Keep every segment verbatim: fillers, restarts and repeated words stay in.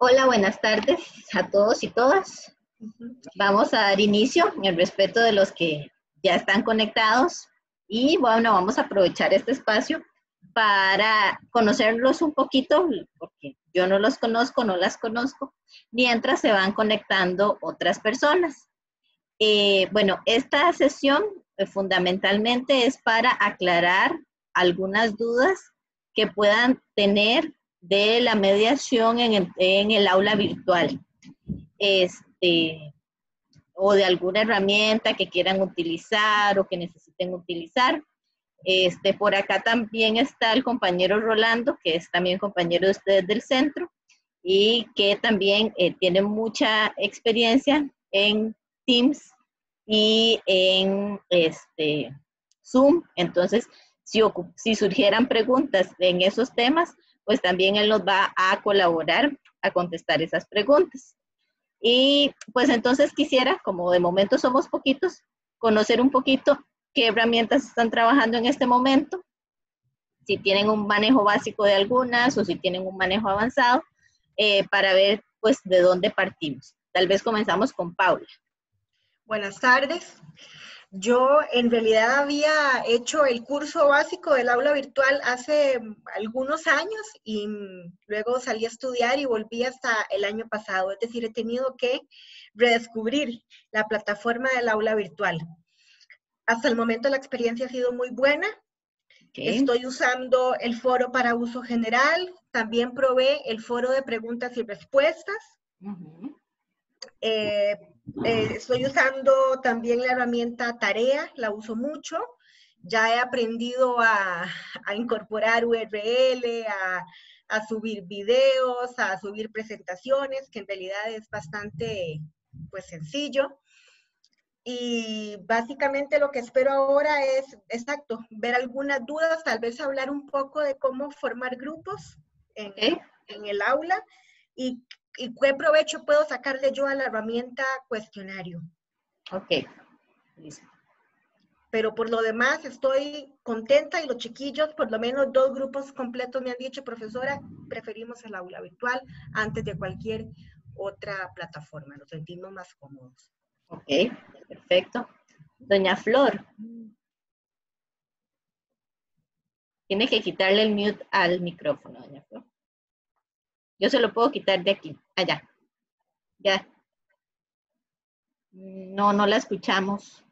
Hola, buenas tardes a todos y todas. Vamos a dar inicio en el respeto de los que ya están conectados y bueno, vamos a aprovechar este espacio para conocerlos un poquito, porque yo no los conozco, no las conozco, mientras se van conectando otras personas. Eh, bueno, esta sesión eh, fundamentalmente es para aclarar algunas dudas que puedan tener de la mediación en el, en el aula virtual, este, o de alguna herramienta que quieran utilizar o que necesiten utilizar. Este, por acá también está el compañero Rolando, que es también compañero de ustedes del centro y que también eh, tiene mucha experiencia en Teams y en este, Zoom. Entonces, si, si surgieran preguntas en esos temas, pues también él nos va a colaborar a contestar esas preguntas. Y pues entonces quisiera, como de momento somos poquitos, conocer un poquito qué herramientas están trabajando en este momento, si tienen un manejo básico de algunas o si tienen un manejo avanzado, eh, para ver pues de dónde partimos. Tal vez comenzamos con Paula. Buenas tardes. Yo en realidad había hecho el curso básico del aula virtual hace algunos años y luego salí a estudiar y volví hasta el año pasado. Es decir, he tenido que redescubrir la plataforma del aula virtual. Hasta el momento la experiencia ha sido muy buena. Okay. Estoy usando el foro para uso general. También probé el foro de preguntas y respuestas. Uh-huh. eh, Eh, estoy usando también la herramienta Tarea, la uso mucho. Ya he aprendido a, a incorporar U R L, a, a subir videos, a subir presentaciones, que en realidad es bastante pues, sencillo. Y básicamente lo que espero ahora es, exacto, ver algunas dudas, tal vez hablar un poco de cómo formar grupos en, okay. en el aula y ¿Y qué provecho puedo sacarle yo a la herramienta cuestionario? Ok, listo. Pero por lo demás estoy contenta y los chiquillos, por lo menos dos grupos completos me han dicho, profesora, preferimos el aula virtual antes de cualquier otra plataforma, nos sentimos más cómodos. Ok, perfecto. Doña Flor. Tiene que quitarle el mute al micrófono, doña Flor. Yo se lo puedo quitar de aquí, allá. Ya. No, no la escuchamos.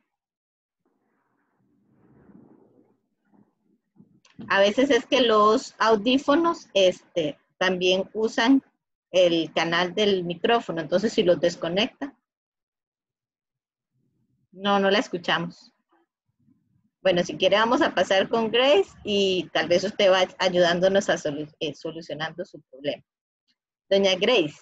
A veces es que los audífonos este, también usan el canal del micrófono, entonces si los desconecta. No, no la escuchamos. Bueno, si quiere vamos a pasar con Grace y tal vez usted va ayudándonos a solu eh, solucionando su problema. Doña Grace.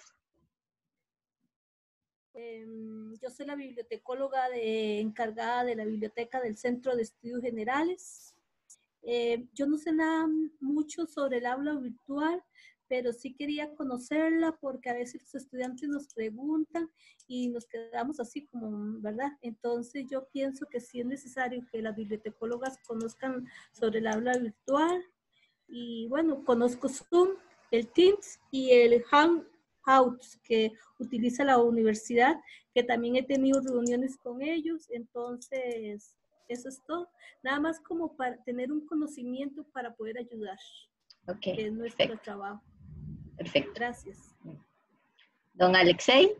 Eh, yo soy la bibliotecóloga de, encargada de la biblioteca del Centro de Estudios Generales. Eh, yo no sé nada mucho sobre el aula virtual, pero sí quería conocerla porque a veces los estudiantes nos preguntan y nos quedamos así como, ¿verdad? Entonces yo pienso que sí es necesario que las bibliotecólogas conozcan sobre el aula virtual y bueno, conozco Zoom, el Teams y el Hangouts que utiliza la universidad, que también he tenido reuniones con ellos, entonces eso es todo. Nada más como para tener un conocimiento para poder ayudar. Ok, que es nuestro perfecto. trabajo. Perfecto. Gracias. Don Alexei.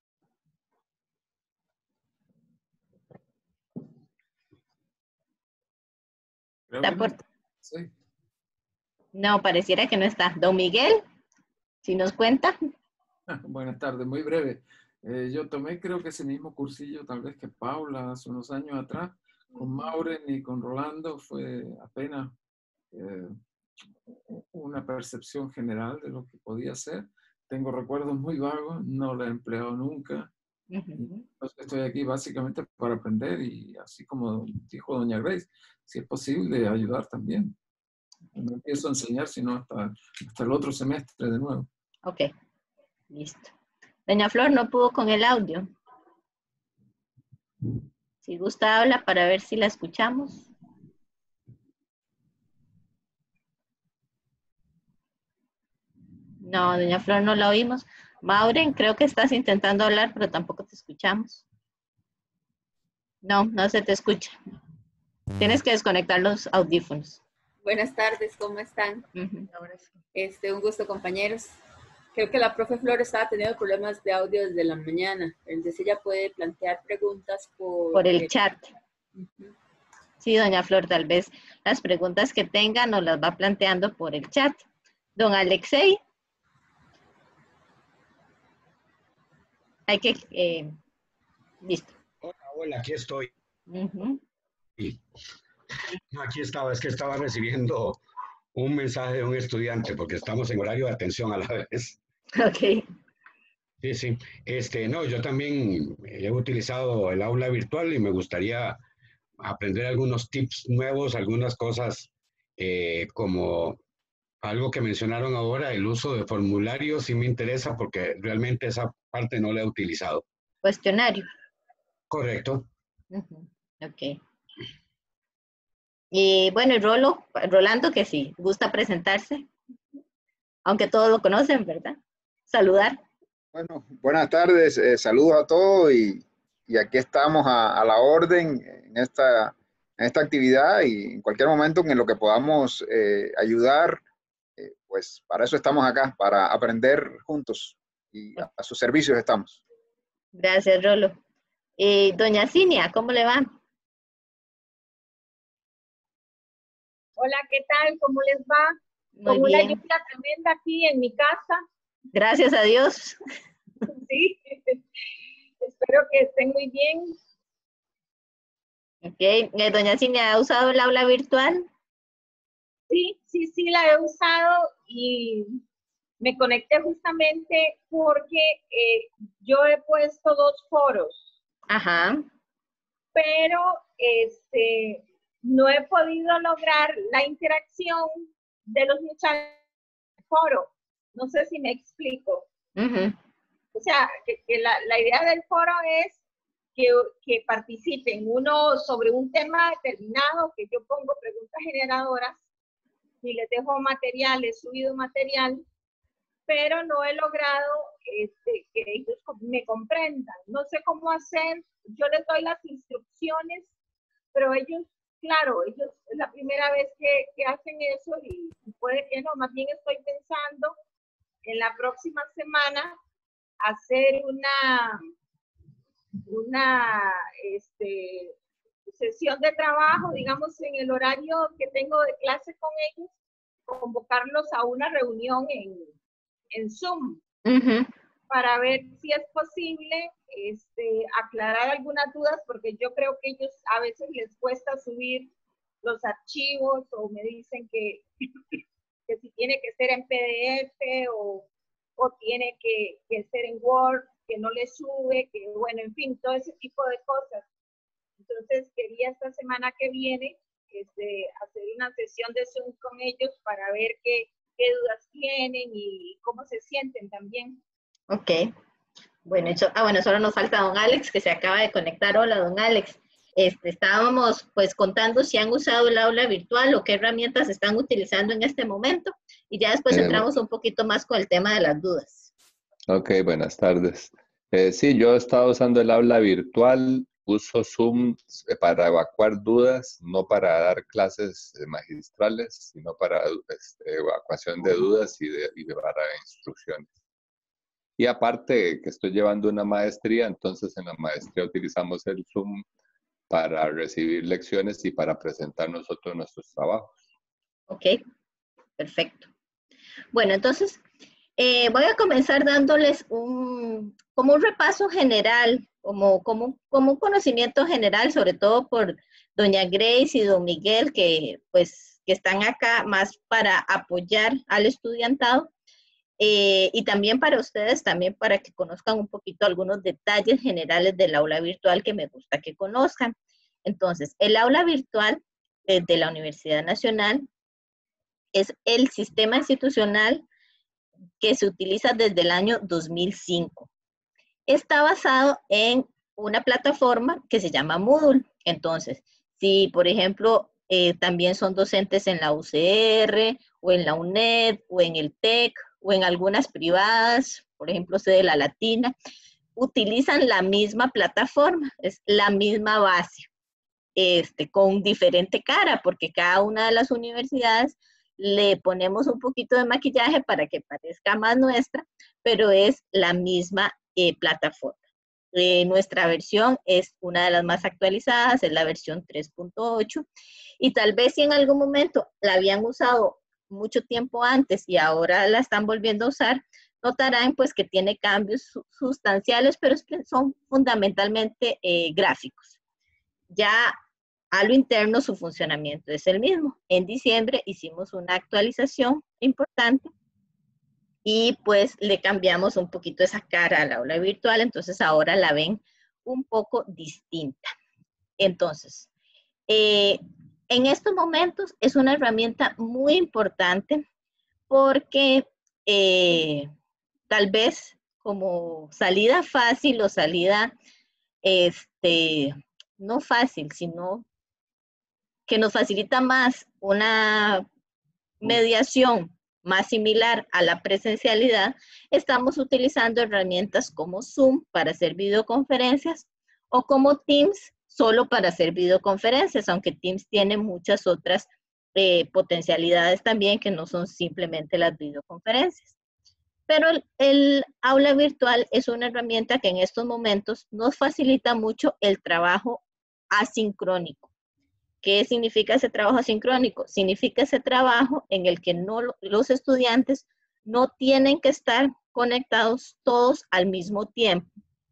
Creo ¿Está que por... no. Sí. No, pareciera que no está. Don Miguel, si nos cuenta. Buenas tardes, muy breve. Eh, yo tomé creo que ese mismo cursillo tal vez que Paula hace unos años atrás, con Mauren y con Rolando, fue apenas eh, una percepción general de lo que podía ser. Tengo recuerdos muy vagos, no lo he empleado nunca. Uh-huh. Estoy aquí básicamente para aprender y así como dijo doña Grace, si es posible ayudar también. No empiezo a enseñar sino hasta, hasta el otro semestre de nuevo. Ok, listo. Doña Flor no pudo con el audio. Si gusta habla para ver si la escuchamos. No, doña Flor no la oímos. Maureen, creo que estás intentando hablar, pero tampoco te escuchamos. No, no se te escucha. Tienes que desconectar los audífonos. Buenas tardes, ¿cómo están? Uh-huh. Este, un gusto, compañeros. Creo que la profe Flor estaba teniendo problemas de audio desde la mañana. Entonces ella puede plantear preguntas por, por el chat. Uh-huh. Sí, doña Flor, tal vez las preguntas que tenga nos las va planteando por el chat. Don Alexei. Hay que... Eh, listo. Hola, hola, aquí estoy. Uh-huh. Sí. Aquí estaba, es que estaba recibiendo un mensaje de un estudiante porque estamos en horario de atención a la vez. Ok. Sí, sí. Este, no, yo también he utilizado el aula virtual y me gustaría aprender algunos tips nuevos, algunas cosas eh, como algo que mencionaron ahora, el uso de formularios, sí me interesa porque realmente esa parte no la he utilizado. Cuestionario. Correcto. Uh-huh. Ok. Y bueno, y Rolo, Rolando, que sí, gusta presentarse, aunque todos lo conocen, ¿verdad? Saludar. Bueno, buenas tardes, eh, saludos a todos y, y aquí estamos a, a la orden en esta, en esta actividad y en cualquier momento en lo que podamos eh, ayudar, eh, pues para eso estamos acá, para aprender juntos y a, a sus servicios estamos. Gracias, Rolo. Y doña Cinia, ¿cómo le va? Hola, ¿qué tal? ¿Cómo les va? Muy Con una bien. lluvia tremenda aquí en mi casa. Gracias a Dios. Sí, espero que estén muy bien. Ok, eh, doña Cinia, ¿ha usado el aula virtual? Sí, sí, sí, la he usado y me conecté justamente porque eh, yo he puesto dos foros. Ajá. Pero este, no he podido lograr la interacción de los muchachos del foro. No sé si me explico. Uh-huh. O sea, que, que la, la idea del foro es que, que participen uno sobre un tema determinado, que yo pongo preguntas generadoras y les dejo material, he subido material, pero no he logrado este, que ellos me comprendan. No sé cómo hacer, yo les doy las instrucciones, pero ellos, claro, ellos es la primera vez que, que hacen eso y, y puede que no, más bien estoy pensando en la próxima semana hacer una, una este, sesión de trabajo, digamos, en el horario que tengo de clase con ellos, convocarlos a una reunión en, en Zoom, uh-huh, para ver si es posible este, aclarar algunas dudas, porque yo creo que ellos a veces les cuesta subir los archivos o me dicen que, que si tiene que ser en P D F o, o tiene que, que ser en Word, que no le sube, que bueno, en fin, todo ese tipo de cosas. Entonces quería esta semana que viene este, hacer una sesión de Zoom con ellos para ver qué, qué dudas tienen y cómo se sienten también. Ok. Bueno, hecho, ah, bueno, solo nos falta don Alex, que se acaba de conectar. Hola, don Alex. Este, estábamos pues contando si han usado el aula virtual o qué herramientas están utilizando en este momento y ya después Eh, entramos un poquito más con el tema de las dudas. Ok, buenas tardes. Eh, sí, yo he estado usando el aula virtual, uso Zoom para evacuar dudas, no para dar clases magistrales, sino para este, evacuación de dudas y, de, y para instrucciones. Y aparte que estoy llevando una maestría, entonces en la maestría utilizamos el Zoom para recibir lecciones y para presentar nosotros nuestros trabajos. Ok, perfecto. Bueno, entonces eh, voy a comenzar dándoles un, como un repaso general, como, como, como un conocimiento general, sobre todo por doña Grace y don Miguel, que pues que están acá más para apoyar al estudiantado. Eh, y también para ustedes, también para que conozcan un poquito algunos detalles generales del aula virtual que me gusta que conozcan. Entonces, el aula virtual eh, de la Universidad Nacional es el sistema institucional que se utiliza desde el año dos mil cinco. Está basado en una plataforma que se llama Moodle. Entonces, si por ejemplo eh, también son docentes en la U C R o en la UNED o en el TEC o en algunas privadas, por ejemplo, sede de la Latina, utilizan la misma plataforma, es la misma base, este, con diferente cara, porque cada una de las universidades le ponemos un poquito de maquillaje para que parezca más nuestra, pero es la misma eh, plataforma. Eh, nuestra versión es una de las más actualizadas, es la versión tres punto ocho, y tal vez si en algún momento la habían usado mucho tiempo antes y ahora la están volviendo a usar, notarán pues que tiene cambios su sustanciales, pero es que son fundamentalmente eh, gráficos. Ya a lo interno su funcionamiento es el mismo. En diciembre hicimos una actualización importante y pues le cambiamos un poquito esa cara al aula virtual, entonces ahora la ven un poco distinta. Entonces, eh, en estos momentos es una herramienta muy importante porque eh, tal vez como salida fácil o salida, este, no fácil, sino que nos facilita más una mediación más similar a la presencialidad, estamos utilizando herramientas como Zoom para hacer videoconferencias o como Teams solo para hacer videoconferencias, aunque Teams tiene muchas otras eh, potencialidades también que no son simplemente las videoconferencias. Pero el, el aula virtual es una herramienta que en estos momentos nos facilita mucho el trabajo asincrónico. ¿Qué significa ese trabajo asincrónico? Significa ese trabajo en el que no, los estudiantes no tienen que estar conectados todos al mismo tiempo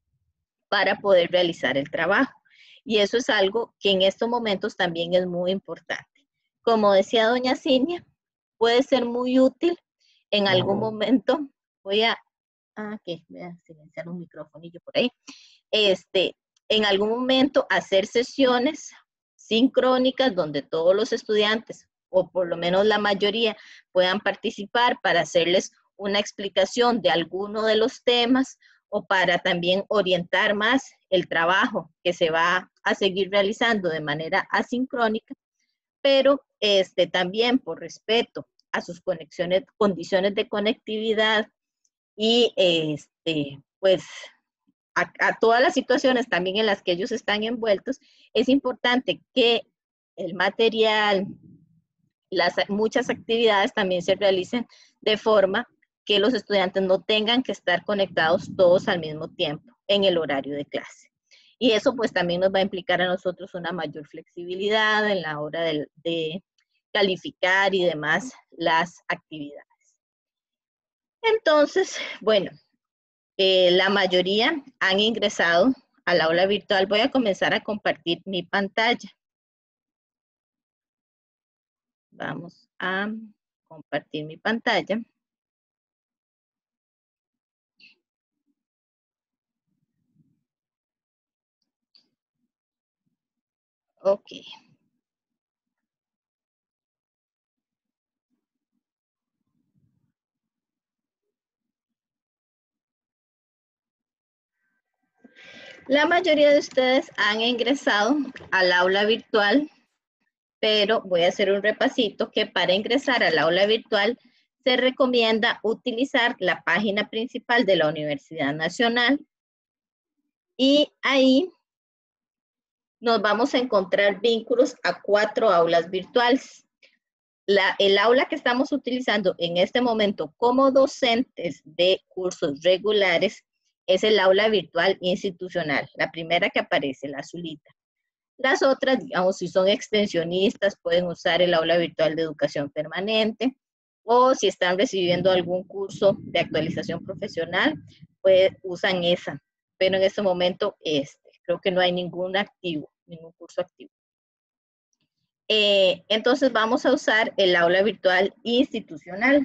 para poder realizar el trabajo. Y eso es algo que en estos momentos también es muy importante. Como decía doña Cinia, puede ser muy útil en algún momento. Voy a, ah, ok, voy a silenciar un microfonillo por ahí. Este, en algún momento hacer sesiones sincrónicas donde todos los estudiantes, o por lo menos la mayoría, puedan participar para hacerles una explicación de alguno de los temas o para también orientar más el trabajo que se va a seguir realizando de manera asincrónica, pero este, también por respeto a sus conexiones, condiciones de conectividad y este, pues A, a todas las situaciones también en las que ellos están envueltos, es importante que el material, las muchas actividades también se realicen de forma que los estudiantes no tengan que estar conectados todos al mismo tiempo en el horario de clase. Y eso pues también nos va a implicar a nosotros una mayor flexibilidad en la hora de, de calificar y demás las actividades. Entonces, bueno, Eh, la mayoría han ingresado al aula virtual. Voy a comenzar a compartir mi pantalla. Vamos a compartir mi pantalla. Ok. La mayoría de ustedes han ingresado al aula virtual, pero voy a hacer un repasito que para ingresar al aula virtual se recomienda utilizar la página principal de la Universidad Nacional y ahí nos vamos a encontrar vínculos a cuatro aulas virtuales. La, el aula que estamos utilizando en este momento como docentes de cursos regulares es el aula virtual institucional, la primera que aparece, la azulita. Las otras, digamos, si son extensionistas, pueden usar el aula virtual de educación permanente, o si están recibiendo algún curso de actualización profesional, pues usan esa. Pero en este momento, este, creo que no hay ningún activo, ningún curso activo. Eh, entonces vamos a usar el aula virtual institucional,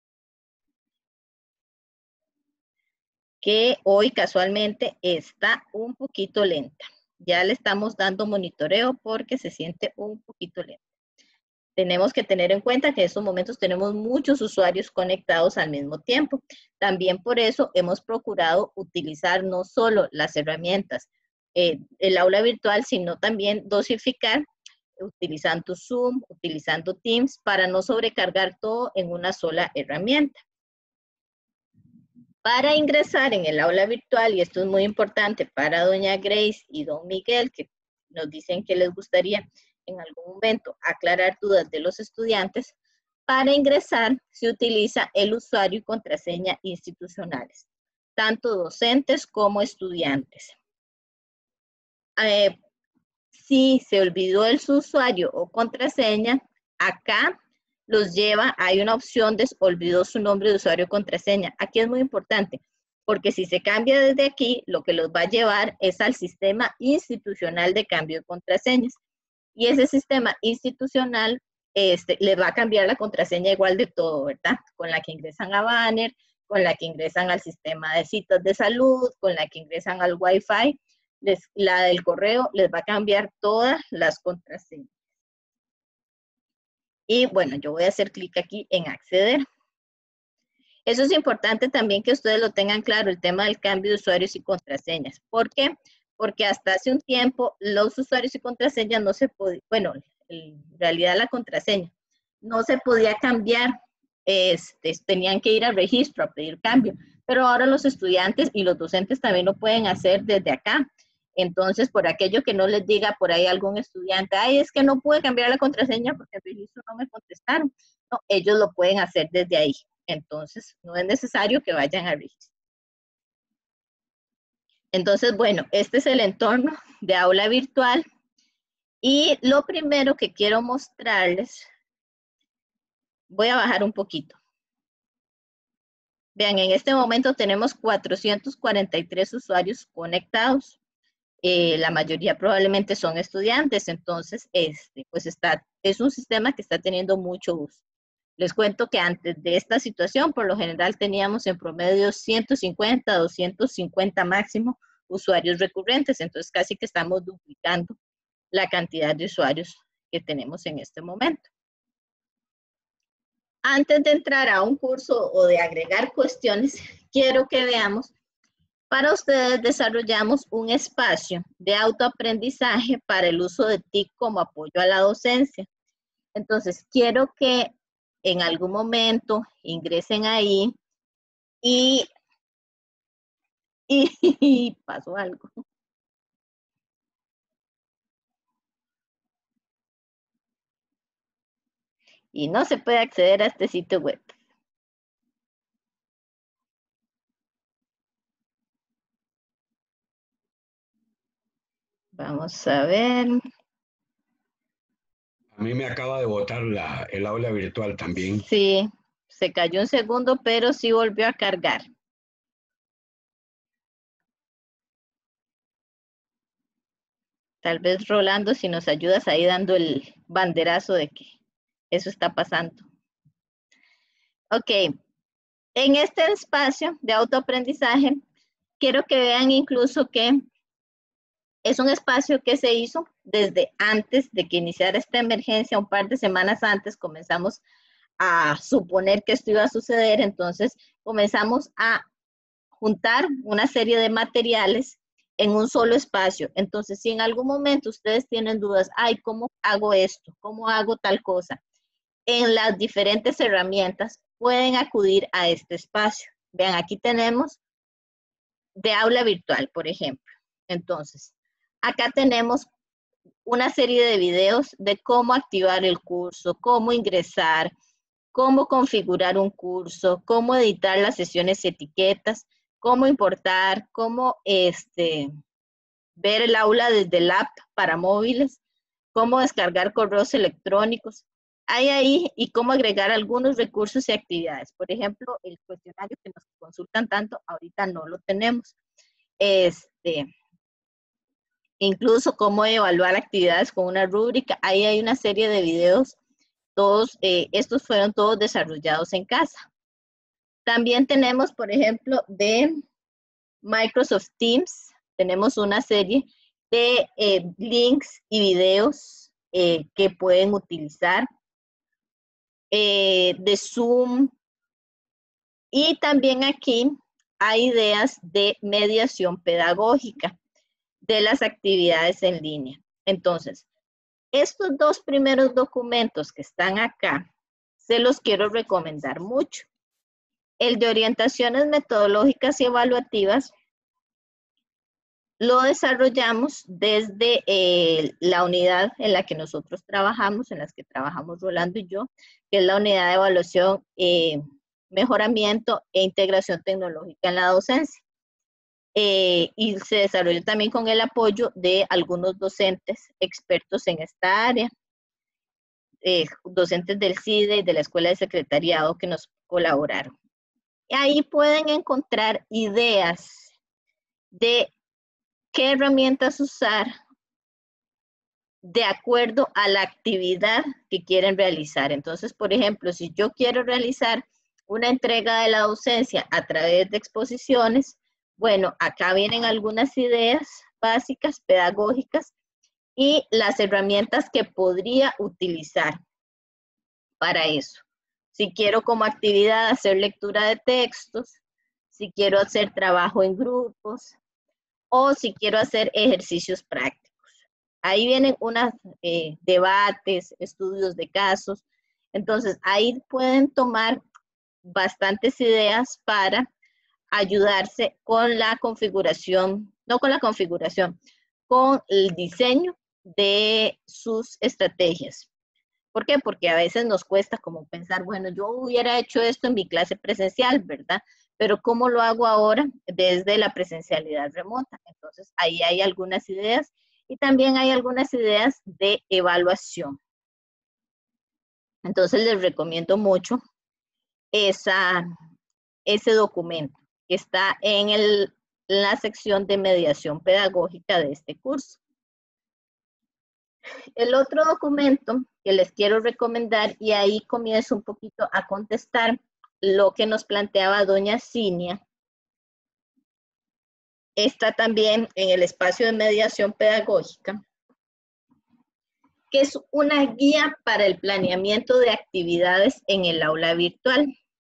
que hoy casualmente está un poquito lenta. Ya le estamos dando monitoreo porque se siente un poquito lenta. Tenemos que tener en cuenta que en estos momentos tenemos muchos usuarios conectados al mismo tiempo. También por eso hemos procurado utilizar no solo las herramientas, eh, el aula virtual, sino también dosificar utilizando Zoom, utilizando Teams, para no sobrecargar todo en una sola herramienta. Para ingresar en el aula virtual, y esto es muy importante para doña Grace y don Miguel, que nos dicen que les gustaría en algún momento aclarar dudas de los estudiantes, para ingresar se utiliza el usuario y contraseña institucionales, tanto docentes como estudiantes. Eh, si se olvidó el su usuario o contraseña, acá los lleva, hay una opción de olvidó su nombre de usuario o contraseña. Aquí es muy importante, porque si se cambia desde aquí, lo que los va a llevar es al sistema institucional de cambio de contraseñas. Y ese sistema institucional este, le va a cambiar la contraseña igual de todo, ¿verdad? Con la que ingresan a Banner, con la que ingresan al sistema de citas de salud, con la que ingresan al Wi-Fi, les, la del correo les va a cambiar todas las contraseñas. Y bueno, yo voy a hacer clic aquí en acceder. Eso es importante también que ustedes lo tengan claro, el tema del cambio de usuarios y contraseñas. ¿Por qué? Porque hasta hace un tiempo los usuarios y contraseñas no se podían, bueno, en realidad la contraseña no se podía cambiar, este, tenían que ir al registro a pedir cambio, pero ahora los estudiantes y los docentes también lo pueden hacer desde acá. Entonces, por aquello que no les diga por ahí algún estudiante, ay, es que no pude cambiar la contraseña porque el registro no me contestaron. No, ellos lo pueden hacer desde ahí. Entonces, no es necesario que vayan al registro. Entonces, bueno, este es el entorno de aula virtual. Y lo primero que quiero mostrarles, voy a bajar un poquito. Vean, en este momento tenemos cuatrocientos cuarenta y tres usuarios conectados. Eh, la mayoría probablemente son estudiantes, entonces este, pues está, es un sistema que está teniendo mucho uso. Les cuento que antes de esta situación, por lo general teníamos en promedio ciento cincuenta, doscientos cincuenta máximo usuarios recurrentes, entonces casi que estamos duplicando la cantidad de usuarios que tenemos en este momento. Antes de entrar a un curso o de agregar cuestiones, quiero que veamos. Para ustedes desarrollamos un espacio de autoaprendizaje para el uso de T I C como apoyo a la docencia. Entonces, quiero que en algún momento ingresen ahí y, y, y pasó algo. Y no se puede acceder a este sitio web. Vamos a ver. A mí me acaba de botar la, el aula virtual también. Sí, se cayó un segundo, pero sí volvió a cargar. Tal vez Rolando, si nos ayudas ahí dando el banderazo de que eso está pasando. Ok, en este espacio de autoaprendizaje, quiero que vean incluso que es un espacio que se hizo desde antes de que iniciara esta emergencia, un par de semanas antes comenzamos a suponer que esto iba a suceder, entonces comenzamos a juntar una serie de materiales en un solo espacio. Entonces, si en algún momento ustedes tienen dudas, ay, ¿cómo hago esto? ¿Cómo hago tal cosa? En las diferentes herramientas pueden acudir a este espacio. Vean, aquí tenemos de aula virtual, por ejemplo. Entonces, acá tenemos una serie de videos de cómo activar el curso, cómo ingresar, cómo configurar un curso, cómo editar las sesiones y etiquetas, cómo importar, cómo este, ver el aula desde el app para móviles, cómo descargar correos electrónicos. Hay ahí y cómo agregar algunos recursos y actividades. Por ejemplo, el cuestionario que nos consultan tanto, ahorita no lo tenemos. Este, incluso cómo evaluar actividades con una rúbrica. Ahí hay una serie de videos. Todos, eh, estos fueron todos desarrollados en casa. También tenemos, por ejemplo, de Microsoft Teams, tenemos una serie de eh, links y videos eh, que pueden utilizar, eh, de Zoom, y también aquí hay ideas de mediación pedagógica de las actividades en línea. Entonces, estos dos primeros documentos que están acá, se los quiero recomendar mucho. El de orientaciones metodológicas y evaluativas lo desarrollamos desde eh, la unidad en la que nosotros trabajamos, en las que trabajamos Rolando y yo, que es la unidad de evaluación, eh, mejoramiento e integración tecnológica en la docencia. Eh, y se desarrolló también con el apoyo de algunos docentes expertos en esta área, eh, docentes del C I D E y de la Escuela de Secretariado que nos colaboraron. Y ahí pueden encontrar ideas de qué herramientas usar de acuerdo a la actividad que quieren realizar. Entonces, por ejemplo, si yo quiero realizar una entrega de la docencia a través de exposiciones, bueno, acá vienen algunas ideas básicas, pedagógicas, y las herramientas que podría utilizar para eso. Si quiero como actividad hacer lectura de textos, si quiero hacer trabajo en grupos, o si quiero hacer ejercicios prácticos. Ahí vienen unos eh, debates, estudios de casos. Entonces, ahí pueden tomar bastantes ideas para ayudarse con la configuración, no con la configuración, con el diseño de sus estrategias. ¿Por qué? Porque a veces nos cuesta como pensar, bueno, yo hubiera hecho esto en mi clase presencial, ¿verdad? Pero ¿cómo lo hago ahora desde la presencialidad remota? Entonces, ahí hay algunas ideas y también hay algunas ideas de evaluación. Entonces, les recomiendo mucho esa, ese documento que está en el, la sección de mediación pedagógica de este curso. El otro documento que les quiero recomendar, y ahí comienzo un poquito a contestar lo que nos planteaba doña Cinia, está también en el espacio de mediación pedagógica, que es una guía para el planeamiento de actividades en el aula virtual.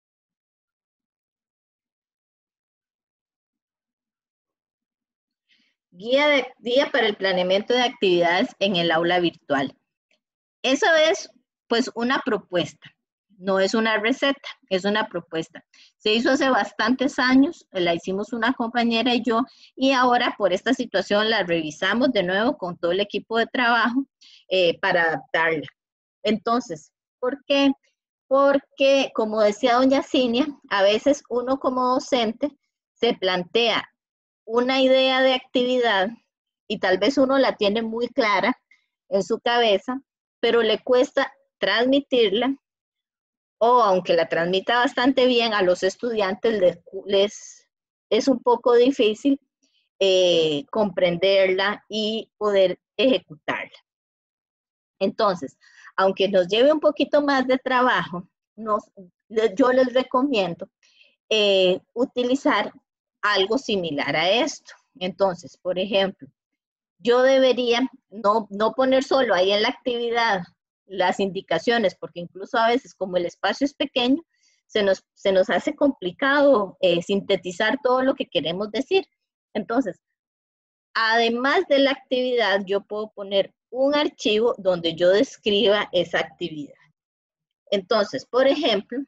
Guía, de, guía para el planeamiento de actividades en el aula virtual. Eso es pues una propuesta, no es una receta, es una propuesta. Se hizo hace bastantes años, la hicimos una compañera y yo, y ahora por esta situación la revisamos de nuevo con todo el equipo de trabajo eh, para adaptarla. Entonces, ¿por qué? Porque, como decía doña Cinia, a veces uno como docente se plantea una idea de actividad y tal vez uno la tiene muy clara en su cabeza, pero le cuesta transmitirla, o aunque la transmita bastante bien a los estudiantes, les, les es un poco difícil eh, comprenderla y poder ejecutarla. Entonces, aunque nos lleve un poquito más de trabajo, nos, yo les recomiendo eh, utilizar algo similar a esto. Entonces, por ejemplo, yo debería no, no poner solo ahí en la actividad las indicaciones, porque incluso a veces como el espacio es pequeño, se nos, se nos hace complicado eh, sintetizar todo lo que queremos decir. Entonces, además de la actividad, yo puedo poner un archivo donde yo describa esa actividad. Entonces, por ejemplo,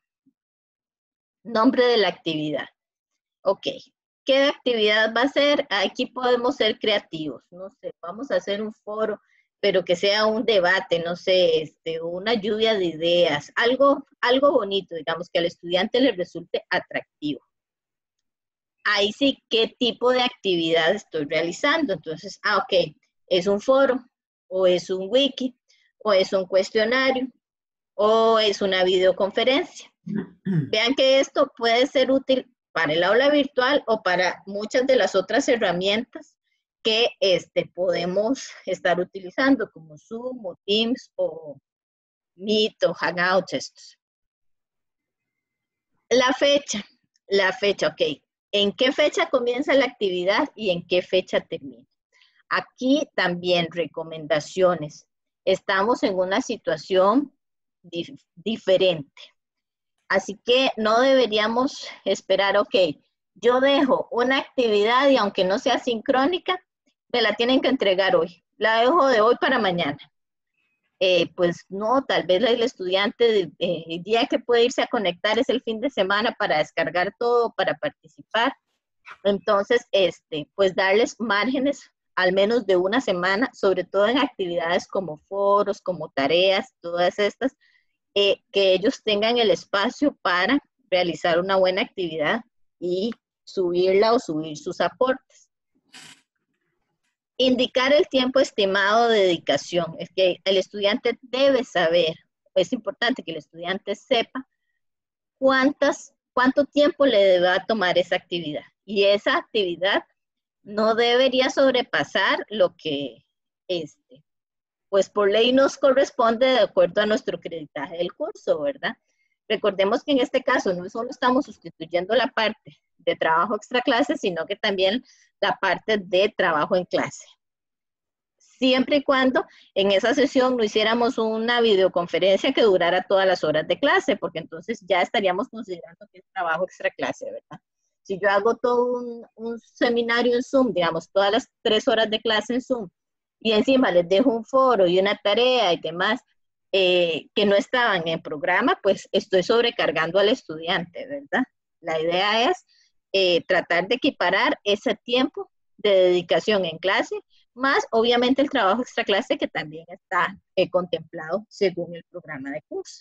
nombre de la actividad. Ok, ¿qué actividad va a ser? Aquí podemos ser creativos, no sé, vamos a hacer un foro, pero que sea un debate, no sé, este, una lluvia de ideas, algo, algo bonito, digamos, que al estudiante le resulte atractivo. Ahí sí, ¿qué tipo de actividad estoy realizando? Entonces, ah, ok, es un foro, o es un wiki, o es un cuestionario, o es una videoconferencia. Vean que esto puede ser útil para el aula virtual o para muchas de las otras herramientas que este, podemos estar utilizando, como Zoom, o Teams, o Meet, o Hangouts estos. La fecha, la fecha, ok. ¿En qué fecha comienza la actividad y en qué fecha termina? Aquí también recomendaciones. Estamos en una situación dif diferente. Así que no deberíamos esperar, ok, yo dejo una actividad y aunque no sea sincrónica, me la tienen que entregar hoy. La dejo de hoy para mañana. eh, pues no, tal vez el estudiante, eh, el día que puede irse a conectar es el fin de semana para descargar todo, para participar. Entonces, este, pues darles márgenes al menos de una semana, sobre todo en actividades como foros, como tareas, todas estas, eh, que ellos tengan el espacio para realizar una buena actividad y subirla o subir sus aportes. Indicar el tiempo estimado de dedicación. Es que el estudiante debe saber, es importante que el estudiante sepa cuántas, cuánto tiempo le va a tomar esa actividad. Y esa actividad no debería sobrepasar lo que, este, pues por ley nos corresponde de acuerdo a nuestro creditaje del curso, ¿verdad? Recordemos que en este caso no solo estamos sustituyendo la parte de trabajo extra clase, sino que también la parte de trabajo en clase. Siempre y cuando en esa sesión no hiciéramos una videoconferencia que durara todas las horas de clase, porque entonces ya estaríamos considerando que es trabajo extra clase, ¿verdad? Si yo hago todo un, un seminario en Zoom, digamos, todas las tres horas de clase en Zoom, y encima les dejo un foro y una tarea y demás eh, que no estaban en el programa, pues estoy sobrecargando al estudiante, ¿verdad? La idea es eh, tratar de equiparar ese tiempo de dedicación en clase, más obviamente el trabajo extra clase que también está eh, contemplado según el programa de curso.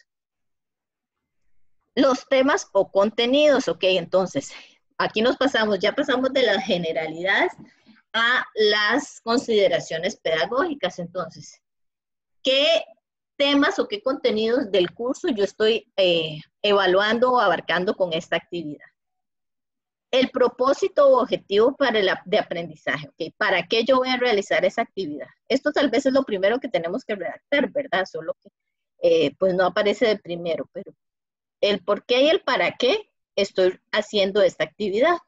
Los temas o contenidos, ok, entonces, aquí nos pasamos, ya pasamos de las generalidades a las consideraciones pedagógicas. Entonces, ¿qué temas o qué contenidos del curso yo estoy eh, evaluando o abarcando con esta actividad? El propósito o objetivo para el, de aprendizaje, ¿ok? ¿Para qué yo voy a realizar esa actividad? Esto tal vez es lo primero que tenemos que redactar, ¿verdad? Solo que eh, pues no aparece de primero, pero el por qué y el para qué estoy haciendo esta actividad.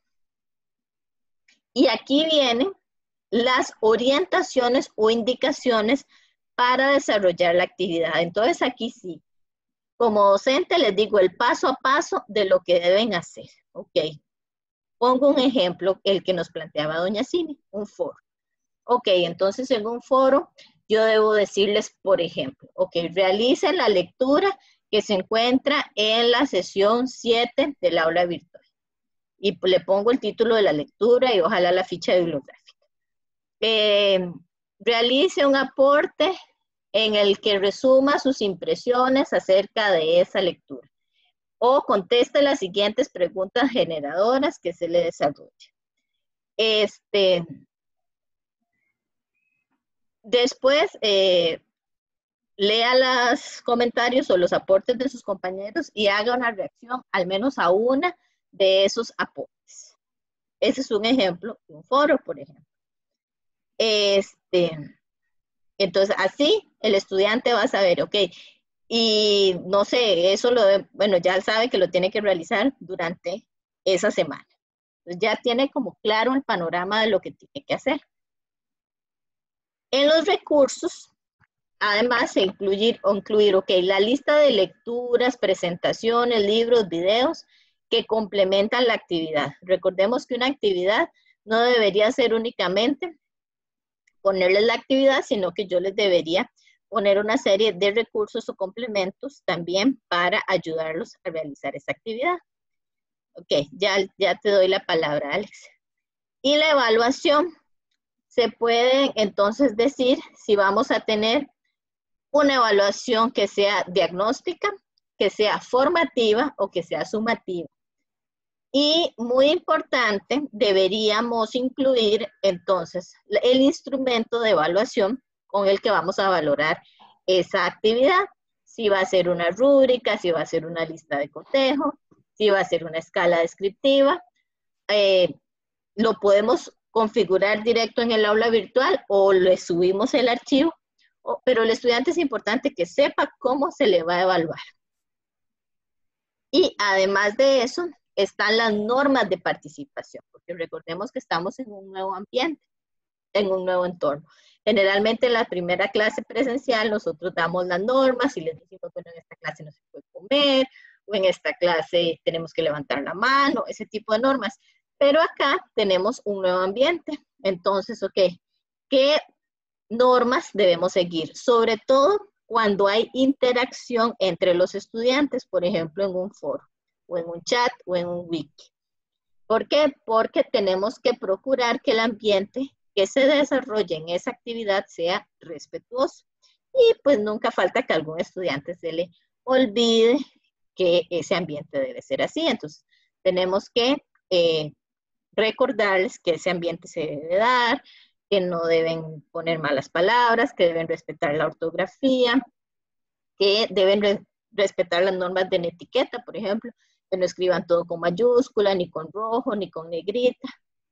Y aquí vienen las orientaciones o indicaciones para desarrollar la actividad. Entonces aquí sí, como docente les digo el paso a paso de lo que deben hacer, ¿ok? Pongo un ejemplo, el que nos planteaba doña Cini, un foro. Ok, entonces en un foro yo debo decirles, por ejemplo, ok, realicen la lectura que se encuentra en la sesión siete del aula virtual. Y le pongo el título de la lectura y ojalá la ficha bibliográfica. Eh, realice un aporte en el que resuma sus impresiones acerca de esa lectura. O conteste las siguientes preguntas generadoras que se le desarrollen. Este, después, eh, lea los comentarios o los aportes de sus compañeros y haga una reacción al menos a una de esos aportes. Ese es un ejemplo de un foro, por ejemplo. Este, entonces, así el estudiante va a saber, ok, y no sé, eso lo, bueno, ya sabe que lo tiene que realizar durante esa semana. Entonces ya tiene como claro el panorama de lo que tiene que hacer. En los recursos, además, se incluir, o incluir, ok, la lista de lecturas, presentaciones, libros, videos que complementan la actividad. Recordemos que una actividad no debería ser únicamente ponerles la actividad, sino que yo les debería poner una serie de recursos o complementos también para ayudarlos a realizar esa actividad. Ok, ya, ya te doy la palabra, Alex. Y la evaluación, se puede entonces decir si vamos a tener una evaluación que sea diagnóstica, que sea formativa o que sea sumativa. Y muy importante, deberíamos incluir entonces el instrumento de evaluación con el que vamos a valorar esa actividad. Si va a ser una rúbrica, si va a ser una lista de cotejo, si va a ser una escala descriptiva. Eh, lo podemos configurar directo en el aula virtual o le subimos el archivo, o, pero el estudiante es importante que sepa cómo se le va a evaluar. Y además de eso, están las normas de participación, porque recordemos que estamos en un nuevo ambiente, en un nuevo entorno. Generalmente en la primera clase presencial nosotros damos las normas y les decimos, bueno, en esta clase no se puede comer, o en esta clase tenemos que levantar la mano, ese tipo de normas. Pero acá tenemos un nuevo ambiente. Entonces, ok, ¿qué normas debemos seguir? Sobre todo cuando hay interacción entre los estudiantes, por ejemplo, en un foro, o en un chat, o en un wiki. ¿Por qué? Porque tenemos que procurar que el ambiente que se desarrolle en esa actividad sea respetuoso. Y pues nunca falta que a algún estudiante se le olvide que ese ambiente debe ser así. Entonces, tenemos que eh, recordarles que ese ambiente se debe dar, que no deben poner malas palabras, que deben respetar la ortografía, que deben re respetar las normas de etiqueta, por ejemplo, que no escriban todo con mayúscula, ni con rojo, ni con negrita.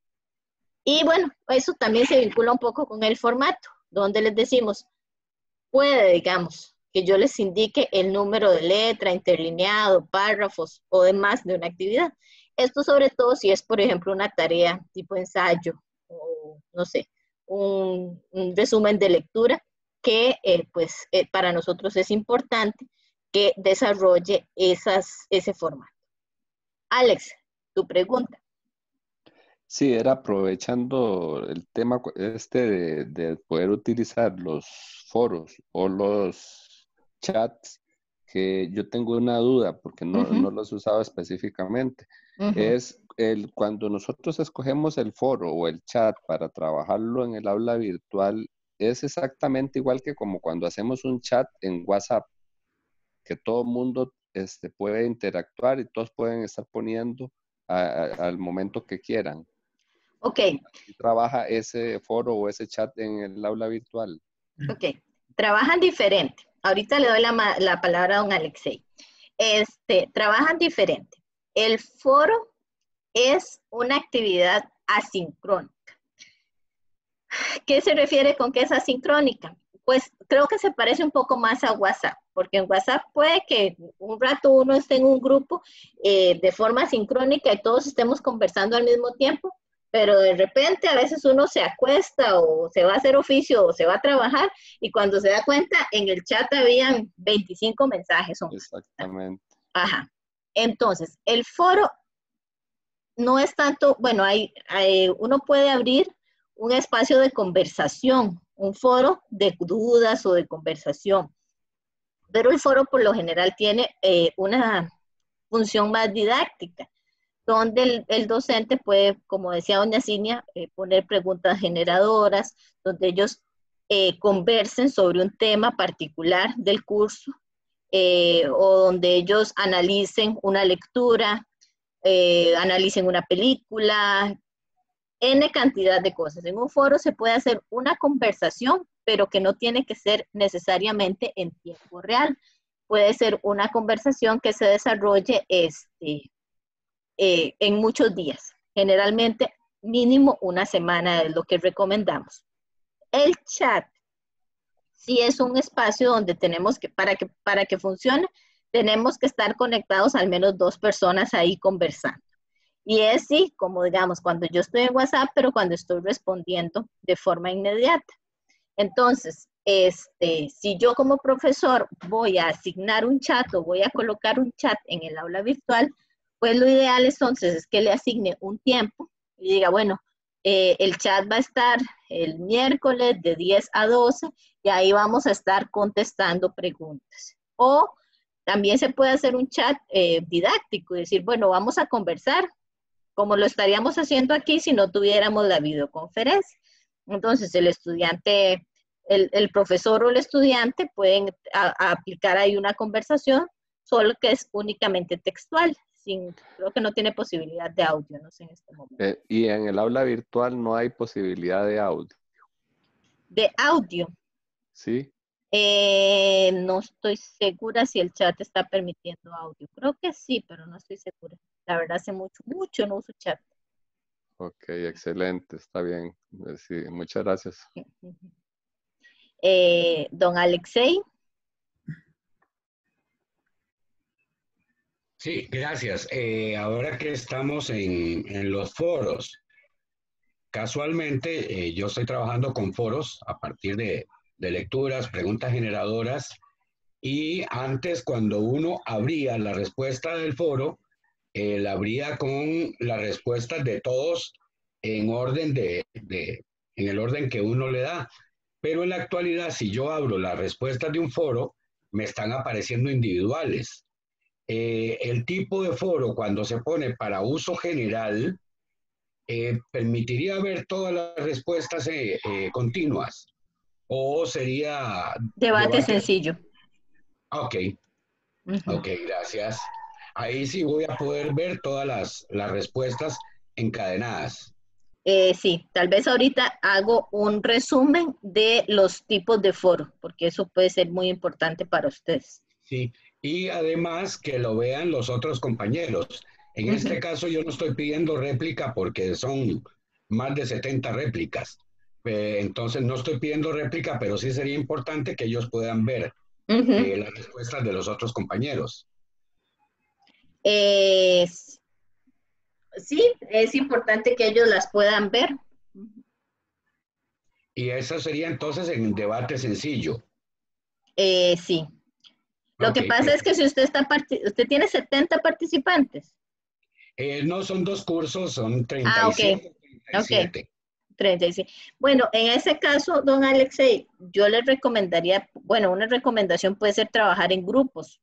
Y bueno, eso también se vincula un poco con el formato, donde les decimos, puede, digamos, que yo les indique el número de letra, interlineado, párrafos o demás de una actividad. Esto sobre todo si es, por ejemplo, una tarea tipo ensayo o, no sé, un, un resumen de lectura que, eh, pues, eh, para nosotros es importante que desarrolle esas, ese formato. Alex, tu pregunta. Sí, era aprovechando el tema este de, de poder utilizar los foros o los chats, que yo tengo una duda porque no, uh-huh. no los he usado específicamente. Uh-huh. Es el, cuando nosotros escogemos el foro o el chat para trabajarlo en el aula virtual, es exactamente igual que como cuando hacemos un chat en WhatsApp, que todo el mundo este, puede interactuar y todos pueden estar poniendo a, a, al momento que quieran. Ok. ¿Trabaja ese foro o ese chat en el aula virtual? Ok. Trabajan diferente. Ahorita le doy la, la palabra a don Alexei. Este, trabajan diferente. El foro es una actividad asincrónica. ¿Qué se refiere con que es asincrónica? Pues creo que se parece un poco más a WhatsApp, porque en WhatsApp puede que un rato uno esté en un grupo eh, de forma sincrónica y todos estemos conversando al mismo tiempo, pero de repente a veces uno se acuesta o se va a hacer oficio o se va a trabajar y cuando se da cuenta en el chat habían veinticinco mensajes. O más. Exactamente. Ajá. Entonces, el foro no es tanto, bueno, hay, hay, uno puede abrir un espacio de conversación, un foro de dudas o de conversación, pero el foro por lo general tiene eh, una función más didáctica, donde el, el docente puede, como decía doña Cinia, eh, poner preguntas generadoras, donde ellos eh, conversen sobre un tema particular del curso, eh, o donde ellos analicen una lectura, eh, analicen una película, N cantidad de cosas. En un foro se puede hacer una conversación, pero que no tiene que ser necesariamente en tiempo real. Puede ser una conversación que se desarrolle este, eh, en muchos días. Generalmente, mínimo una semana es lo que recomendamos. El chat sí es un espacio donde tenemos que, para que, para que funcione, tenemos que estar conectados al menos dos personas ahí conversando. Y es sí, como digamos, cuando yo estoy en WhatsApp, pero cuando estoy respondiendo de forma inmediata. Entonces, este, si yo como profesor voy a asignar un chat o voy a colocar un chat en el aula virtual, pues lo ideal entonces es que le asigne un tiempo y diga, bueno, eh, el chat va a estar el miércoles de diez a doce y ahí vamos a estar contestando preguntas. O también se puede hacer un chat eh, didáctico y decir, bueno, vamos a conversar, como lo estaríamos haciendo aquí si no tuviéramos la videoconferencia. Entonces, el estudiante, el, el profesor o el estudiante pueden a, a aplicar ahí una conversación, solo que es únicamente textual. Sin, creo que no tiene posibilidad de audio, no sé en este momento. Eh, y en el aula virtual no hay posibilidad de audio. ¿De audio? Sí. Eh, no estoy segura si el chat está permitiendo audio. Creo que sí, pero no estoy segura. La verdad hace mucho, mucho no uso chat. Ok, excelente, está bien. Sí, muchas gracias. Eh, don Alexei. Sí, gracias. Eh, ahora que estamos en, en los foros, casualmente eh, yo estoy trabajando con foros a partir de, de lecturas, preguntas generadoras, y antes cuando uno abría la respuesta del foro, eh, la abría con las respuestas de todos en orden de, de, en el orden que uno le da. Pero en la actualidad, si yo abro las respuestas de un foro, me están apareciendo individuales. Eh, el tipo de foro, cuando se pone para uso general, eh, permitiría ver todas las respuestas eh, eh, continuas, o sería Debate debate. sencillo. Ok, Uh-huh. ok, gracias. Ahí sí voy a poder ver todas las, las respuestas encadenadas. Eh, sí, tal vez ahorita hago un resumen de los tipos de foro, porque eso puede ser muy importante para ustedes. Sí, y además que lo vean los otros compañeros. En uh-huh. este caso yo no estoy pidiendo réplica porque son más de setenta réplicas. Eh, entonces no estoy pidiendo réplica, pero sí sería importante que ellos puedan ver uh-huh. eh, las respuestas de los otros compañeros. Eh, sí, es importante que ellos las puedan ver. Y eso sería entonces en debate sencillo. Eh, sí. Lo okay. que pasa es que si usted está, usted tiene setenta participantes. Eh, no, son dos cursos, son treinta y siete. Ah, ok. okay. treinta y siete. Bueno, en ese caso, don Alexei, yo les recomendaría, bueno, una recomendación puede ser trabajar en grupos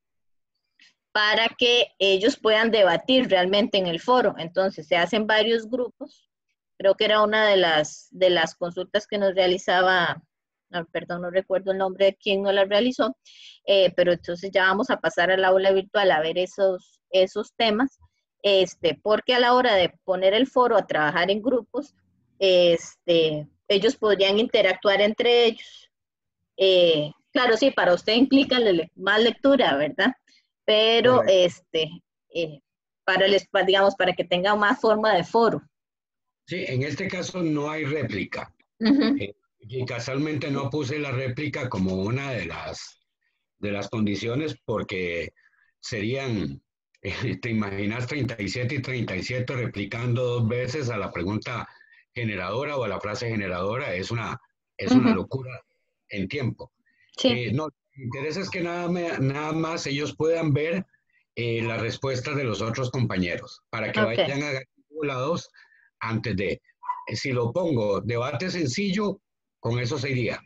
para que ellos puedan debatir realmente en el foro. Entonces, se hacen varios grupos. Creo que era una de las, de las consultas que nos realizaba, no, perdón, no recuerdo el nombre de quién nos la realizó, eh, pero entonces ya vamos a pasar al aula virtual a ver esos, esos temas, este, porque a la hora de poner el foro a trabajar en grupos, este, ellos podrían interactuar entre ellos. Eh, claro, sí, para usted implica le más lectura, ¿verdad? Pero, correcto. este, eh, para el, digamos, para que tenga más forma de foro. Sí, en este caso no hay réplica. Uh-huh. eh, y casualmente no puse la réplica como una de las, de las condiciones porque serían, eh, te imaginas treinta y siete y treinta y siete replicando dos veces a la pregunta generadora o a la frase generadora, es una, es uh-huh. una locura en tiempo. Sí. Eh, no, me interesa es que nada, me, nada más ellos puedan ver eh, las respuestas de los otros compañeros para que okay. vayan acumulados antes de, eh, si lo pongo debate sencillo, con eso se iría.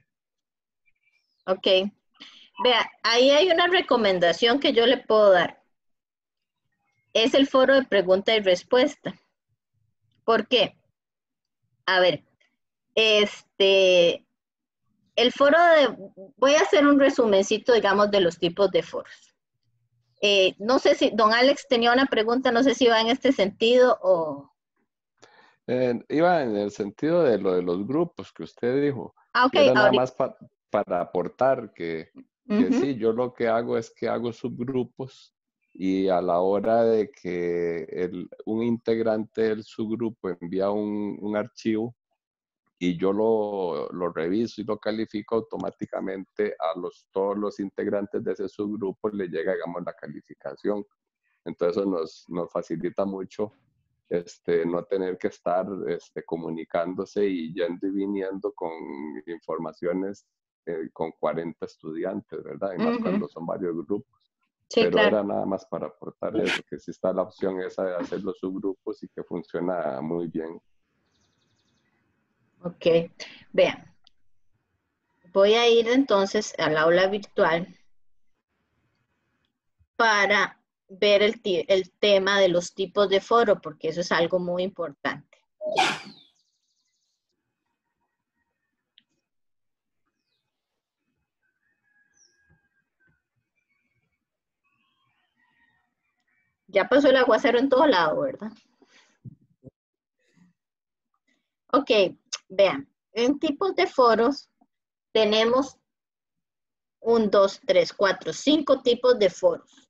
Ok. Vea, ahí hay una recomendación que yo le puedo dar. Es el foro de pregunta y respuesta. ¿Por qué? A ver, este, el foro de, voy a hacer un resumencito, digamos, de los tipos de foros. Eh, no sé si, don Alex tenía una pregunta, no sé si va en este sentido o... Eh, iba en el sentido de lo de los grupos que usted dijo. Ah, ok. Era nada Ahorita. más pa, para aportar que, que uh-huh. sí, yo lo que hago es que hago subgrupos y a la hora de que el, un integrante del subgrupo envía un, un archivo y yo lo, lo reviso y lo califico automáticamente a los, todos los integrantes de ese subgrupo le llega, digamos, la calificación. Entonces eso nos, nos facilita mucho Este, no tener que estar este, comunicándose y yendo y viniendo con informaciones eh, con cuarenta estudiantes, ¿verdad? Y más uh-huh. cuando son varios grupos. Sí, Pero claro. era nada más para aportar eso, que sí está la opción esa de hacer los subgrupos y que funciona muy bien. Ok, vean. Voy a ir entonces al aula virtual para ver el, el tema de los tipos de foro, porque eso es algo muy importante. Ya pasó el aguacero en todo lado, ¿verdad? Ok, vean, en tipos de foros tenemos un, dos, tres, cuatro, cinco tipos de foros.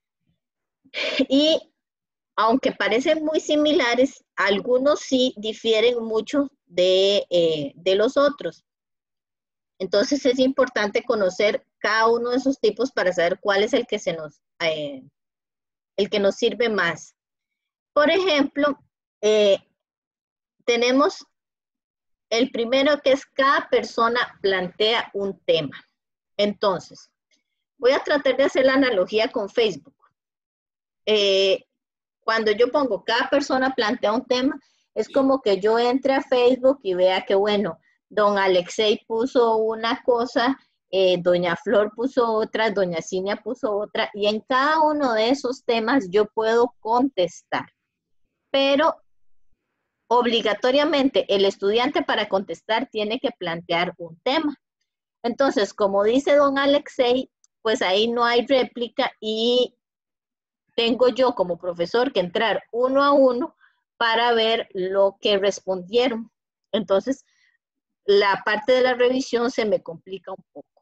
Y aunque parecen muy similares, algunos sí difieren mucho de, eh, de los otros. Entonces es importante conocer cada uno de esos tipos para saber cuál es el que, se nos, eh, el que nos sirve más. Por ejemplo, eh, tenemos el primero que es cada persona plantea un tema. Entonces, voy a tratar de hacer la analogía con Facebook. Eh, Cuando yo pongo cada persona plantea un tema, es como que yo entre a Facebook y vea que, bueno, don Alexei puso una cosa, eh, doña Flor puso otra, doña Cinia puso otra, y en cada uno de esos temas yo puedo contestar. Pero obligatoriamente el estudiante para contestar tiene que plantear un tema. Entonces, como dice don Alexei, pues ahí no hay réplica y tengo yo como profesor que entrar uno a uno para ver lo que respondieron. Entonces, la parte de la revisión se me complica un poco.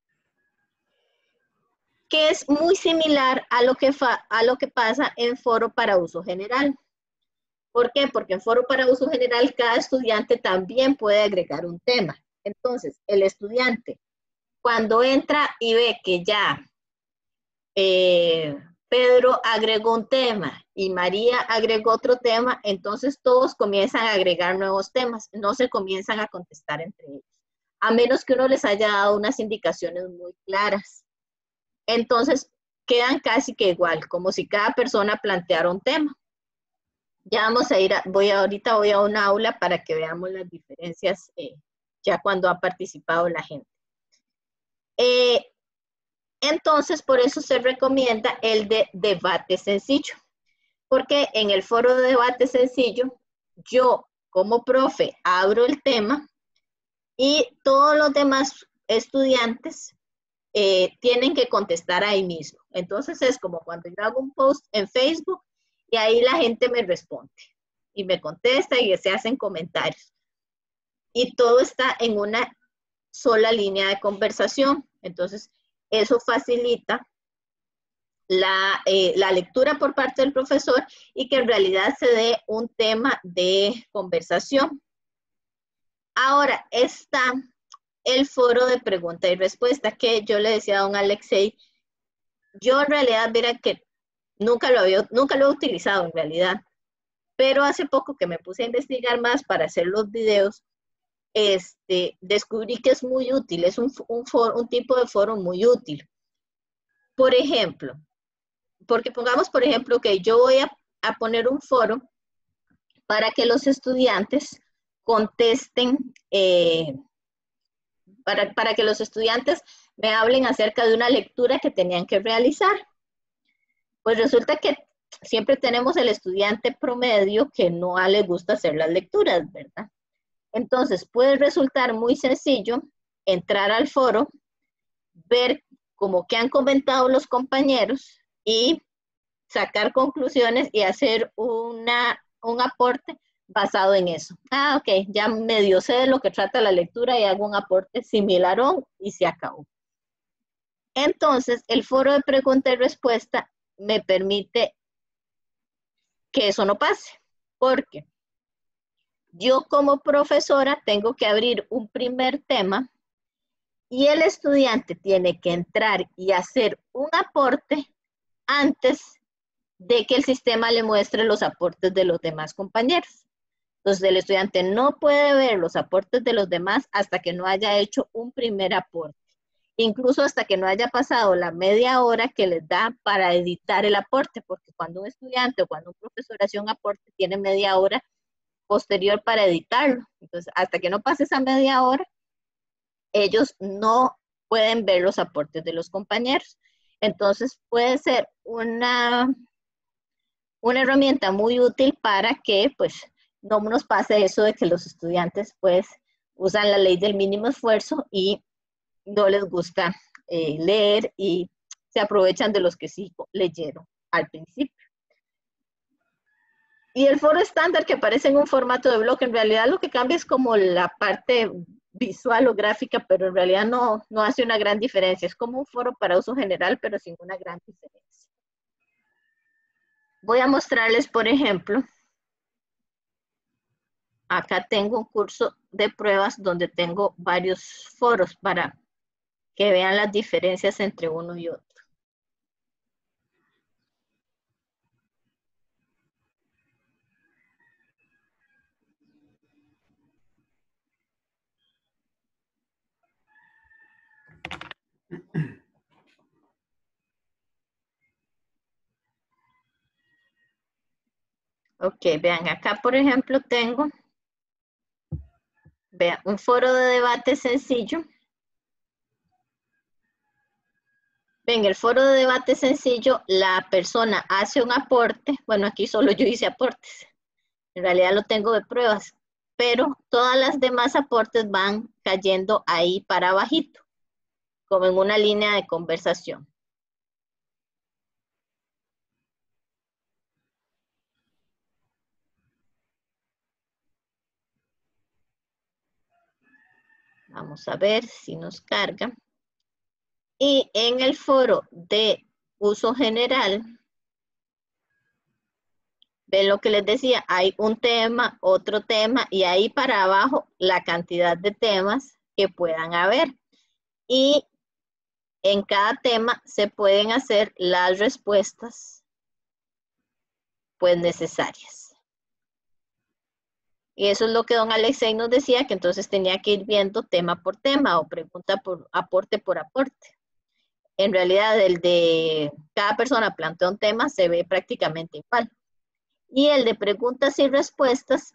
Que es muy similar a lo que, fa, a lo que pasa en foro para uso general. ¿Por qué? Porque en foro para uso general cada estudiante también puede agregar un tema. Entonces, el estudiante, cuando entra y ve que ya eh, Pedro agregó un tema y María agregó otro tema, entonces todos comienzan a agregar nuevos temas, no se comienzan a contestar entre ellos, a menos que uno les haya dado unas indicaciones muy claras. Entonces, quedan casi que igual, como si cada persona planteara un tema. Ya vamos a ir, a, voy a, ahorita voy a una aula para que veamos las diferencias eh, ya cuando ha participado la gente. Eh, entonces, por eso se recomienda el de debate sencillo, porque en el foro de debate sencillo, yo como profe abro el tema y todos los demás estudiantes eh, tienen que contestar ahí mismo. Entonces es como cuando yo hago un post en Facebook y ahí la gente me responde y me contesta y se hacen comentarios. Y todo está en una sola línea de conversación. Entonces, eso facilita la, eh, la lectura por parte del profesor y que en realidad se dé un tema de conversación. Ahora está el foro de pregunta y respuesta que yo le decía a don Alexei. Yo en realidad, mira que nunca lo, había, nunca lo he utilizado en realidad, pero hace poco que me puse a investigar más para hacer los videos, este, descubrí que es muy útil, es un, un, foro, un tipo de foro muy útil. Por ejemplo, porque pongamos, por ejemplo, que yo voy a, a poner un foro para que los estudiantes contesten, eh, para, para que los estudiantes me hablen acerca de una lectura que tenían que realizar. Pues resulta que siempre tenemos el estudiante promedio que no le gusta hacer las lecturas, ¿verdad? Entonces puede resultar muy sencillo entrar al foro, ver como que han comentado los compañeros y sacar conclusiones y hacer una, un aporte basado en eso. Ah, ok, ya medio sé de lo que trata la lectura y hago un aporte similar y se acabó. Entonces, el foro de pregunta y respuesta me permite que eso no pase, porque yo como profesora tengo que abrir un primer tema y el estudiante tiene que entrar y hacer un aporte antes de que el sistema le muestre los aportes de los demás compañeros. Entonces, el estudiante no puede ver los aportes de los demás hasta que no haya hecho un primer aporte. Incluso hasta que no haya pasado la media hora que les da para editar el aporte, porque cuando un estudiante o cuando un profesor hace un aporte, tiene media hora posterior para editarlo. Entonces, hasta que no pase esa media hora, ellos no pueden ver los aportes de los compañeros. Entonces, puede ser una, una herramienta muy útil para que, pues, no nos pase eso de que los estudiantes, pues, usan la ley del mínimo esfuerzo y no les gusta eh, leer y se aprovechan de los que sí leyeron al principio. Y el foro estándar que aparece en un formato de bloque, en realidad lo que cambia es como la parte visual o gráfica, pero en realidad no, no hace una gran diferencia. Es como un foro para uso general, pero sin una gran diferencia. Voy a mostrarles, por ejemplo, acá tengo un curso de pruebas donde tengo varios foros para que vean las diferencias entre uno y otro. Ok, vean, acá por ejemplo tengo Vean, un foro de debate sencillo. En el foro de debate sencillo, la persona hace un aporte. Bueno, aquí solo yo hice aportes. En realidad lo tengo de pruebas. Pero todas las demás aportes van cayendo ahí para abajito, como en una línea de conversación. Vamos a ver si nos carga. Y en el foro de uso general, ven lo que les decía, hay un tema, otro tema, y ahí para abajo la cantidad de temas que puedan haber. Y en cada tema se pueden hacer las respuestas pues necesarias. Y eso es lo que don Alexei nos decía, que entonces tenía que ir viendo tema por tema o pregunta por aporte por aporte. En realidad, el de cada persona plantea un tema se ve prácticamente igual. Y el de preguntas y respuestas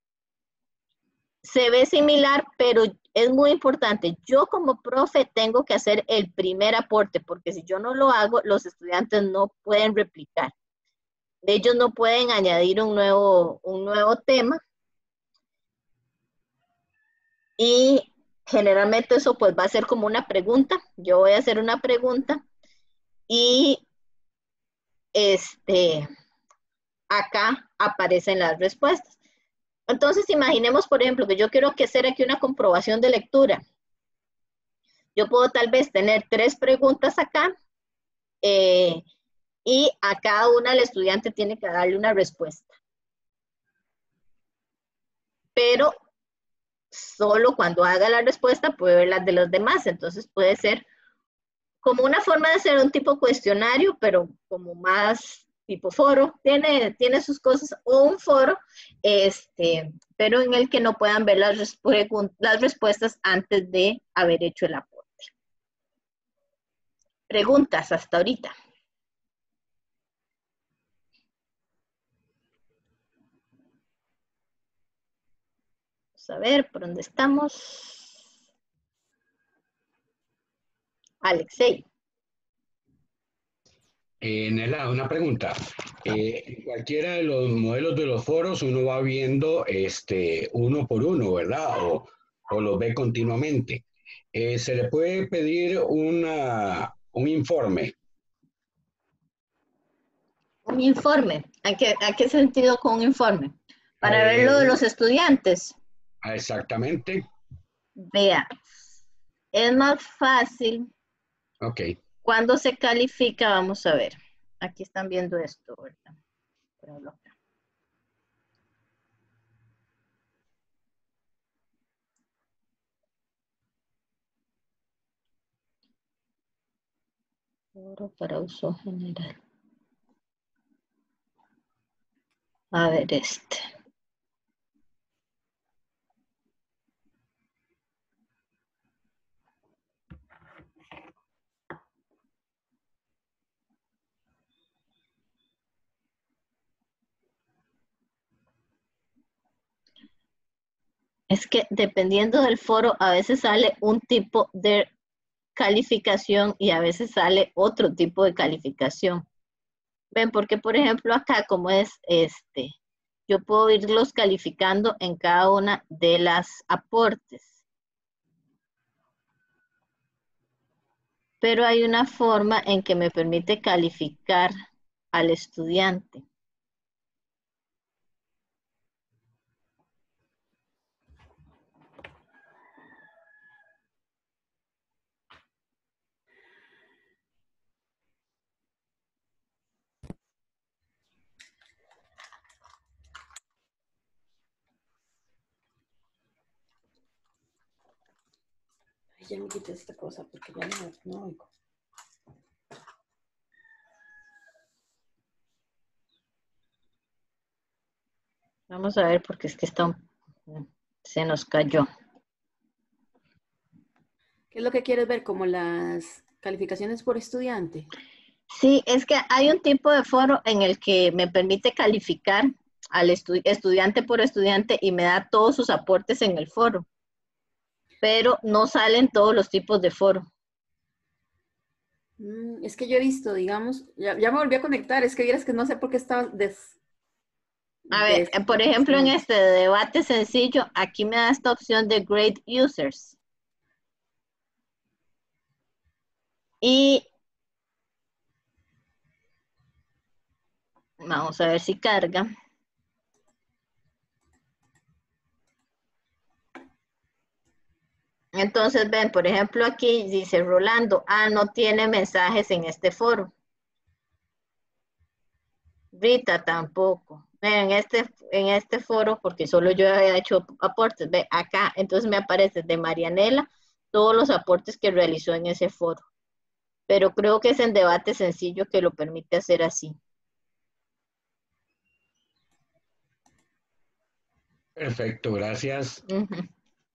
se ve similar, pero es muy importante. Yo como profe tengo que hacer el primer aporte, porque si yo no lo hago, los estudiantes no pueden replicar. Ellos no pueden añadir un nuevo, un nuevo tema. Y generalmente eso pues va a ser como una pregunta. Yo voy a hacer una pregunta y este, acá aparecen las respuestas. Entonces imaginemos, por ejemplo, que yo quiero que hacer aquí una comprobación de lectura. Yo puedo tal vez tener tres preguntas acá eh, y a cada una el estudiante tiene que darle una respuesta. Pero solo cuando haga la respuesta puede ver las de los demás. Entonces puede ser como una forma de hacer un tipo cuestionario, pero como más tipo foro. Tiene, tiene sus cosas, o un foro, este, pero en el que no puedan ver las, respu las respuestas antes de haber hecho el aporte. Preguntas hasta ahorita. Vamos a ver por dónde estamos. Alexei. Eh, Nela, una pregunta. Eh, en cualquiera de los modelos de los foros uno va viendo este, uno por uno, ¿verdad? O, o los ve continuamente. Eh, ¿se le puede pedir una, un informe? Un informe. ¿A qué, a qué sentido con un informe? Para Eh, ver lo de los estudiantes. Exactamente. Vea, es más fácil. Ok. Cuando se califica, vamos a ver. Aquí están viendo esto, ¿verdad? Foro para uso general. A ver este. Es que dependiendo del foro, a veces sale un tipo de calificación y a veces sale otro tipo de calificación. Ven, porque por ejemplo acá como es este, yo puedo irlos calificando en cada una de las aportes. Pero hay una forma en que me permite calificar al estudiante. Ya me quité esta cosa porque ya no, no oigo. Vamos a ver porque es que está, se nos cayó. ¿Qué es lo que quieres ver? Como las calificaciones por estudiante. Sí, es que hay un tipo de foro en el que me permite calificar al estu estudiante por estudiante y me da todos sus aportes en el foro. pero no salen todos los tipos de foro. Mm, es que yo he visto, digamos, ya, ya me volví a conectar, es que vieras que no sé por qué estaba des... A ver, des- por ejemplo, en este debate sencillo, aquí me da esta opción de Great Users. Y vamos a ver si carga. Entonces, ven, por ejemplo, aquí dice Rolando, ah, no tiene mensajes en este foro. Rita tampoco. En este, en este foro, porque solo yo había hecho aportes, ve acá, entonces me aparece de Marianela todos los aportes que realizó en ese foro. Pero creo que es en debate sencillo que lo permite hacer así. Perfecto, gracias. Uh-huh.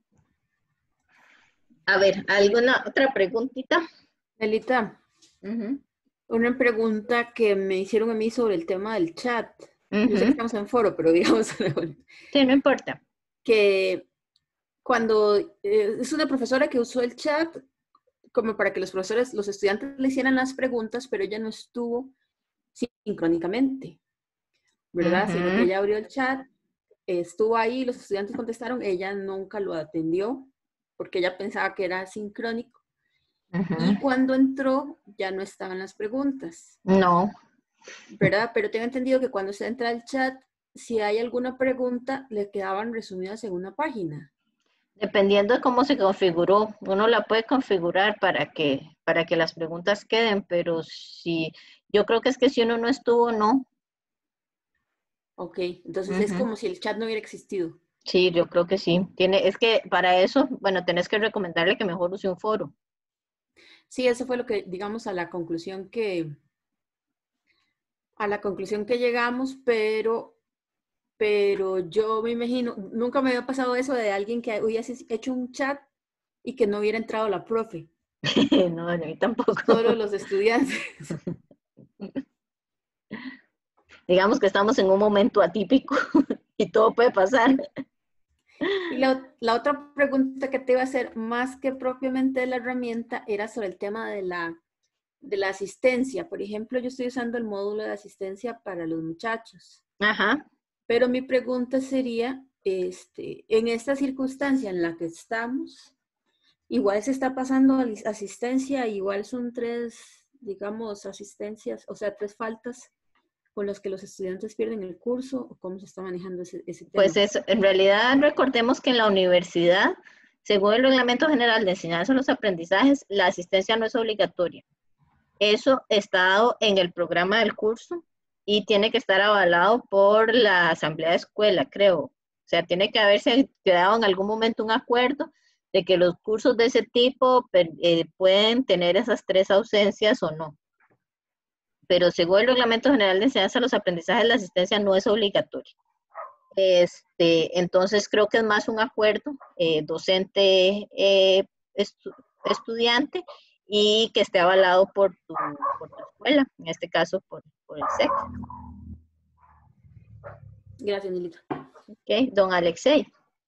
A ver, ¿alguna otra preguntita? Elita, Uh-huh. una pregunta que me hicieron a mí sobre el tema del chat. Uh-huh. Yo sé que estamos en foro, pero digamos... Sí, no importa. Que cuando eh, es una profesora que usó el chat como para que los profesores, los estudiantes le hicieran las preguntas, pero ella no estuvo sincrónicamente, ¿verdad? Uh-huh. Sino que ella abrió el chat, estuvo ahí, los estudiantes contestaron, ella nunca lo atendió porque ella pensaba que era sincrónico. Uh-huh. Y cuando entró, ya no estaban las preguntas. No. ¿Verdad? Pero tengo entendido que cuando se entra al chat, si hay alguna pregunta, le quedaban resumidas en una página. Dependiendo de cómo se configuró, uno la puede configurar para que, para que las preguntas queden, pero si, yo creo que es que si uno no estuvo, no. Ok, entonces uh-huh. es como si el chat no hubiera existido. Sí, yo creo que sí. Tiene, es que para eso, bueno, tenés que recomendarle que mejor use un foro. Sí, eso fue lo que, digamos, a la conclusión que, a la conclusión que llegamos, pero, pero yo me imagino, nunca me había pasado eso de alguien que hubiese hecho un chat y que no hubiera entrado la profe. No, a mí tampoco. Solo los estudiantes. Digamos que estamos en un momento atípico y todo puede pasar. Y la, la otra pregunta que te iba a hacer, más que propiamente de la herramienta, era sobre el tema de la, de la asistencia. Por ejemplo, yo estoy usando el módulo de asistencia para los muchachos. Ajá. Pero mi pregunta sería, este, en esta circunstancia en la que estamos, igual se está pasando asistencia, igual son tres, digamos, asistencias, o sea, tres faltas con los que los estudiantes pierden el curso, o cómo se está manejando ese, ese tema. Pues eso, en realidad recordemos que en la universidad, según el Reglamento General de Enseñanza de los Aprendizajes, la asistencia no es obligatoria. Eso está dado en el programa del curso y tiene que estar avalado por la asamblea de escuela, creo. O sea, tiene que haberse quedado en algún momento un acuerdo de que los cursos de ese tipo eh, pueden tener esas tres ausencias o no. Pero según el Reglamento General de Enseñanza de los Aprendizajes, la asistencia no es obligatoria. Este, entonces, creo que es más un acuerdo eh, docente-estudiante eh, y que esté avalado por tu, por tu escuela, en este caso por, por el S E C. Gracias, Nilita. Ok, don Alexei.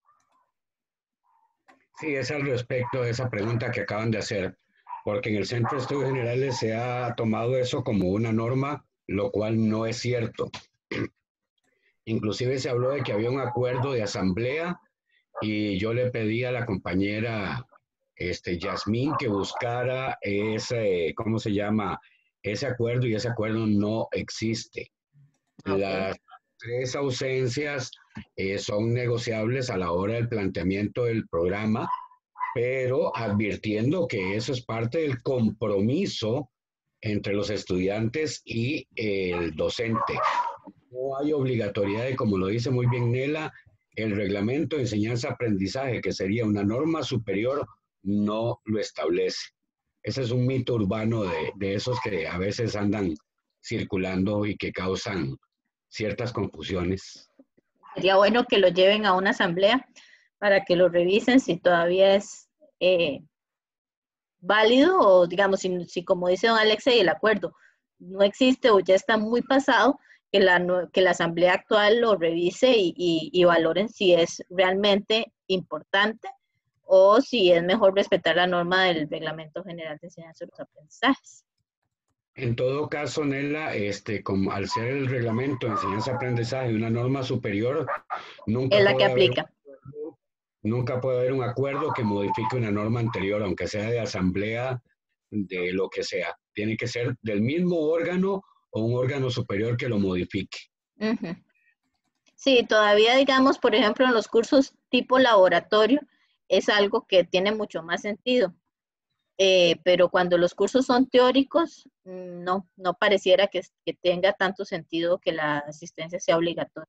Sí, es al respecto de esa pregunta que acaban de hacer, porque en el Centro de Estudios Generales se ha tomado eso como una norma, lo cual no es cierto. Inclusive se habló de que había un acuerdo de asamblea y yo le pedí a la compañera este, Yasmín que buscara ese, ¿cómo se llama? Ese acuerdo, y ese acuerdo no existe. Okay. Las tres ausencias eh, son negociables a la hora del planteamiento del programa, pero advirtiendo que eso es parte del compromiso entre los estudiantes y el docente. No hay obligatoriedad, y como lo dice muy bien Nela, el reglamento de enseñanza-aprendizaje, que sería una norma superior, no lo establece. Ese es un mito urbano de, de esos que a veces andan circulando y que causan ciertas confusiones. Sería bueno que lo lleven a una asamblea para que lo revisen si todavía es eh, válido o, digamos, si, si como dice don Alexei, el acuerdo no existe o ya está muy pasado, que la, que la asamblea actual lo revise y, y, y valoren si es realmente importante o si es mejor respetar la norma del Reglamento General de Enseñanza de los Aprendizajes. En todo caso, Nela, este, como al ser el reglamento de enseñanza-aprendizaje una norma superior, nunca Es la que puede haber, aplica. nunca puede haber un acuerdo que modifique una norma anterior, aunque sea de asamblea, de lo que sea. Tiene que ser del mismo órgano o un órgano superior que lo modifique. Uh-huh. Sí, todavía digamos, por ejemplo, en los cursos tipo laboratorio, es algo que tiene mucho más sentido. Eh, pero cuando los cursos son teóricos, no, no pareciera que, que tenga tanto sentido que la asistencia sea obligatoria.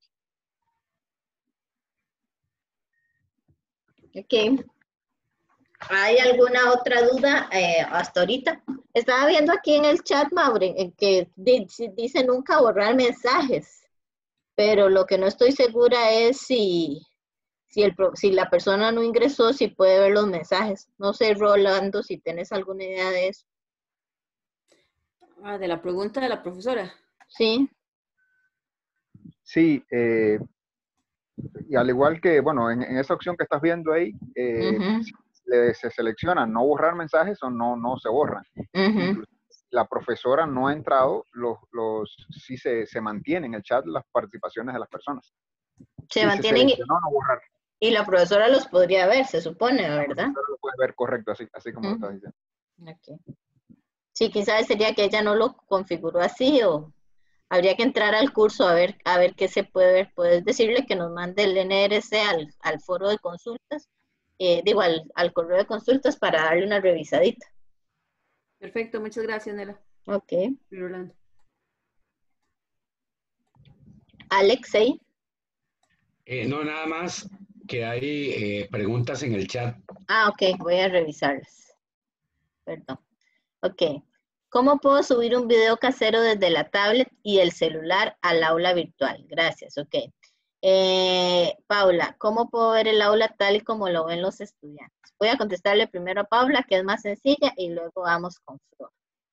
Ok. ¿Hay alguna otra duda eh, hasta ahorita? Estaba viendo aquí en el chat, Maureen, que dice nunca borrar mensajes, pero lo que no estoy segura es si, si, el, si la persona no ingresó, si puede ver los mensajes. No sé, Rolando, si tienes alguna idea de eso. Ah, de la pregunta de la profesora. Sí. Sí, eh, y al igual que, bueno, en, en esa opción que estás viendo ahí, eh, Uh-huh. le, se selecciona no borrar mensajes o no, no se borran. Uh-huh. La profesora no ha entrado, los, los, sí se, se mantienen en el chat las participaciones de las personas. Se sí, mantienen se no, no borrar. Y la profesora los podría ver, se supone, ¿verdad? La profesora lo puede ver correcto, así, así como uh-huh. lo estás diciendo. Okay. Sí, quizás sería que ella no lo configuró así o habría que entrar al curso a ver, a ver qué se puede ver. Puedes decirle que nos mande el N R C al, al foro de consultas, eh, digo, al, al correo de consultas para darle una revisadita. Perfecto, muchas gracias, Nela. Ok. Rolando. Alexei. Eh, no, nada más que hay eh, preguntas en el chat. Ah, ok, voy a revisarlas. Perdón. Ok. ¿Cómo puedo subir un video casero desde la tablet y el celular al aula virtual? Gracias, ok. Eh, Paula, ¿cómo puedo ver el aula tal y como lo ven los estudiantes? Voy a contestarle primero a Paula, que es más sencilla, y luego vamos con Flor.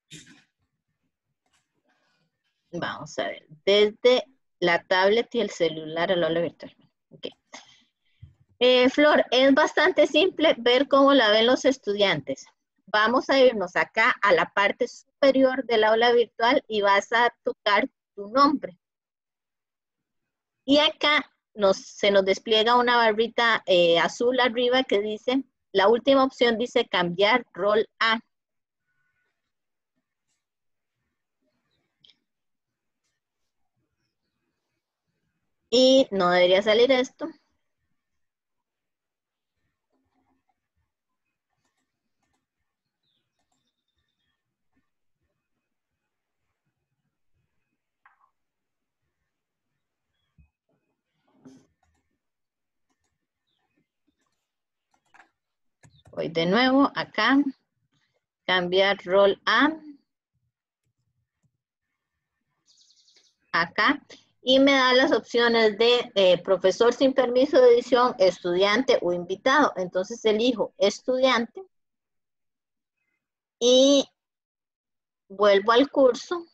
Vamos a ver, desde la tablet y el celular al aula virtual. Ok. Eh, Flor, es bastante simple ver cómo la ven los estudiantes. Vamos a irnos acá a la parte superior del aula virtual y vas a tocar tu nombre. Y acá nos, se nos despliega una barrita eh, azul arriba que dice, la última opción dice cambiar rol a. Y no debería salir esto. Voy de nuevo acá, cambiar rol a, acá, y me da las opciones de eh, profesor sin permiso de edición, estudiante o invitado. Entonces elijo estudiante y vuelvo al curso.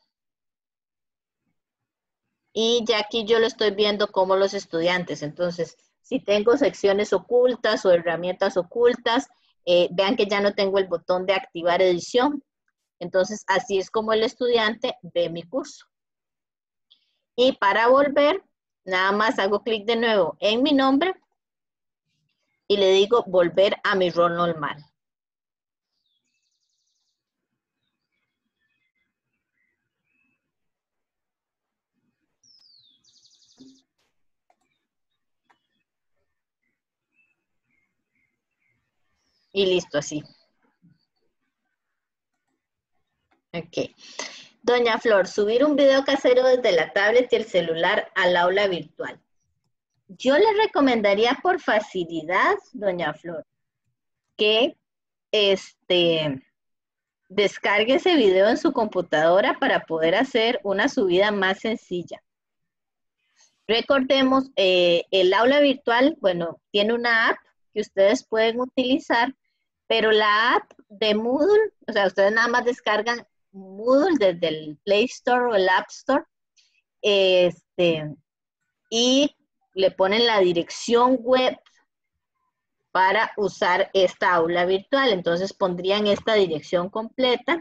Y ya aquí yo lo estoy viendo como los estudiantes. Entonces, si tengo secciones ocultas o herramientas ocultas, eh, vean que ya no tengo el botón de activar edición. Entonces, así es como el estudiante ve mi curso. Y para volver, nada más hago clic de nuevo en mi nombre y le digo volver a mi rol normal. Y listo, así. Ok. Doña Flor, subir un video casero desde la tablet y el celular al aula virtual. Yo le recomendaría por facilidad, doña Flor, que este, descargue ese video en su computadora para poder hacer una subida más sencilla. Recordemos, eh, el aula virtual, bueno, tiene una app que ustedes pueden utilizar, pero la app de Moodle, o sea, ustedes nada más descargan Moodle desde el Play Store o el App Store, este, y le ponen la dirección web para usar esta aula virtual. Entonces pondrían esta dirección completa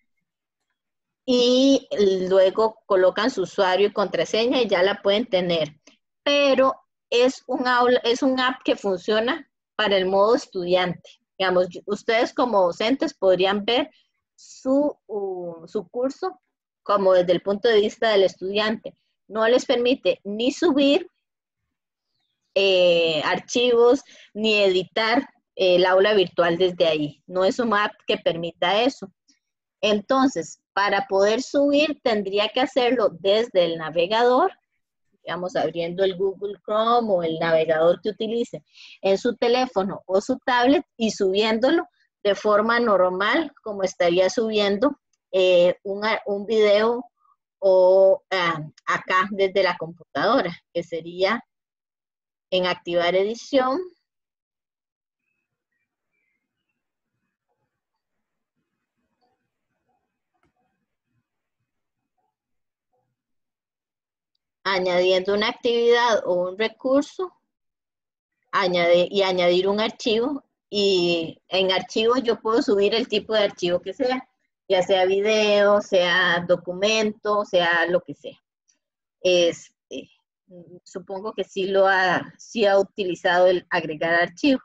y luego colocan su usuario y contraseña y ya la pueden tener. Pero es un aula, es un app que funciona para el modo estudiante. Digamos, ustedes como docentes podrían ver su, uh, su curso como desde el punto de vista del estudiante. No les permite ni subir eh, archivos ni editar eh, el aula virtual desde ahí. No es una app que permita eso. Entonces, para poder subir tendría que hacerlo desde el navegador, digamos, abriendo el Google Chrome o el navegador que utilice en su teléfono o su tablet y subiéndolo de forma normal, como estaría subiendo eh, un, un video o uh, acá desde la computadora, que sería en activar edición. Añadiendo una actividad o un recurso, añade, y añadir un archivo, y en archivo yo puedo subir el tipo de archivo que sea, ya sea video, sea documento, sea lo que sea. Este, supongo que sí lo ha, sí ha utilizado el agregar archivo.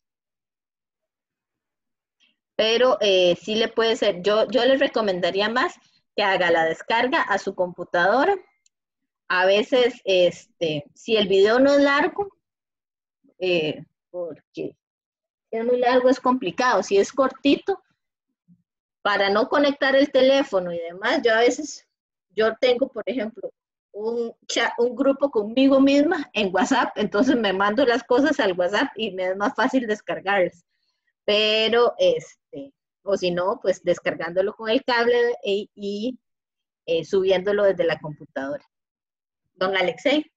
Pero eh, sí le puede ser, yo, yo les recomendaría más que haga la descarga a su computadora. A veces, este, si el video no es largo, eh, porque si es muy largo es complicado. Si es cortito, para no conectar el teléfono y demás, yo a veces, yo tengo, por ejemplo, un, chat, un grupo conmigo misma en WhatsApp, entonces me mando las cosas al WhatsApp y me es más fácil descargarlas. Pero, este, o si no, pues descargándolo con el cable y, y eh, subiéndolo desde la computadora. Don Alexei.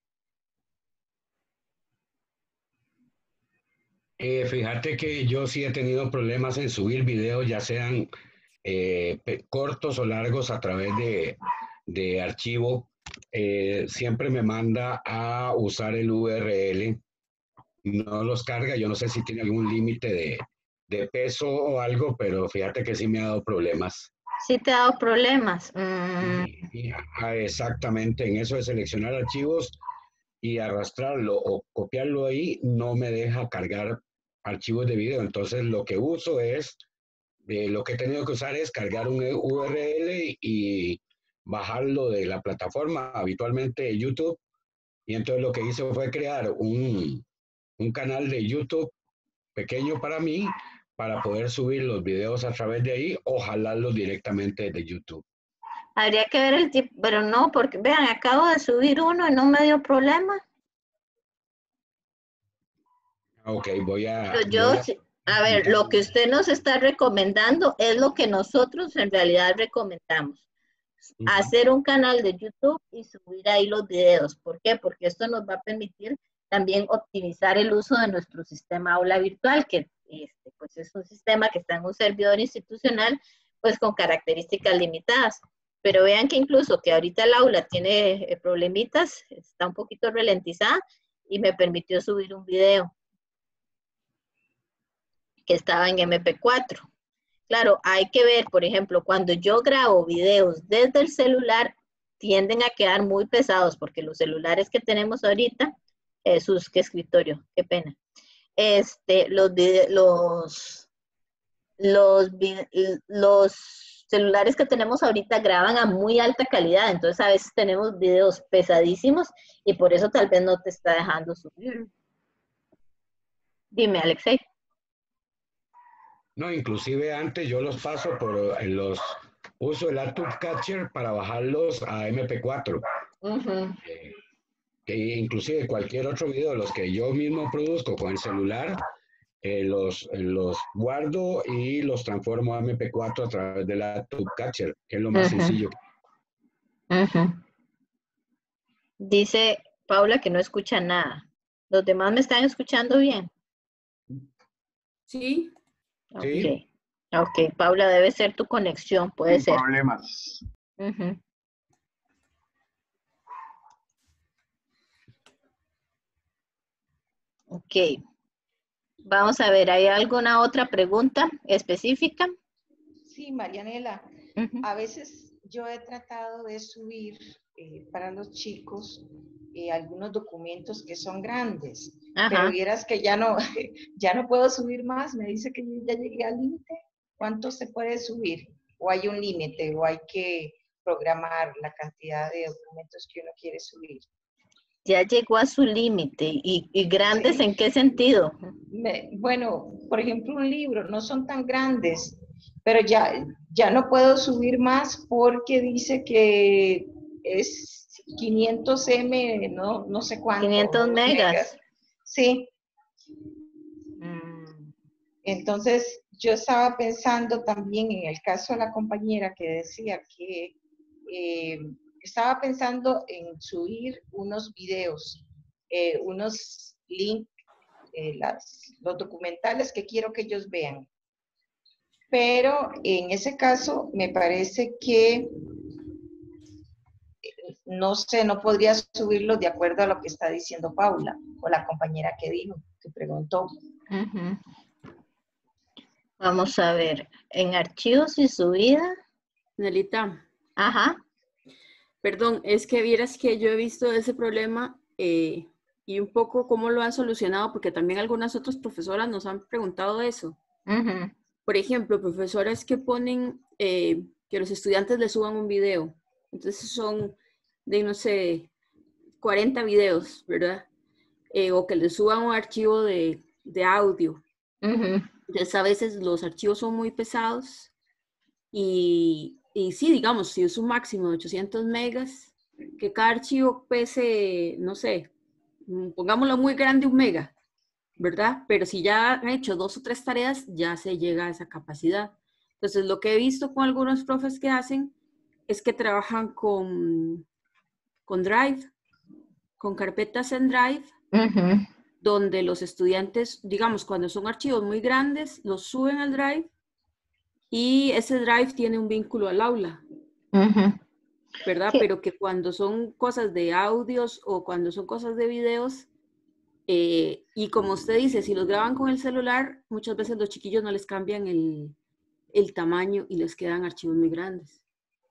Eh, fíjate que yo sí he tenido problemas en subir videos, ya sean eh, cortos o largos a través de, de archivo. Eh, siempre me manda a usar el U R L, no los carga. Yo no sé si tiene algún límite de, de peso o algo, pero fíjate que sí me ha dado problemas. Sí te ha dado problemas. Mm. Y, y, ah, exactamente, en eso de seleccionar archivos y arrastrarlo o copiarlo ahí, no me deja cargar archivos de video. Entonces lo que uso es, eh, lo que he tenido que usar es cargar un U R L y bajarlo de la plataforma, habitualmente YouTube. Y entonces lo que hice fue crear un, un canal de YouTube pequeño para mí, para poder subir los videos a través de ahí o jalarlos directamente de YouTube. Habría que ver el tipo, pero no, porque vean, acabo de subir uno y no me dio problema. Ok, voy a... Pero yo, voy a, a ver, lo que usted nos está recomendando es lo que nosotros en realidad recomendamos. Uh-huh. Hacer un canal de YouTube y subir ahí los videos. ¿Por qué? Porque esto nos va a permitir también optimizar el uso de nuestro sistema aula virtual, que este, pues es un sistema que está en un servidor institucional, pues con características limitadas. Pero vean que incluso que ahorita el aula tiene eh, problemitas, está un poquito ralentizada y me permitió subir un video que estaba en eme pe cuatro. Claro, hay que ver, por ejemplo, cuando yo grabo videos desde el celular, tienden a quedar muy pesados, porque los celulares que tenemos ahorita, Jesús, qué escritorio, qué pena. Este, los, los, los, los celulares que tenemos ahorita graban a muy alta calidad, entonces a veces tenemos videos pesadísimos y por eso tal vez no te está dejando subir. Dime, Alexei. No, inclusive antes yo los paso por en los uso el AirTube Catcher para bajarlos a eme pe cuatro. Uh-huh. eh, que inclusive cualquier otro video, los que yo mismo produzco con el celular, eh, los, los guardo y los transformo a eme pe cuatro a través del AirTube Catcher, que es lo más uh-huh. sencillo. Uh-huh. Dice Paula que no escucha nada. ¿Los demás me están escuchando bien? Sí. Ok, sí. Ok, Paula, debe ser tu conexión, puede Sin ser. problemas. Uh-huh. Ok, Vamos a ver, ¿hay alguna otra pregunta específica? Sí, Marianela, Uh-huh. a veces yo he tratado de subir eh, para los chicos eh, algunos documentos que son grandes, Ajá. pero vieras que ya no, ya no puedo subir más, me dice que yo ya llegué al límite. ¿Cuánto se puede subir? ¿O hay un límite? ¿O hay que programar la cantidad de documentos que uno quiere subir? Ya llegó a su límite. ¿Y, y grandes Sí. en qué sentido? Me, bueno, por ejemplo, un libro, no son tan grandes, pero ya, ya no puedo subir más porque dice que es quinientos eme, no, no sé cuánto. quinientos megas. Sí. Mm. Entonces, yo estaba pensando también en el caso de la compañera que decía que eh, estaba pensando en subir unos videos, eh, unos links, eh, las, los documentales que quiero que ellos vean. Pero en ese caso me parece que, no sé, no podría subirlos de acuerdo a lo que está diciendo Paula, o la compañera que dijo, que preguntó. Uh-huh. Vamos a ver, en archivos y subida. Nelita. Ajá. Perdón, es que vieras que yo he visto ese problema eh, y un poco cómo lo han solucionado, porque también algunas otras profesoras nos han preguntado eso. Uh-huh. Por ejemplo, profesoras que ponen eh, que los estudiantes les suban un video. Entonces son de, no sé, cuarenta videos, ¿verdad? Eh, o que les suban un archivo de, de audio. Uh-huh. Entonces a veces los archivos son muy pesados y, y sí, digamos, si es un máximo de ochocientos megas, que cada archivo pese, no sé, pongámoslo muy grande, un mega, ¿verdad? Pero si ya han hecho dos o tres tareas, ya se llega a esa capacidad. Entonces, lo que he visto con algunos profes que hacen es que trabajan con, con Drive, con carpetas en Drive, uh-huh. donde los estudiantes, digamos, cuando son archivos muy grandes, los suben al Drive y ese Drive tiene un vínculo al aula, uh-huh. ¿verdad? Sí. Pero que cuando son cosas de audios o cuando son cosas de videos, Eh, y como usted dice, si los graban con el celular, muchas veces los chiquillos no les cambian el, el tamaño y les quedan archivos muy grandes.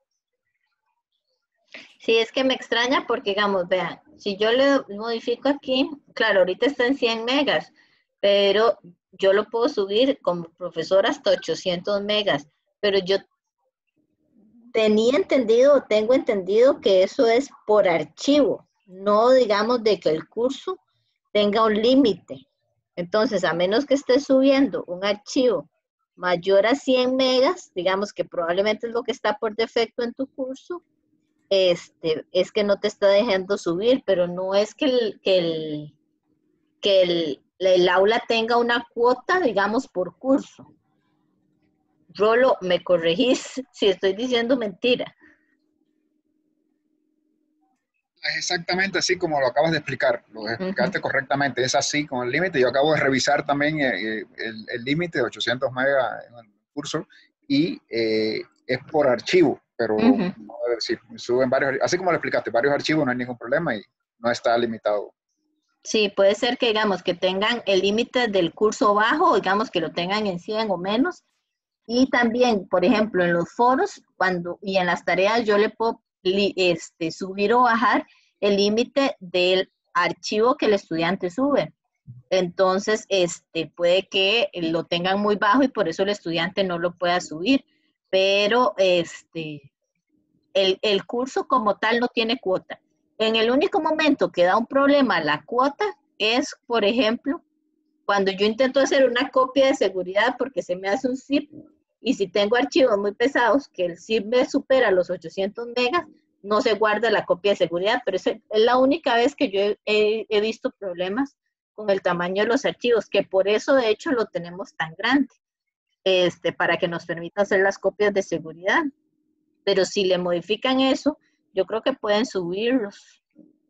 Sí, es que me extraña porque, digamos, vean, si yo le modifico aquí, claro, ahorita está en cien megas, pero yo lo puedo subir como profesor hasta ochocientos megas, pero yo tenía entendido, tengo entendido que eso es por archivo, no digamos de que el curso tenga un límite. Entonces, a menos que estés subiendo un archivo mayor a cien megas, digamos que probablemente es lo que está por defecto en tu curso, este, es que no te está dejando subir, pero no es que el, que el, que el, el aula tenga una cuota, digamos, por curso. Rolo, me corregís si estoy diciendo mentira. Es exactamente así como lo acabas de explicar, lo explicaste uh-huh. correctamente, es así con el límite. Yo acabo de revisar también eh, el, el límite de ochocientos megas en el curso y eh, es por archivo, pero uh-huh. no, si suben varios, así como lo explicaste, varios archivos, no hay ningún problema y no está limitado. Sí, puede ser que digamos que tengan el límite del curso bajo, digamos que lo tengan en cien o menos, y también, por ejemplo, en los foros cuando y en las tareas yo le puedo Este, subir o bajar el límite del archivo que el estudiante sube. Entonces, este, puede que lo tengan muy bajo y por eso el estudiante no lo pueda subir. Pero este, el, el curso como tal no tiene cuota. En el único momento que da un problema la cuota es, por ejemplo, cuando yo intento hacer una copia de seguridad porque se me hace un zip. Y si tengo archivos muy pesados, que el zip me supera los ochocientos megas, no se guarda la copia de seguridad, pero es, es la única vez que yo he, he, he visto problemas con el tamaño de los archivos, que por eso de hecho lo tenemos tan grande, este, para que nos permita hacer las copias de seguridad. Pero si le modifican eso, yo creo que pueden subirlos.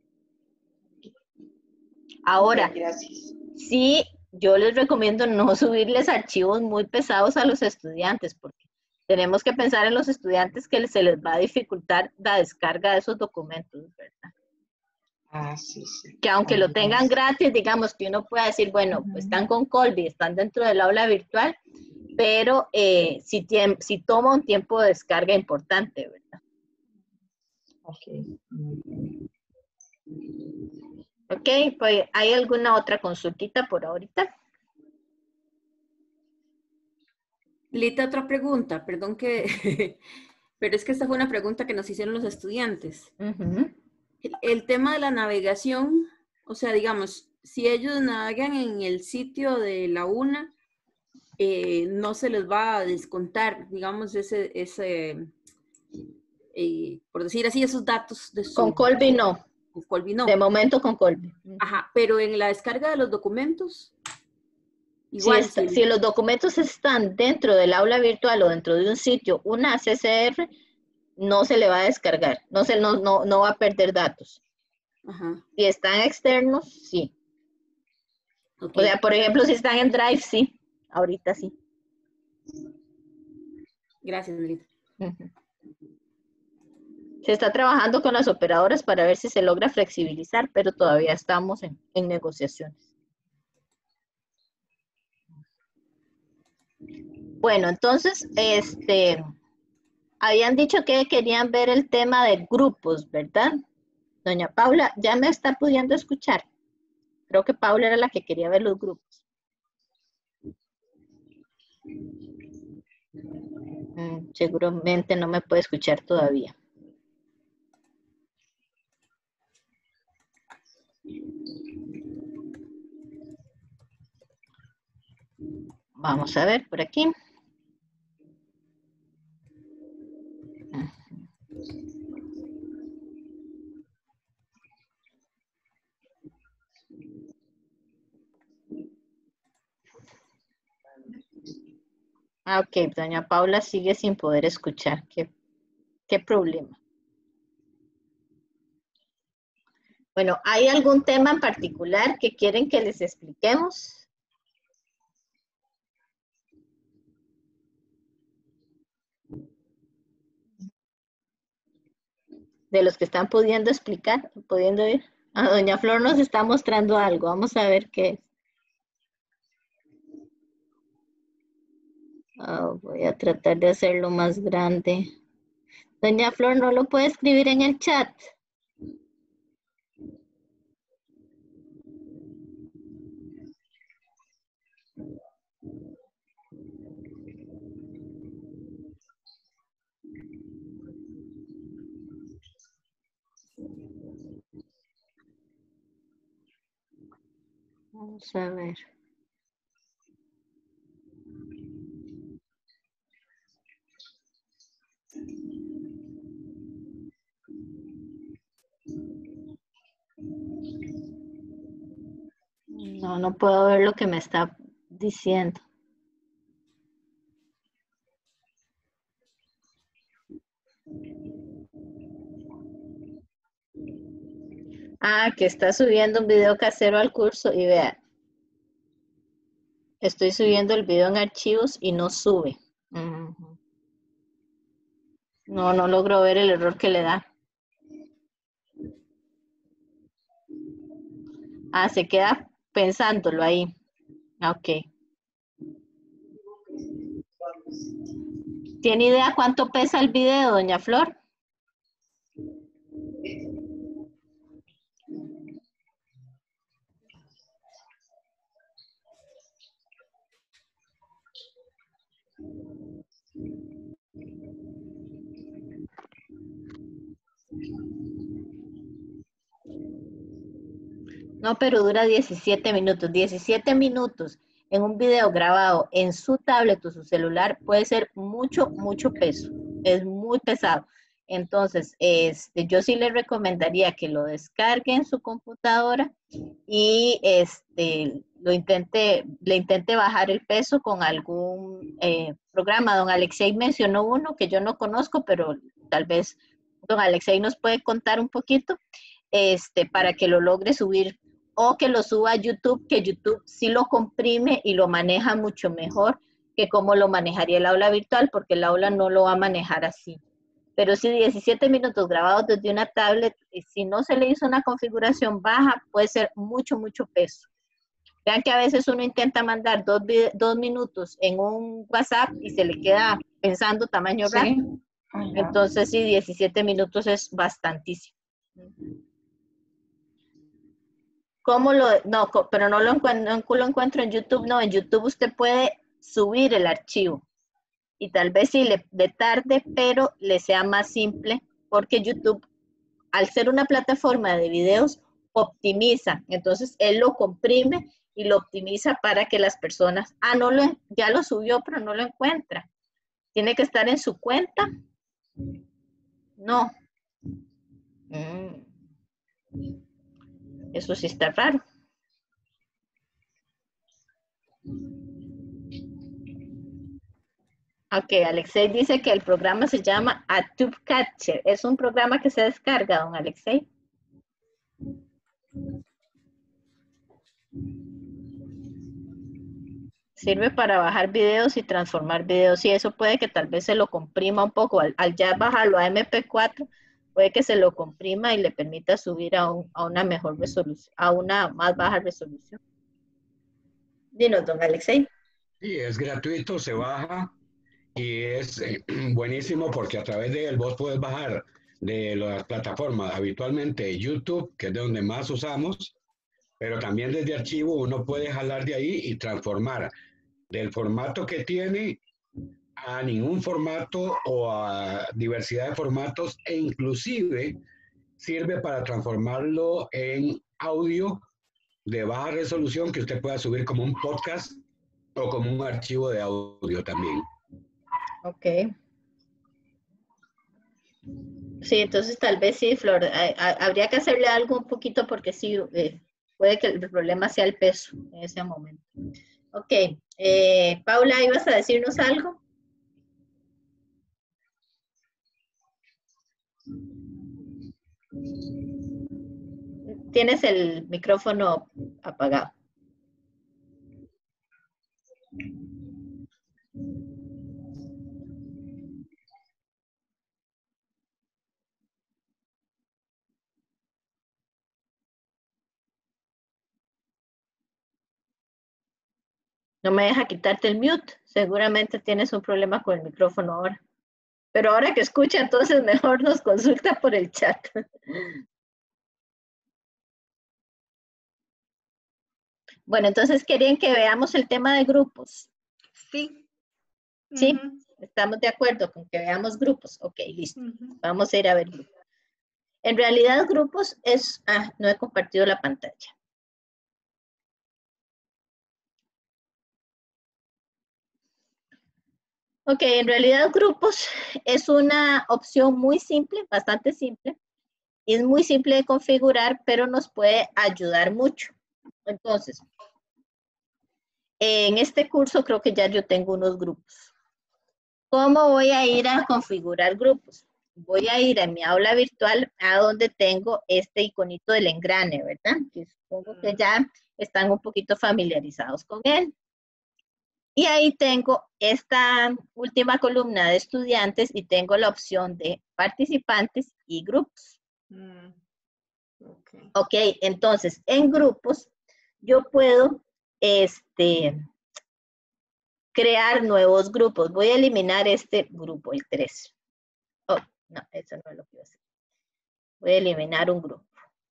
Ahora, gracias. Sí, yo les recomiendo no subirles archivos muy pesados a los estudiantes, porque tenemos que pensar en los estudiantes que se les va a dificultar la descarga de esos documentos, ¿verdad? Ah, sí, sí. Que aunque lo tengan gratis, digamos que uno pueda decir, bueno, pues están con Colby, están dentro del aula virtual, pero eh, si, tiene, si toma un tiempo de descarga importante, ¿verdad? Ok. Ok, pues ¿hay alguna otra consultita por ahorita? Lita, otra pregunta, perdón que, pero es que esta fue una pregunta que nos hicieron los estudiantes. Uh-huh. el, el tema de la navegación, o sea, digamos, si ellos navegan en el sitio de la UNA, eh, no se les va a descontar, digamos, ese, ese eh, por decir así, esos datos de su... Con Colby no. Con Colby no. De momento con Colby. Ajá, pero en la descarga de los documentos... Igual, si, está, si los documentos están dentro del aula virtual o dentro de un sitio, una C C R, no se le va a descargar, no, se, no, no, no va a perder datos. Ajá. Si están externos, sí. Okay. O sea, por ejemplo, si están en Drive, sí. Ahorita sí. Gracias, Melita. Uh-huh. Se está trabajando con las operadoras para ver si se logra flexibilizar, pero todavía estamos en, en negociaciones. Bueno, entonces, este, habían dicho que querían ver el tema de grupos, ¿verdad? Doña Paula, ¿ya me está pudiendo escuchar? Creo que Paula era la que quería ver los grupos. Mm, seguramente no me puede escuchar todavía. Vamos a ver por aquí. Ah, ok, doña Paula sigue sin poder escuchar. ¿Qué, qué problema? Bueno, ¿hay algún tema en particular que quieren que les expliquemos? De los que están pudiendo explicar, pudiendo ir. Ah, doña Flor nos está mostrando algo. Vamos a ver qué es. Oh, voy a tratar de hacerlo más grande. Doña Flor, ¿no lo puede escribir en el chat? Vamos a ver. No, no puedo ver lo que me está diciendo. Ah, que está subiendo un video casero al curso y vea. Estoy subiendo el video en archivos y no sube. Uh-huh. No, no logro ver el error que le da. Ah, se queda pensándolo ahí. Ok. ¿Tiene idea cuánto pesa el video, doña Flor? No, pero dura diecisiete minutos. diecisiete minutos en un video grabado en su tablet o su celular puede ser mucho, mucho peso. Es muy pesado. Entonces, este, yo sí le recomendaría que lo descargue en su computadora y este, lo intente, le intente bajar el peso con algún eh, programa. Don Alexei mencionó uno que yo no conozco, pero tal vez don Alexei nos puede contar un poquito este, para que lo logre subir. O que lo suba a YouTube, que YouTube sí lo comprime y lo maneja mucho mejor que como lo manejaría el aula virtual, porque el aula no lo va a manejar así. Pero si diecisiete minutos grabados desde una tablet, si no se le hizo una configuración baja, puede ser mucho, mucho peso. Vean que a veces uno intenta mandar dos, dos minutos en un WhatsApp y se le queda pensando tamaño rato. Sí. Entonces, sí, diecisiete minutos es bastantísimo. ¿Cómo lo? No, pero no lo, encuentro, no lo encuentro en YouTube. No, en YouTube usted puede subir el archivo. Y tal vez sí le, le tarde, pero le sea más simple, porque YouTube, al ser una plataforma de videos, optimiza. Entonces, él lo comprime y lo optimiza para que las personas, ah, no lo, ya lo subió, pero no lo encuentra. ¿Tiene que estar en su cuenta? No. Mm. Eso sí está raro. Ok, Alexei dice que el programa se llama ATube Catcher. ¿Es un programa que se descarga, don Alexei? Sirve para bajar videos y transformar videos. Y eso puede que tal vez se lo comprima un poco. Al, al ya bajarlo a eme pe cuatro, puede que se lo comprima y le permita subir a, un, a una mejor resolución, a una más baja resolución. Dinos, don Alexei. Sí, es gratuito, se baja y es eh, buenísimo porque a través de él vos puedes bajar de las plataformas, habitualmente YouTube, que es de donde más usamos, pero también desde archivo uno puede jalar de ahí y transformar del formato que tiene a ningún formato o a diversidad de formatos, e inclusive sirve para transformarlo en audio de baja resolución que usted pueda subir como un podcast o como un archivo de audio también. Ok. Sí, entonces tal vez sí, Flor, a, a, habría que hacerle algo un poquito porque sí, eh, puede que el problema sea el peso en ese momento. Ok, eh, Paula, ¿ibas a decirnos algo? Tienes el micrófono apagado. No me deja quitarte el mute. Seguramente tienes un problema con el micrófono ahora. Pero ahora que escucha, entonces mejor nos consulta por el chat. Bueno, entonces querían que veamos el tema de grupos. Sí. Sí, Uh-huh. Estamos de acuerdo con que veamos grupos. Ok, listo. Uh-huh. Vamos a ir a ver grupos. En realidad, grupos es... Ah, no he compartido la pantalla. Ok, en realidad grupos es una opción muy simple, bastante simple. Es muy simple de configurar, pero nos puede ayudar mucho. Entonces, en este curso creo que ya yo tengo unos grupos. ¿Cómo voy a ir a configurar grupos? Voy a ir a mi aula virtual a donde tengo este iconito del engrane, ¿verdad? Que supongo que ya están un poquito familiarizados con él. Y ahí tengo esta última columna de estudiantes y tengo la opción de participantes y grupos. Mm. Okay. Ok, entonces en grupos yo puedo este, crear nuevos grupos. Voy a eliminar este grupo, el tres. Oh, no, eso no es lo que voy a hacer. Voy a eliminar un grupo.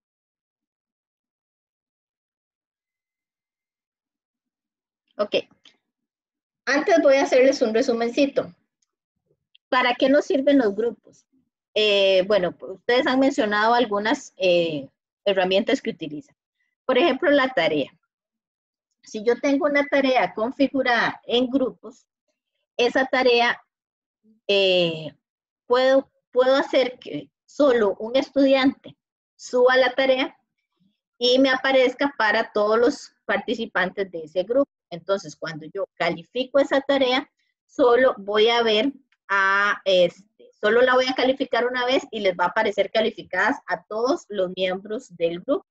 Ok. Antes voy a hacerles un resumencito. ¿Para qué nos sirven los grupos? Eh, bueno, ustedes han mencionado algunas eh, herramientas que utilizan. Por ejemplo, la tarea. Si yo tengo una tarea configurada en grupos, esa tarea eh, puedo, puedo hacer que solo un estudiante suba la tarea y me aparezca para todos los participantes de ese grupo. Entonces, cuando yo califico esa tarea, solo voy a ver a, este, solo la voy a calificar una vez y les va a aparecer calificadas a todos los miembros del grupo.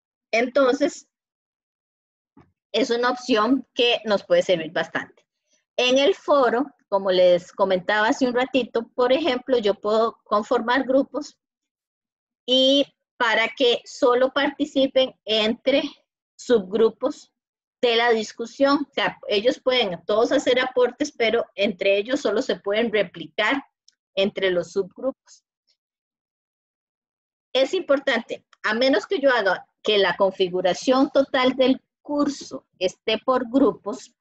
Entonces, es una opción que nos puede servir bastante. En el foro, como les comentaba hace un ratito, por ejemplo, yo puedo conformar grupos y para que solo participen entre subgrupos de la discusión. O sea, ellos pueden todos hacer aportes, pero entre ellos solo se pueden replicar entre los subgrupos. Es importante, a menos que yo haga que la configuración total del curso esté por grupos,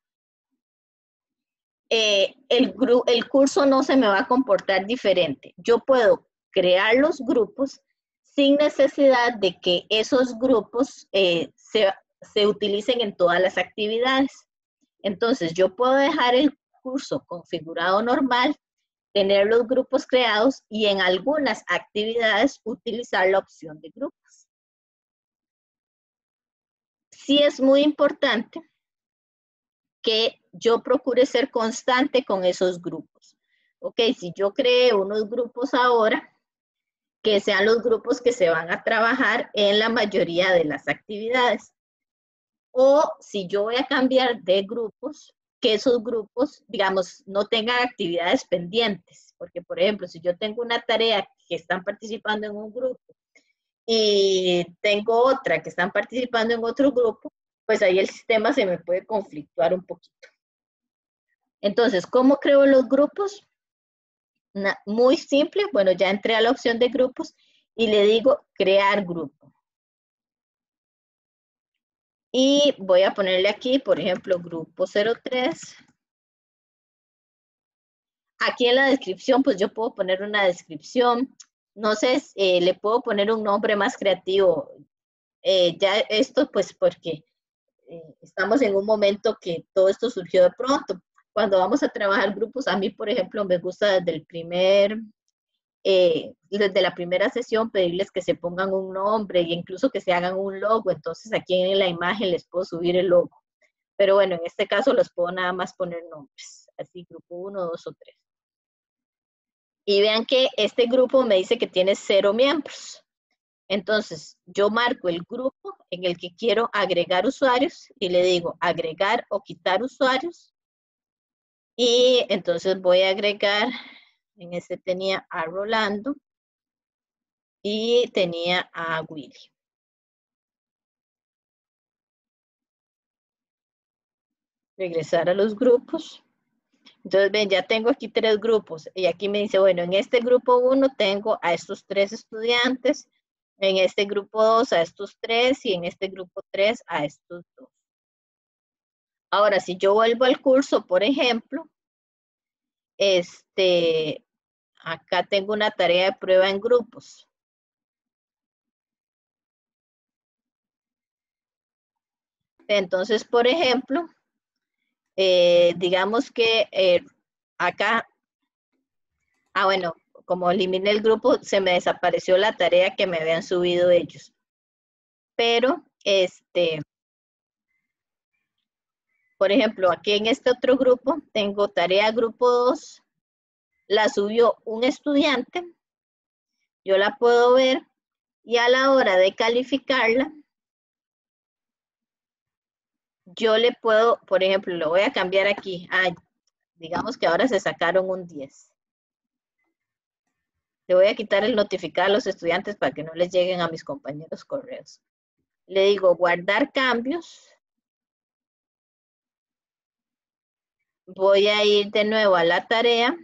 eh, el, gru el curso no se me va a comportar diferente. Yo puedo crear los grupos sin necesidad de que esos grupos eh, se, se utilicen en todas las actividades. Entonces, yo puedo dejar el curso configurado normal, tener los grupos creados y en algunas actividades utilizar la opción de grupos. Sí es muy importante que yo procure ser constante con esos grupos. Ok, si yo creo unos grupos ahora, que sean los grupos que se van a trabajar en la mayoría de las actividades. O si yo voy a cambiar de grupos, que esos grupos, digamos, no tengan actividades pendientes. Porque, por ejemplo, si yo tengo una tarea que están participando en un grupo y tengo otra que están participando en otro grupo, pues ahí el sistema se me puede conflictuar un poquito. Entonces, ¿cómo creo los grupos? Una, muy simple. Bueno, ya entré a la opción de grupos y le digo crear grupo. Y voy a ponerle aquí, por ejemplo, grupo cero tres. Aquí en la descripción, pues yo puedo poner una descripción. No sé, eh, le puedo poner un nombre más creativo. Eh, ya esto, pues porque eh, estamos en un momento que todo esto surgió de pronto. Cuando vamos a trabajar grupos, a mí, por ejemplo, me gusta desde el primer, eh, desde la primera sesión pedirles que se pongan un nombre e incluso que se hagan un logo. Entonces aquí en la imagen les puedo subir el logo. Pero bueno, en este caso los puedo nada más poner nombres. Así, grupo uno, dos o tres. Y vean que este grupo me dice que tiene cero miembros. Entonces, yo marco el grupo en el que quiero agregar usuarios y le digo agregar o quitar usuarios. Y entonces voy a agregar, en este tenía a Rolando y tenía a Willy. Regresar a los grupos. Entonces, ven, ya tengo aquí tres grupos. Y aquí me dice, bueno, en este grupo uno tengo a estos tres estudiantes, en este grupo dos a estos tres y en este grupo tres a estos dos. Ahora, si yo vuelvo al curso, por ejemplo, este, acá tengo una tarea de prueba en grupos. Entonces, por ejemplo, eh, digamos que eh, acá, ah, bueno, como eliminé el grupo, se me desapareció la tarea que me habían subido ellos. Pero, este, por ejemplo, aquí en este otro grupo, tengo tarea grupo dos, la subió un estudiante, yo la puedo ver y a la hora de calificarla, yo le puedo, por ejemplo, lo voy a cambiar aquí, ah, digamos que ahora se sacaron un diez. Le voy a quitar el notificar a los estudiantes para que no les lleguen a mis compañeros correos. Le digo guardar cambios. Voy a ir de nuevo a la tarea.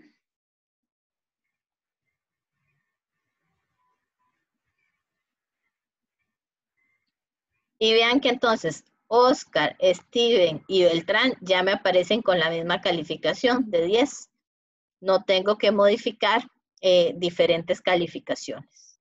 Y vean que entonces Oscar, Steven y Beltrán ya me aparecen con la misma calificación de diez. No tengo que modificar eh, diferentes calificaciones.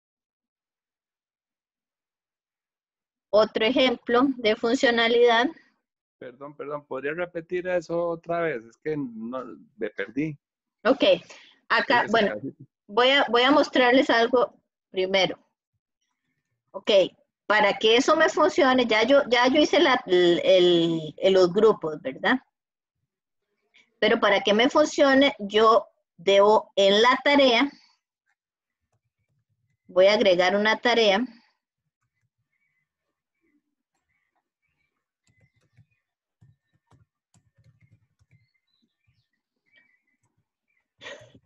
Otro ejemplo de funcionalidad. Perdón, perdón, ¿podría repetir eso otra vez? Es que no, me perdí. Ok, acá, bueno, voy a, voy a mostrarles algo primero. Ok, para que eso me funcione, ya yo, ya yo hice la, el, el, el, los grupos, ¿verdad? Pero para que me funcione, yo debo en la tarea, voy a agregar una tarea.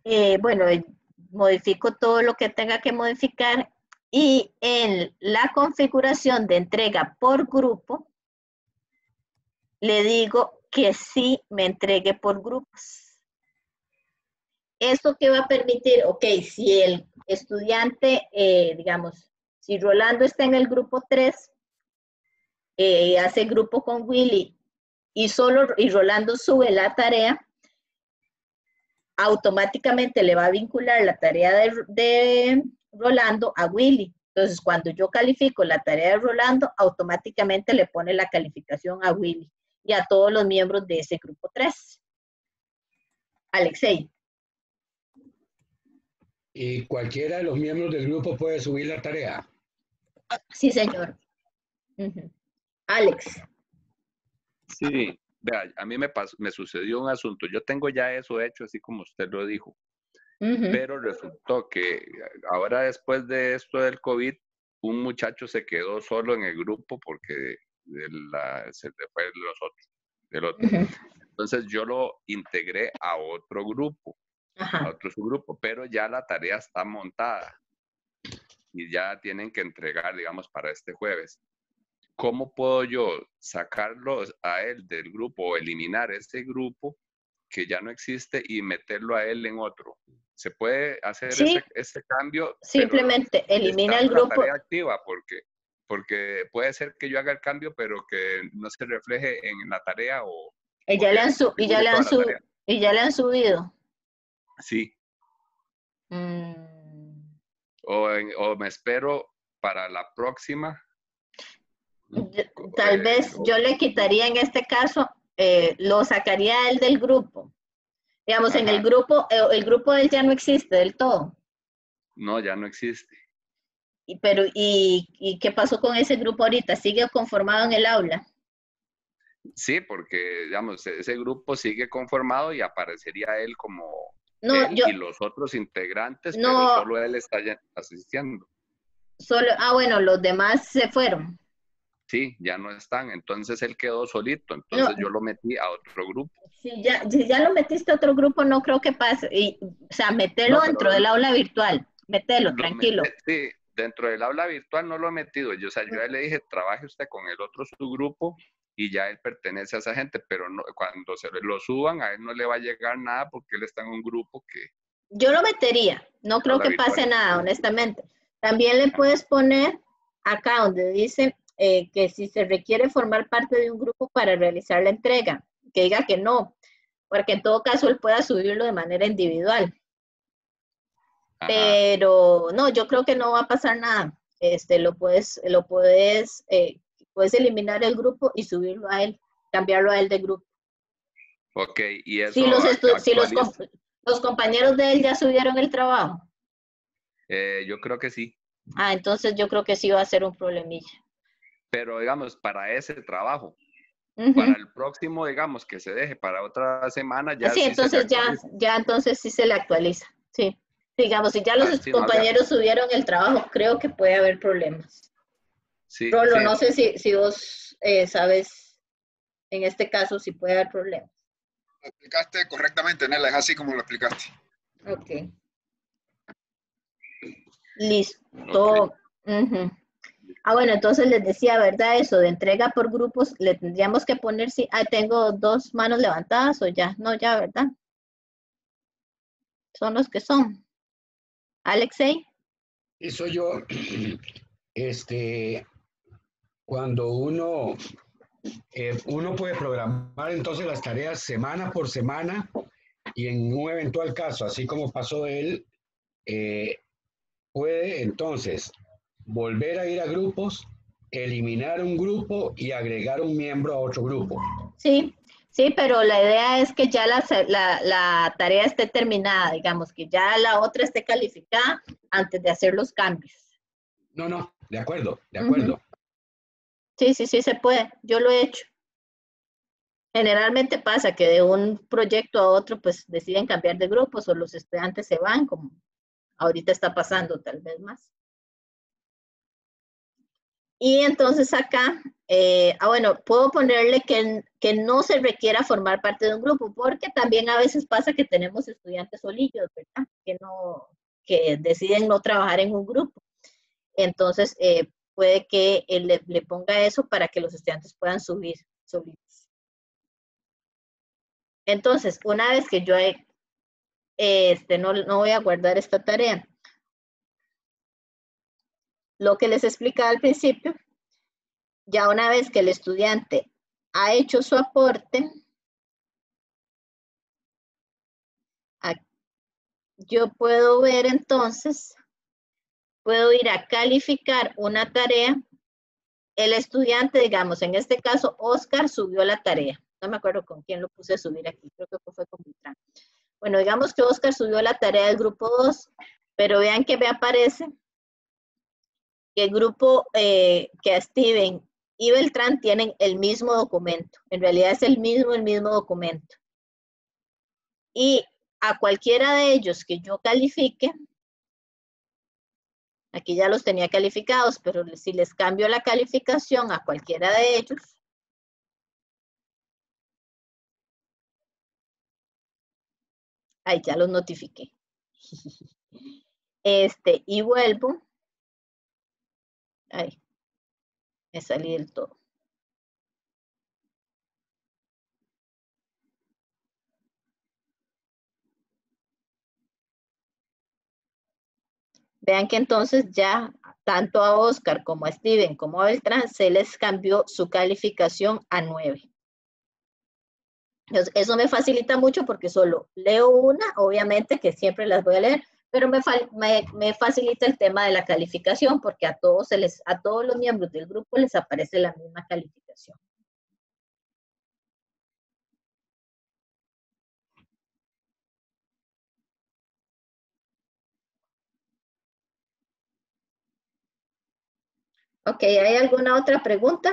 eh, bueno, modifico todo lo que tenga que modificar y en la configuración de entrega por grupo, le digo que sí me entregue por grupos. ¿Esto qué va a permitir? Ok, si el estudiante, eh, digamos, si Rolando está en el grupo tres, eh, hace grupo con Willy y solo y Rolando sube la tarea, automáticamente le va a vincular la tarea de, de Rolando a Willy. Entonces, cuando yo califico la tarea de Rolando, automáticamente le pone la calificación a Willy y a todos los miembros de ese grupo tres. Alexei. ¿Y cualquiera de los miembros del grupo puede subir la tarea? Sí, señor. Uh-huh. Alex. Sí, vea, a mí me, pasó, me sucedió un asunto. Yo tengo ya eso hecho, así como usted lo dijo. Uh-huh. Pero resultó que ahora, después de esto del COVID, un muchacho se quedó solo en el grupo porque de la, se le fue los otros, del otro. Uh-huh. Entonces yo lo integré a otro grupo, uh-huh. a otro subgrupo, pero ya la tarea está montada y ya tienen que entregar, digamos, para este jueves. ¿Cómo puedo yo sacarlo a él del grupo o eliminar este grupo que ya no existe y meterlo a él en otro? ¿Se puede hacer sí. ese, ese cambio? Simplemente elimina el grupo. La tarea activa porque, porque puede ser que yo haga el cambio, pero que no se refleje en la tarea o... Y ya, le han, su y ya, le han, su y ya le han subido. Sí. Mm. O, en, o me espero para la próxima. Yo, tal eh, vez o... yo le quitaría en este caso, eh, lo sacaría él del grupo. Digamos, Ajá. en el grupo, eh, el grupo de él ya no existe del todo. No, ya no existe. Y, pero, ¿y, ¿y qué pasó con ese grupo ahorita? ¿Sigue conformado en el aula? Sí, porque, digamos, ese grupo sigue conformado y aparecería él como no, él yo, y los otros integrantes, no, pero solo él está asistiendo. Solo, ah, bueno, los demás se fueron. Sí, ya no están, entonces él quedó solito, entonces no. yo lo metí a otro grupo. Si ya, si ya lo metiste a otro grupo, no creo que pase, y, o sea, meterlo no, dentro del aula virtual, metelo, tranquilo. Metí, sí, dentro del aula virtual no lo he metido, yo, o sea, yo ya le dije, trabaje usted con el otro subgrupo, y ya él pertenece a esa gente, pero no, cuando se lo suban, a él no le va a llegar nada porque él está en un grupo que... Yo lo metería, no creo que pase nada, honestamente. También le puedes poner acá donde dice eh, que si se requiere formar parte de un grupo para realizar la entrega, que diga que no, porque en todo caso él pueda subirlo de manera individual. Ajá. Pero no, yo creo que no va a pasar nada. Este, lo puedes, lo puedes... Eh, Puedes eliminar el grupo y subirlo a él, cambiarlo a él de grupo. Ok, y eso... Si los, si los, comp los compañeros de él ya subieron el trabajo. Eh, yo creo que sí. Ah, entonces yo creo que sí va a ser un problemilla. Pero digamos, para ese trabajo, uh-huh. para el próximo, digamos, que se deje para otra semana, ya sí, sí entonces se ya, ya entonces sí se le actualiza. Sí, digamos, si ya los ah, sí, compañeros no, subieron el trabajo, creo que puede haber problemas. Sí, Rolo, sí. no sé si, si vos eh, sabes, en este caso, si puede haber problemas. Lo explicaste correctamente, Nela, es así como lo explicaste. Ok. Listo. Okay. Uh-huh. Ah, bueno, entonces les decía, ¿verdad? Eso de entrega por grupos, le tendríamos que poner si, ah, tengo dos manos levantadas o ya, no, ya, ¿verdad? Son los que son. Alexei. Eso yo, este... Cuando uno, eh, uno puede programar entonces las tareas semana por semana y en un eventual caso, así como pasó él, eh, puede entonces volver a ir a grupos, eliminar un grupo y agregar un miembro a otro grupo. Sí, sí, pero la idea es que ya la, la, la tarea esté terminada, digamos, que ya la otra esté calificada antes de hacer los cambios. No, no, de acuerdo, de acuerdo. Uh-huh. Sí, sí, sí se puede. Yo lo he hecho. Generalmente pasa que de un proyecto a otro, pues deciden cambiar de grupos o los estudiantes se van, como ahorita está pasando tal vez más. Y entonces acá Eh, ah, bueno, puedo ponerle que, que no se requiera formar parte de un grupo, porque también a veces pasa que tenemos estudiantes solillos, ¿verdad? Que, no, que deciden no trabajar en un grupo. Entonces, eh, puede que él le, le ponga eso para que los estudiantes puedan subir solitos. Entonces, una vez que yo he, este, no, no voy a guardar esta tarea, lo que les explicaba al principio, ya una vez que el estudiante ha hecho su aporte, yo puedo ver entonces, puedo ir a calificar una tarea. El estudiante, digamos, en este caso, Oscar subió la tarea. No me acuerdo con quién lo puse a subir aquí, creo que fue con Vitran. Bueno, digamos que Oscar subió la tarea del grupo dos, pero vean que me aparece que el grupo, eh, que Steven y Beltrán tienen el mismo documento. En realidad es el mismo, el mismo documento. Y a cualquiera de ellos que yo califique, aquí ya los tenía calificados, pero si les cambio la calificación a cualquiera de ellos, ahí ya los notifiqué. Este, y vuelvo. Ahí, me salí del todo. Vean que entonces ya tanto a Oscar como a Steven como a Beltrán se les cambió su calificación a nueve. Entonces, eso me facilita mucho porque solo leo una, obviamente que siempre las voy a leer, pero me, me, me facilita el tema de la calificación porque a todos, se les, a todos los miembros del grupo les aparece la misma calificación. Ok, ¿hay alguna otra pregunta?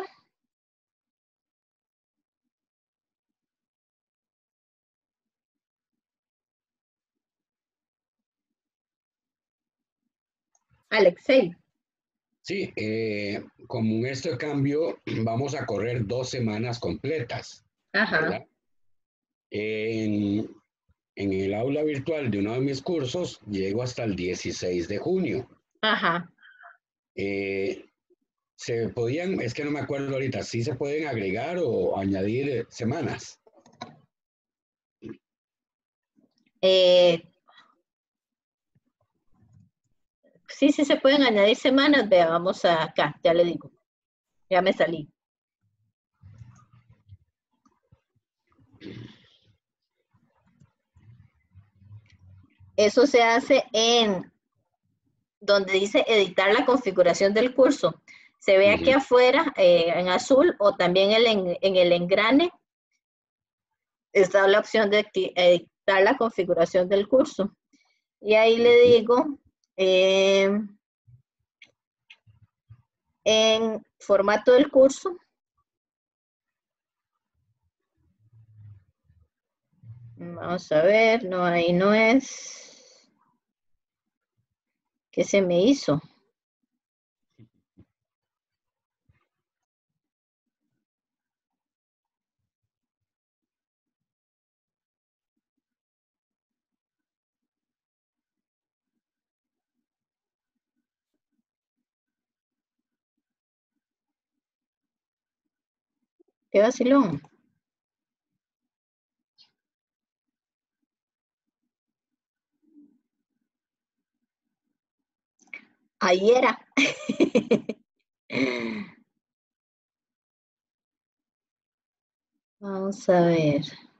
Alexei. Sí, eh, como en este cambio vamos a correr dos semanas completas. Ajá. ¿Verdad? En, en el aula virtual de uno de mis cursos llego hasta el dieciséis de junio. Ajá. Eh, se podían, es que no me acuerdo ahorita, ¿sí se pueden agregar o añadir semanas? Eh, sí, sí se pueden añadir semanas. Vea, vamos a acá, ya le digo. Ya me salí. Eso se hace en donde dice editar la configuración del curso. Se ve aquí uh-huh. afuera eh, en azul o también el en, en el engrane. Está la opción de editar la configuración del curso. Y ahí le digo, eh, en formato del curso, vamos a ver, no, ahí no es. ¿Qué se me hizo? Qué vacilón. Ahí era. Vamos a ver.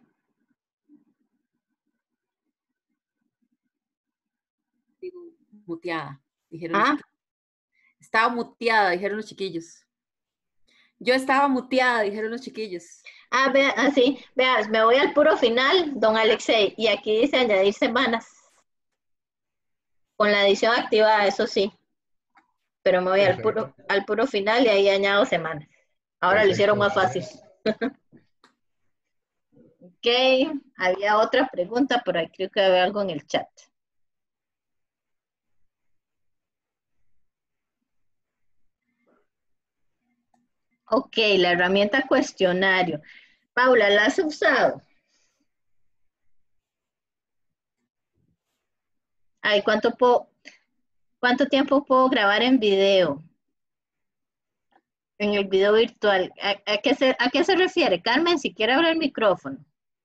Muteada, dijeron ¿Ah? los chiquillos. Estaba muteada, dijeron los chiquillos. Yo estaba muteada, dijeron los chiquillos. Ah, vea, así, ah, veas, me voy al puro final, don Alexei, y aquí dice añadir semanas. Con la edición activada, eso sí. Pero me voy al puro, al puro final y ahí añado semanas. Ahora Perfecto. Lo hicieron más fácil. Ok, había otra pregunta, pero ahí creo que había algo en el chat. Ok, la herramienta cuestionario. Paula, ¿la has usado? Ay, ¿cuánto, puedo, ¿cuánto tiempo puedo grabar en video? En el video virtual. ¿A, a, qué, se, ¿A qué se refiere? Carmen, si quiere abrir el micrófono.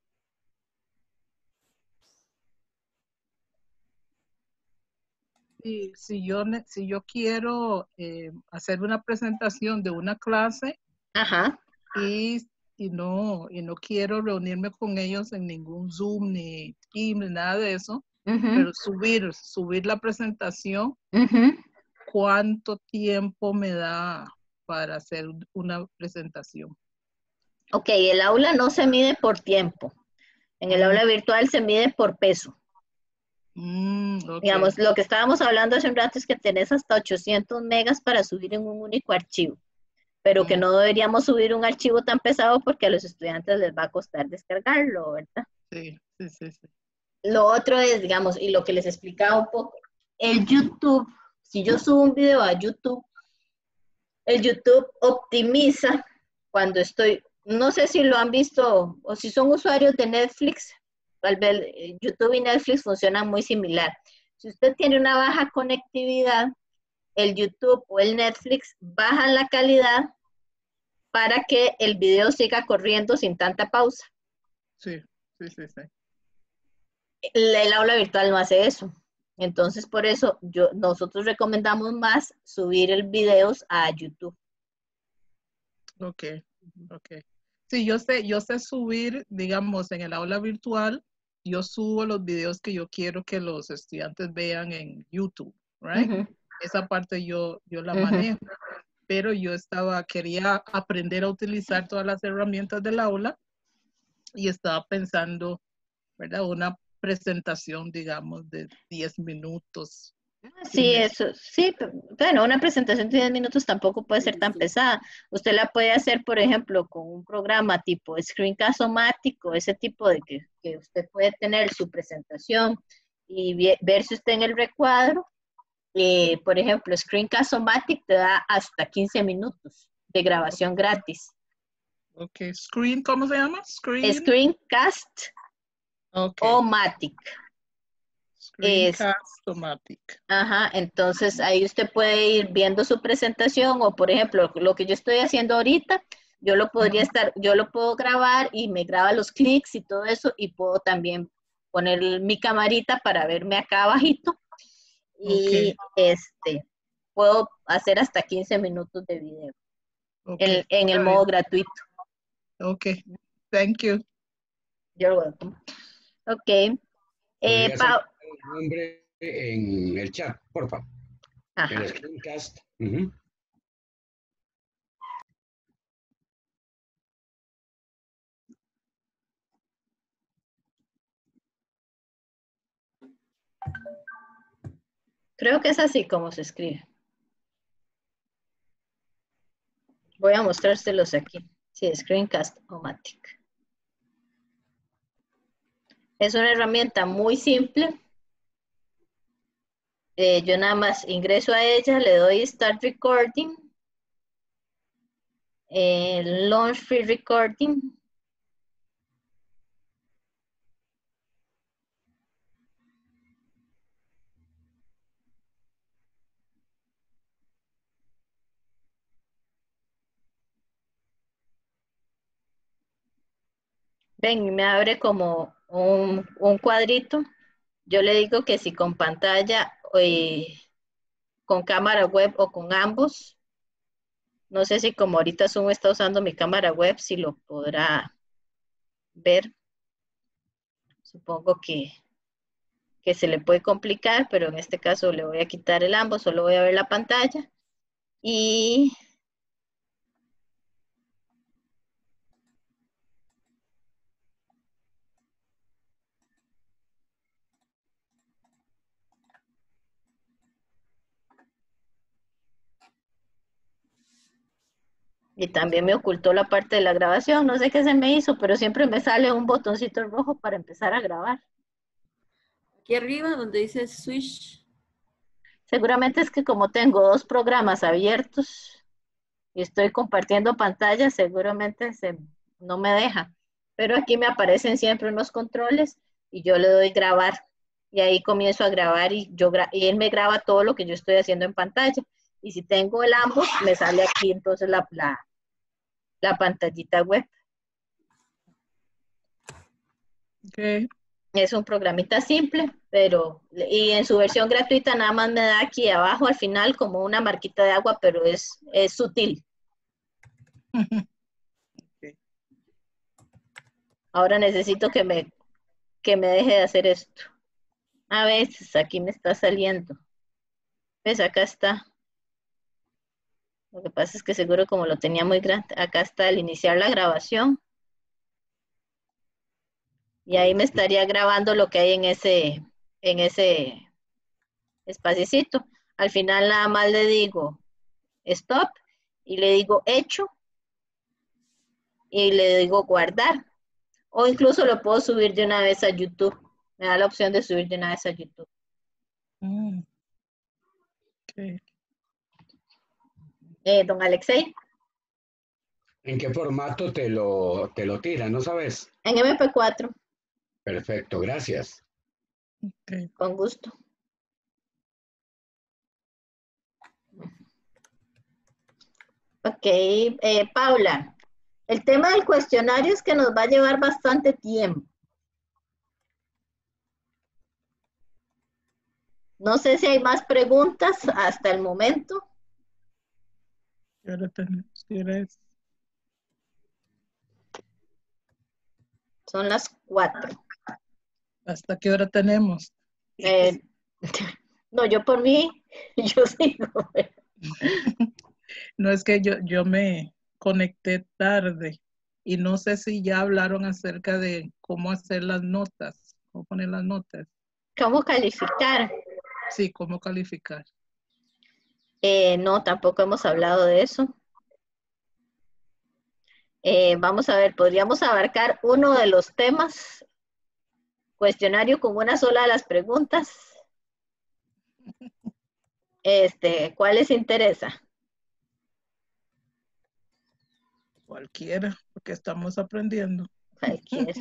Si, si, yo, si yo quiero eh, hacer una presentación de una clase, ajá, y, y, no, y no quiero reunirme con ellos en ningún Zoom, ni Teams, ni nada de eso, uh-huh. pero subir, subir la presentación, uh-huh. ¿cuánto tiempo me da para hacer una presentación? Ok, el aula no se mide por tiempo. En el uh-huh. aula virtual se mide por peso. Mm, okay. Digamos, lo que estábamos hablando hace un rato es que tenés hasta ochocientos megas para subir en un único archivo, pero mm. que no deberíamos subir un archivo tan pesado porque a los estudiantes les va a costar descargarlo, ¿verdad? Sí, sí, sí, sí. Lo otro es, digamos, y lo que les explicaba un poco, el YouTube, si yo subo un video a YouTube, el YouTube optimiza cuando estoy, no sé si lo han visto o si son usuarios de Netflix, tal vez YouTube y Netflix funcionan muy similar. Si usted tiene una baja conectividad, el YouTube o el Netflix bajan la calidad para que el video siga corriendo sin tanta pausa. Sí, sí, sí, sí. El, el aula virtual no hace eso. Entonces, por eso yo, nosotros recomendamos más subir el videos a YouTube. Ok, ok. Sí, yo sé, yo sé subir, digamos, en el aula virtual, yo subo los videos que yo quiero que los estudiantes vean en YouTube, right? Uh-huh. Esa parte yo, yo la uh-huh. manejo, pero yo estaba, quería aprender a utilizar todas las herramientas del aula y estaba pensando, ¿verdad? Una presentación, digamos, de diez minutos. Sí, eso, sí, bueno, una presentación de diez minutos tampoco puede ser tan pesada. Usted la puede hacer, por ejemplo, con un programa tipo Screencast-O-Matic, ese tipo de que, que usted puede tener su presentación y ver si usted en el recuadro. Eh, por ejemplo, Screencast-O-Matic te da hasta quince minutos de grabación gratis. Ok, Screen, ¿cómo se llama? Screen. Screencast-O-Matic. Okay. Screencast-O-Matic. Ajá, entonces ahí usted puede ir viendo su presentación o por ejemplo, lo que yo estoy haciendo ahorita, yo lo podría uh-huh. estar, yo lo puedo grabar y me graba los clics y todo eso y puedo también poner mi camarita para verme acá abajito y okay. este, puedo hacer hasta quince minutos de video okay. en, en el modo gratuito. Ok, thank you. You're welcome. Ok. Eh, pa nombre en el chat, por favor. El screencast. Uh-huh. Creo que es así como se escribe. Voy a mostrárselos aquí. Sí, Screencast-O-Matic. Es una herramienta muy simple. Eh, yo nada más ingreso a ella, le doy Start Recording, eh, Launch Free Recording. Ven, me abre como un, un cuadrito. Yo le digo que si con pantalla, eh, con cámara web o con ambos. No sé si como ahorita Zoom está usando mi cámara web, si lo podrá ver. Supongo que, que se le puede complicar, pero en este caso le voy a quitar el ambos, solo voy a ver la pantalla. Y Y también me ocultó la parte de la grabación. No sé qué se me hizo, pero siempre me sale un botoncito rojo para empezar a grabar. Aquí arriba, donde dice Switch. Seguramente es que como tengo dos programas abiertos, y estoy compartiendo pantalla, seguramente se, no me deja. Pero aquí me aparecen siempre unos controles y yo le doy grabar. Y ahí comienzo a grabar y, yo gra y él me graba todo lo que yo estoy haciendo en pantalla. Y si tengo el ambos, me sale aquí entonces la, la, la pantallita web. Okay. Es un programita simple, pero y en su versión gratuita nada más me da aquí abajo al final como una marquita de agua, pero es, es sutil. Okay. Ahora necesito que me, que me deje de hacer esto. A veces aquí me está saliendo. ¿Ves? Acá está. Lo que pasa es que seguro como lo tenía muy grande, acá está el iniciar la grabación. Y ahí me estaría grabando lo que hay en ese, en ese espaciecito. Al final nada más le digo stop y le digo hecho y le digo guardar. O incluso lo puedo subir de una vez a YouTube. Me da la opción de subir de una vez a YouTube. Mm. Okay. Eh, don Alexei. ¿En qué formato te lo, te lo tira? ¿No sabes? En eme pe cuatro. Perfecto, gracias. Okay. Con gusto. Ok, eh, Paula, el tema del cuestionario es que nos va a llevar bastante tiempo. No sé si hay más preguntas hasta el momento. ¿Qué hora tenemos? ¿Qué hora es? Son las cuatro. ¿Hasta qué hora tenemos? Eh, no, yo por mí, yo sigo. No, es que yo, yo me conecté tarde y no sé si ya hablaron acerca de cómo hacer las notas, cómo poner las notas. ¿Cómo calificar? Sí, cómo calificar. Eh, no, tampoco hemos hablado de eso. Eh, vamos a ver, podríamos abarcar uno de los temas, cuestionario con una sola de las preguntas. Este, ¿cuál les interesa? Cualquiera, porque estamos aprendiendo. Cualquiera.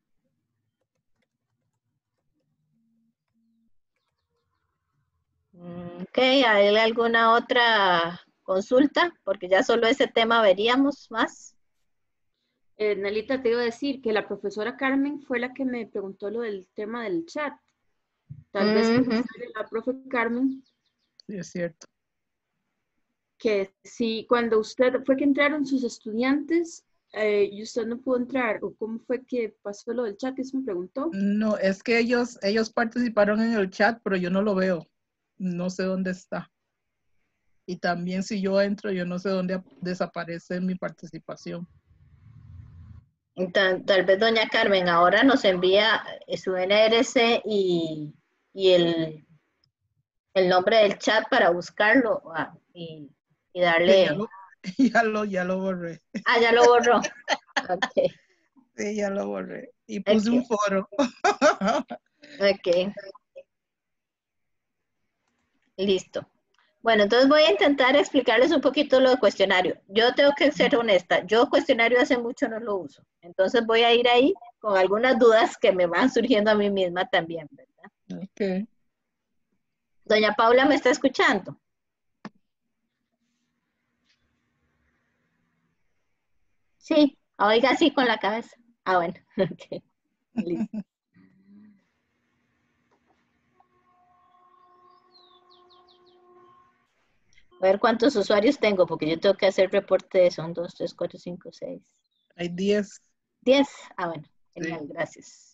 Ok, ¿hay alguna otra consulta? Porque ya solo ese tema veríamos más. Eh, Nelita, te iba a decir que la profesora Carmen fue la que me preguntó lo del tema del chat. Tal vez Uh-huh. la profe Carmen. Sí, es cierto. Que si cuando usted fue que entraron sus estudiantes eh, y usted no pudo entrar, o cómo fue que pasó lo del chat, que se me preguntó. No, es que ellos, ellos participaron en el chat, pero yo no lo veo. No sé dónde está. Y también si yo entro, yo no sé dónde desaparece mi participación. Tal, tal vez doña Carmen ahora nos envía su ene erre ce y, y el, el nombre del chat para buscarlo ah, y, y darle... Sí, ya, lo, ya, lo, ya lo borré. Ah, ya lo borró. Ok. Sí, ya lo borré. Y puse Okay. un foro. Ok. Listo. Bueno, entonces voy a intentar explicarles un poquito lo de cuestionario. Yo tengo que ser honesta, yo cuestionario hace mucho no lo uso. Entonces voy a ir ahí con algunas dudas que me van surgiendo a mí misma también, ¿verdad? Ok. Doña Paula, ¿me está escuchando? Sí, oiga, sí, con la cabeza. Ah, bueno. Okay. Listo. A ver cuántos usuarios tengo, porque yo tengo que hacer reporte de son dos, tres, cuatro, cinco, seis. Hay diez. diez. Ah, bueno. Genial, Sí. gracias.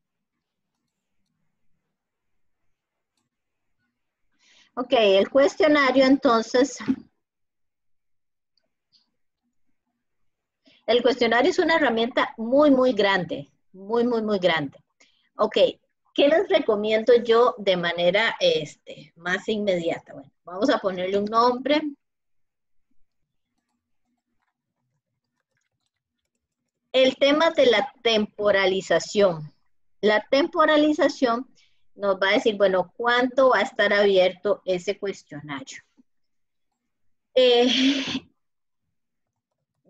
Ok, el cuestionario entonces. El cuestionario es una herramienta muy, muy grande. Muy, muy, muy grande. Ok, ¿qué les recomiendo yo de manera este, más inmediata? Bueno, vamos a ponerle un nombre. El tema de la temporalización. La temporalización nos va a decir, bueno, ¿cuánto va a estar abierto ese cuestionario? Eh,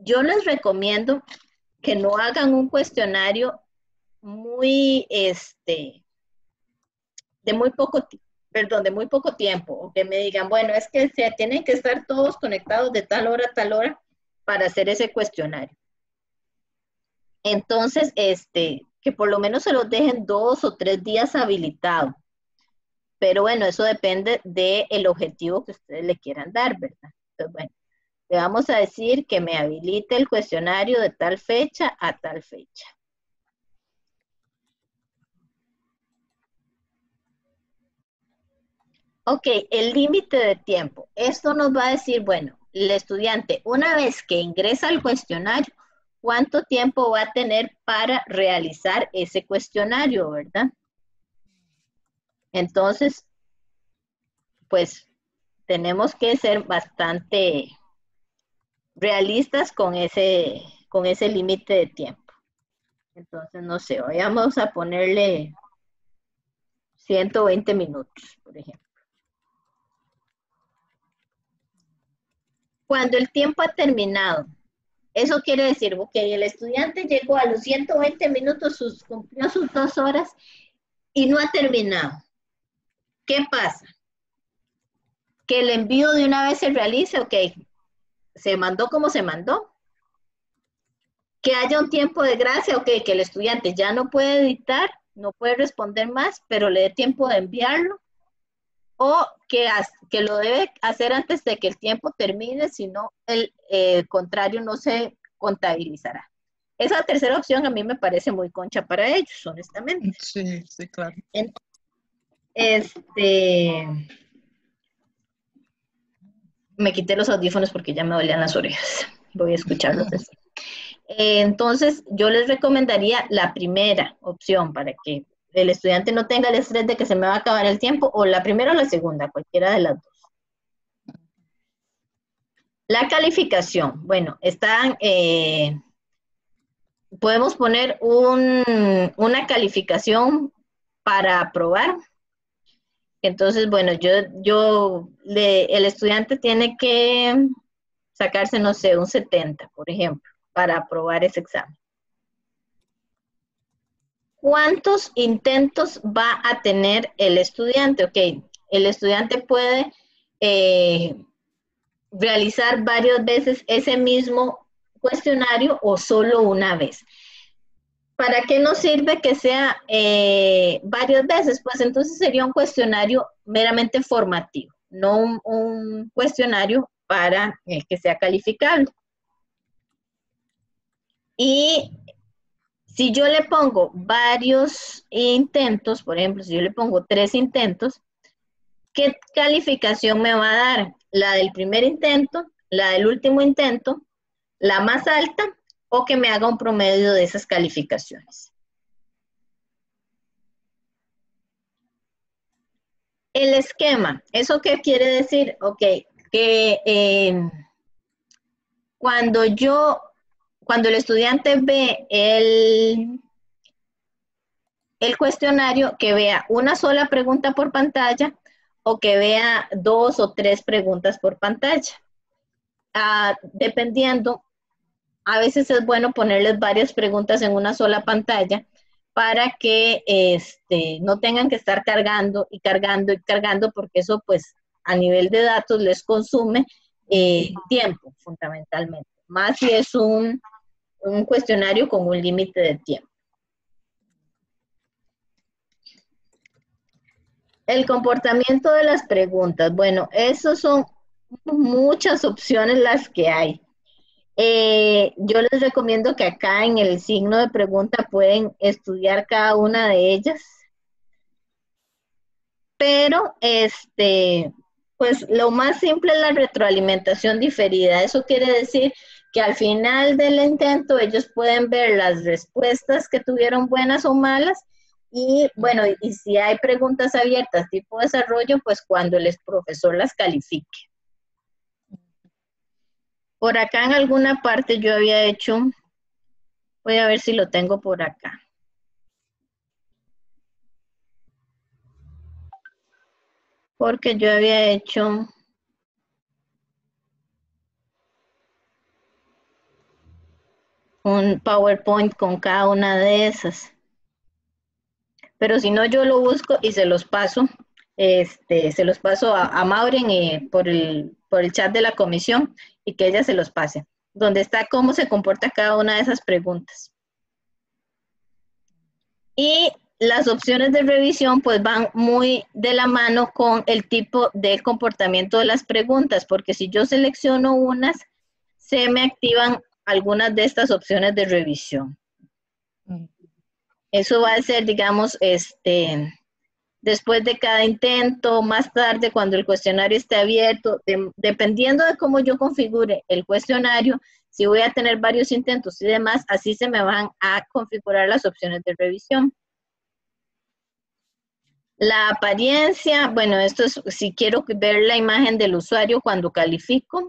yo les recomiendo que no hagan un cuestionario muy, este, de muy poco, perdón, de muy poco tiempo, o que me digan, bueno, es que se tienen que estar todos conectados de tal hora a tal hora para hacer ese cuestionario. Entonces, este, que por lo menos se los dejen dos o tres días habilitado. Pero bueno, eso depende del objetivo que ustedes le quieran dar, ¿verdad? Entonces, bueno, le vamos a decir que me habilite el cuestionario de tal fecha a tal fecha. Ok, el límite de tiempo. Esto nos va a decir, bueno, el estudiante, una vez que ingresa al cuestionario, ¿cuánto tiempo va a tener para realizar ese cuestionario, verdad? Entonces, pues, tenemos que ser bastante realistas con ese, con ese límite de tiempo. Entonces, no sé, vayamos a ponerle ciento veinte minutos, por ejemplo. Cuando el tiempo ha terminado, eso quiere decir, ok, el estudiante llegó a los ciento veinte minutos, sus, cumplió sus dos horas y no ha terminado. ¿Qué pasa? Que el envío de una vez se realice, ok, se mandó como se mandó. Que haya un tiempo de gracia, ok, que el estudiante ya no puede editar, no puede responder más, pero le dé tiempo de enviarlo. O que, que lo debe hacer antes de que el tiempo termine, si no, el eh, contrario no se contabilizará. Esa tercera opción a mí me parece muy concha para ellos, honestamente. Sí, sí, claro. Este, me quité los audífonos porque ya me dolían las orejas. Voy a escucharlos así. Eh, entonces, yo les recomendaría la primera opción para que el estudiante no tenga el estrés de que se me va a acabar el tiempo, o la primera o la segunda, cualquiera de las dos. La calificación, bueno, están, eh, podemos poner un, una calificación para aprobar. Entonces, bueno, yo, yo le, el estudiante tiene que sacarse, no sé, un setenta, por ejemplo, para aprobar ese examen. ¿Cuántos intentos va a tener el estudiante? Ok, el estudiante puede eh, realizar varias veces ese mismo cuestionario o solo una vez. ¿Para qué nos sirve que sea eh, varias veces? Pues entonces sería un cuestionario meramente formativo, no un, un cuestionario para eh, que sea calificable. Y si yo le pongo varios intentos, por ejemplo, si yo le pongo tres intentos, ¿qué calificación me va a dar? ¿La del primer intento, la del último intento, la más alta, o que me haga un promedio de esas calificaciones? El esquema, ¿eso qué quiere decir? Ok, que eh, cuando yo, cuando el estudiante ve el, el cuestionario, que vea una sola pregunta por pantalla o que vea dos o tres preguntas por pantalla. Ah, dependiendo, a veces es bueno ponerles varias preguntas en una sola pantalla para que este, no tengan que estar cargando y cargando y cargando, porque eso pues a nivel de datos les consume eh, tiempo fundamentalmente, más si es un, un cuestionario con un límite de tiempo. El comportamiento de las preguntas, bueno, esos son muchas opciones las que hay. Eh, yo les recomiendo que acá en el signo de pregunta pueden estudiar cada una de ellas. Pero, este, pues lo más simple es la retroalimentación diferida. Eso quiere decir que al final del intento ellos pueden ver las respuestas que tuvieron buenas o malas. Y bueno, y si hay preguntas abiertas tipo desarrollo, pues cuando el profesor las califique. Por acá en alguna parte yo había hecho, voy a ver si lo tengo por acá. Porque yo había hecho, porque yo había hecho un PowerPoint con cada una de esas. Pero si no, yo lo busco y se los paso, este, se los paso a, a Maureen eh, por, el, por el chat de la comisión y que ella se los pase, donde está cómo se comporta cada una de esas preguntas. Y las opciones de revisión pues van muy de la mano con el tipo de comportamiento de las preguntas, porque si yo selecciono unas, se me activan algunas de estas opciones de revisión. Eso va a ser, digamos, este, después de cada intento, más tarde cuando el cuestionario esté abierto, de, dependiendo de cómo yo configure el cuestionario, si voy a tener varios intentos y demás, así se me van a configurar las opciones de revisión. La apariencia, bueno, esto es si quiero ver la imagen del usuario cuando califico.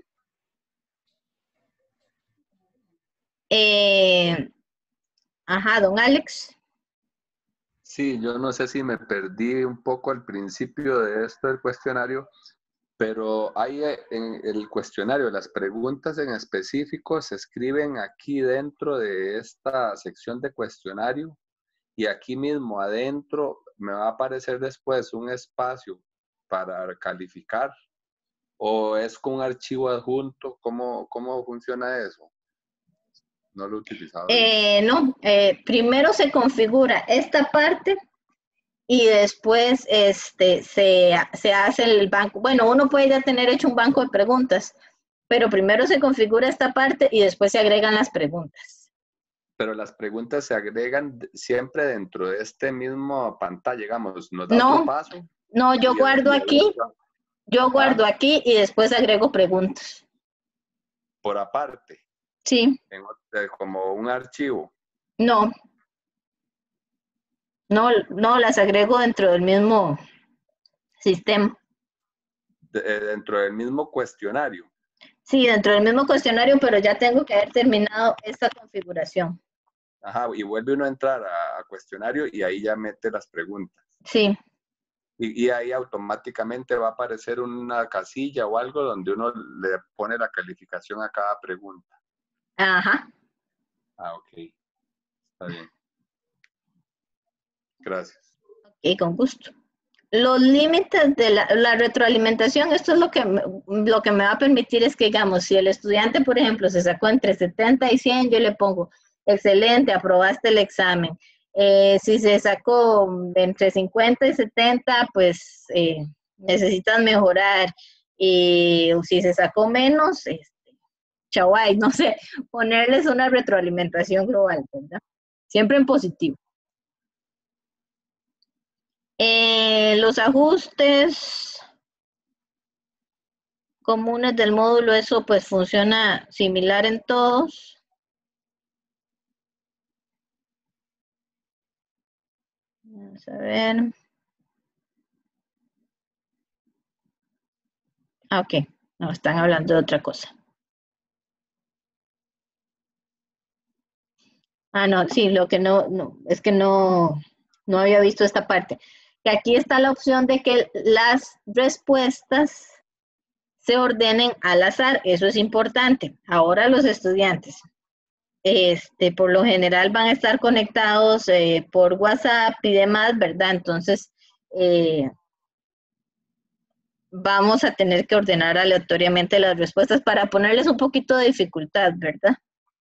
Eh, ajá, don Alex. Sí, yo no sé si me perdí un poco al principio de esto del cuestionario, pero hay en el cuestionario, las preguntas en específico se escriben aquí dentro de esta sección de cuestionario y aquí mismo adentro me va a aparecer después un espacio para calificar o es con un archivo adjunto. ¿Cómo, cómo funciona eso? No lo he utilizado. Eh, no, eh, primero se configura esta parte y después este, se, se hace el banco. Bueno, uno puede ya tener hecho un banco de preguntas, pero primero se configura esta parte y después se agregan las preguntas. Pero las preguntas se agregan siempre dentro de este mismo pantalla, digamos, nos da No, otro paso. no, yo guardo aquí, yo guardo ¿Ah? aquí y después agrego preguntas. Por aparte. Sí. En, como un archivo. No. No, no, las agrego dentro del mismo sistema. De, dentro del mismo cuestionario. Sí, dentro del mismo cuestionario, pero ya tengo que haber terminado esta configuración. Ajá, y vuelve uno a entrar a, a cuestionario y ahí ya mete las preguntas. Sí. Y, y ahí automáticamente va a aparecer una casilla o algo donde uno le pone la calificación a cada pregunta. Ajá. Ah, ok. Está bien. Gracias. Ok, con gusto. Los límites de la, la retroalimentación, esto es lo que, me, lo que me va a permitir es que, digamos, si el estudiante, por ejemplo, se sacó entre setenta y cien, yo le pongo, excelente, aprobaste el examen. Eh, si se sacó entre cincuenta y setenta, pues eh, necesitas mejorar. Y si se sacó menos, este, chawai, no sé, ponerles una retroalimentación global, ¿verdad? Siempre en positivo. Eh, los ajustes comunes del módulo, eso pues funciona similar en todos. Vamos a ver. Ah, ok, no, están hablando de otra cosa. Ah, no, sí, lo que no, no, es que no, no había visto esta parte. Que aquí está la opción de que las respuestas se ordenen al azar, eso es importante. Ahora los estudiantes, este, por lo general van a estar conectados eh, por WhatsApp y demás, ¿verdad? Entonces, eh, vamos a tener que ordenar aleatoriamente las respuestas para ponerles un poquito de dificultad, ¿verdad?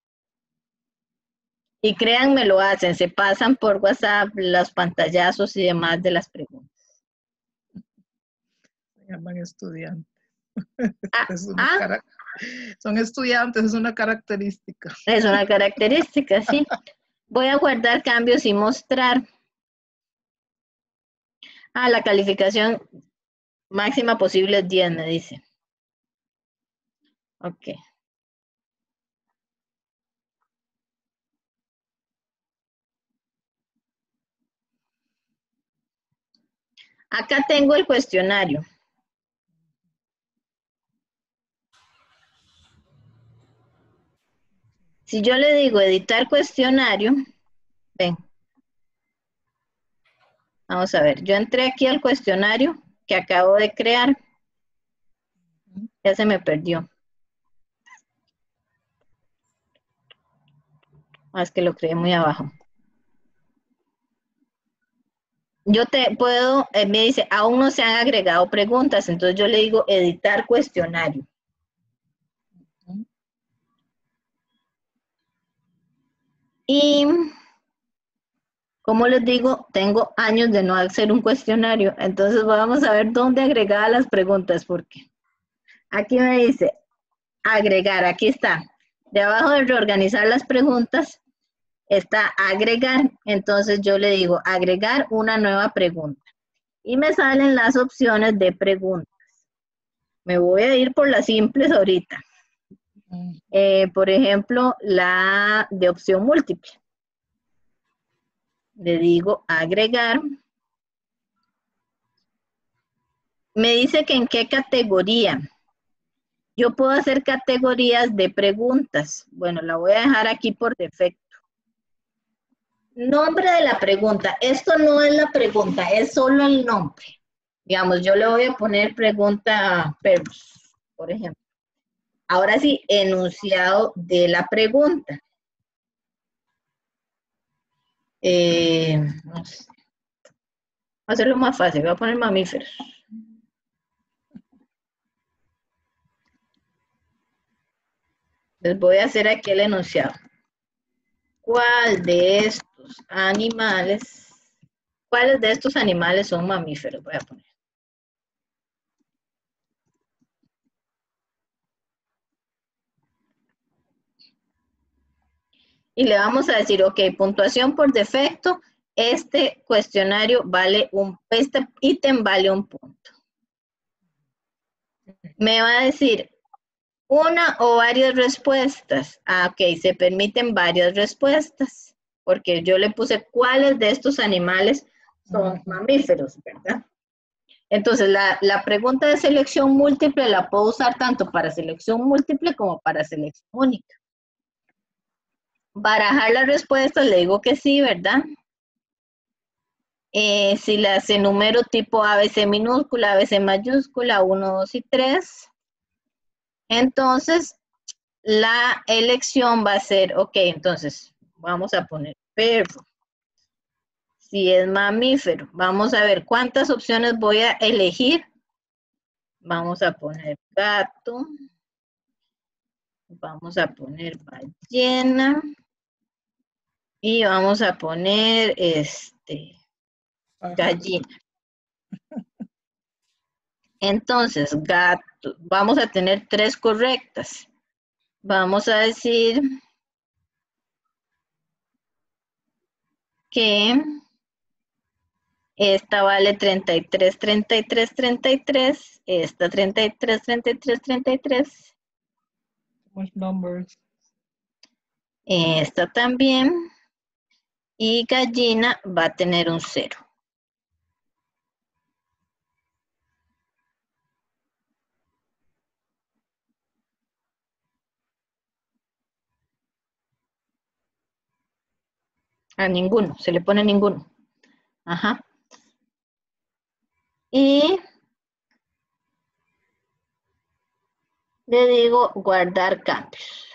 Y créanme, lo hacen, se pasan por WhatsApp los pantallazos y demás de las preguntas. Se llaman estudiantes. Ah, es una ah, cara... Son estudiantes, es una característica. Es una característica, sí. Voy a guardar cambios y mostrar. Ah, la calificación máxima posible es diez, me dice. Ok. Acá tengo el cuestionario. Si yo le digo editar cuestionario, ven. Vamos a ver, yo entré aquí al cuestionario que acabo de crear. Ya se me perdió. Más que lo creé muy abajo. Yo te puedo, eh, me dice, aún no se han agregado preguntas, entonces yo le digo editar cuestionario. Y, como les digo, tengo años de no hacer un cuestionario, entonces vamos a ver dónde agregar las preguntas, porque aquí me dice, agregar, aquí está. Debajo de reorganizar las preguntas, está agregar, entonces yo le digo agregar una nueva pregunta. Y me salen las opciones de preguntas. Me voy a ir por las simples ahorita. Eh, por ejemplo, la de opción múltiple. Le digo agregar. Me dice que en qué categoría. Yo puedo hacer categorías de preguntas. Bueno, la voy a dejar aquí por defecto. Nombre de la pregunta. Esto no es la pregunta, es solo el nombre. Digamos, yo le voy a poner pregunta perros, por ejemplo. Ahora sí, enunciado de la pregunta. Eh, no sé. Voy a hacerlo más fácil, voy a poner mamíferos. Les voy a hacer aquí el enunciado. ¿Cuál de estos animales, cuáles de estos animales son mamíferos? Voy a poner. Y le vamos a decir, ok, puntuación por defecto, este cuestionario vale un, este ítem vale un punto. Me va a decir una o varias respuestas. Ah, ok, se permiten varias respuestas, porque yo le puse cuáles de estos animales son mamíferos, ¿verdad? Entonces, la, la pregunta de selección múltiple la puedo usar tanto para selección múltiple como para selección única. Barajar las respuestas, le digo que sí, ¿verdad? Eh, si las enumero tipo A B C minúscula, A B C mayúscula, uno, dos y tres, entonces la elección va a ser, ok, entonces vamos a poner perro. Si es mamífero, vamos a ver cuántas opciones voy a elegir. Vamos a poner gato. Vamos a poner ballena. Y vamos a poner este gallina. Entonces, gato, vamos a tener tres correctas. Vamos a decir que esta vale treinta y tres, treinta y tres, treinta y tres. Esta treinta y tres, treinta y tres, treinta y tres. Much numbers. Esta también. Y gallina va a tener un cero. A ninguno, se le pone ninguno. Ajá. Y le digo guardar cambios.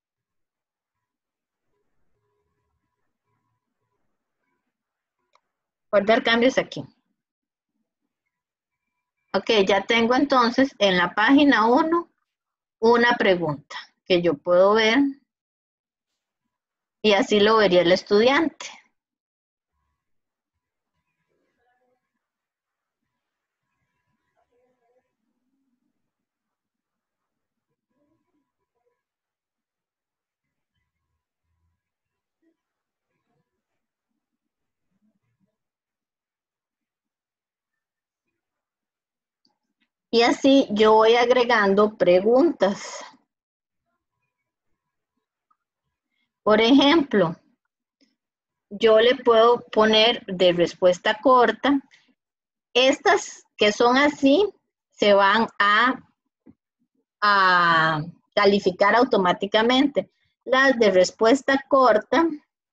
Guardar cambios aquí. Ok, ya tengo entonces en la página uno una pregunta que yo puedo ver y así lo vería el estudiante. Y así yo voy agregando preguntas. Por ejemplo, yo le puedo poner de respuesta corta. Estas que son así se van a, a calificar automáticamente. Las de respuesta corta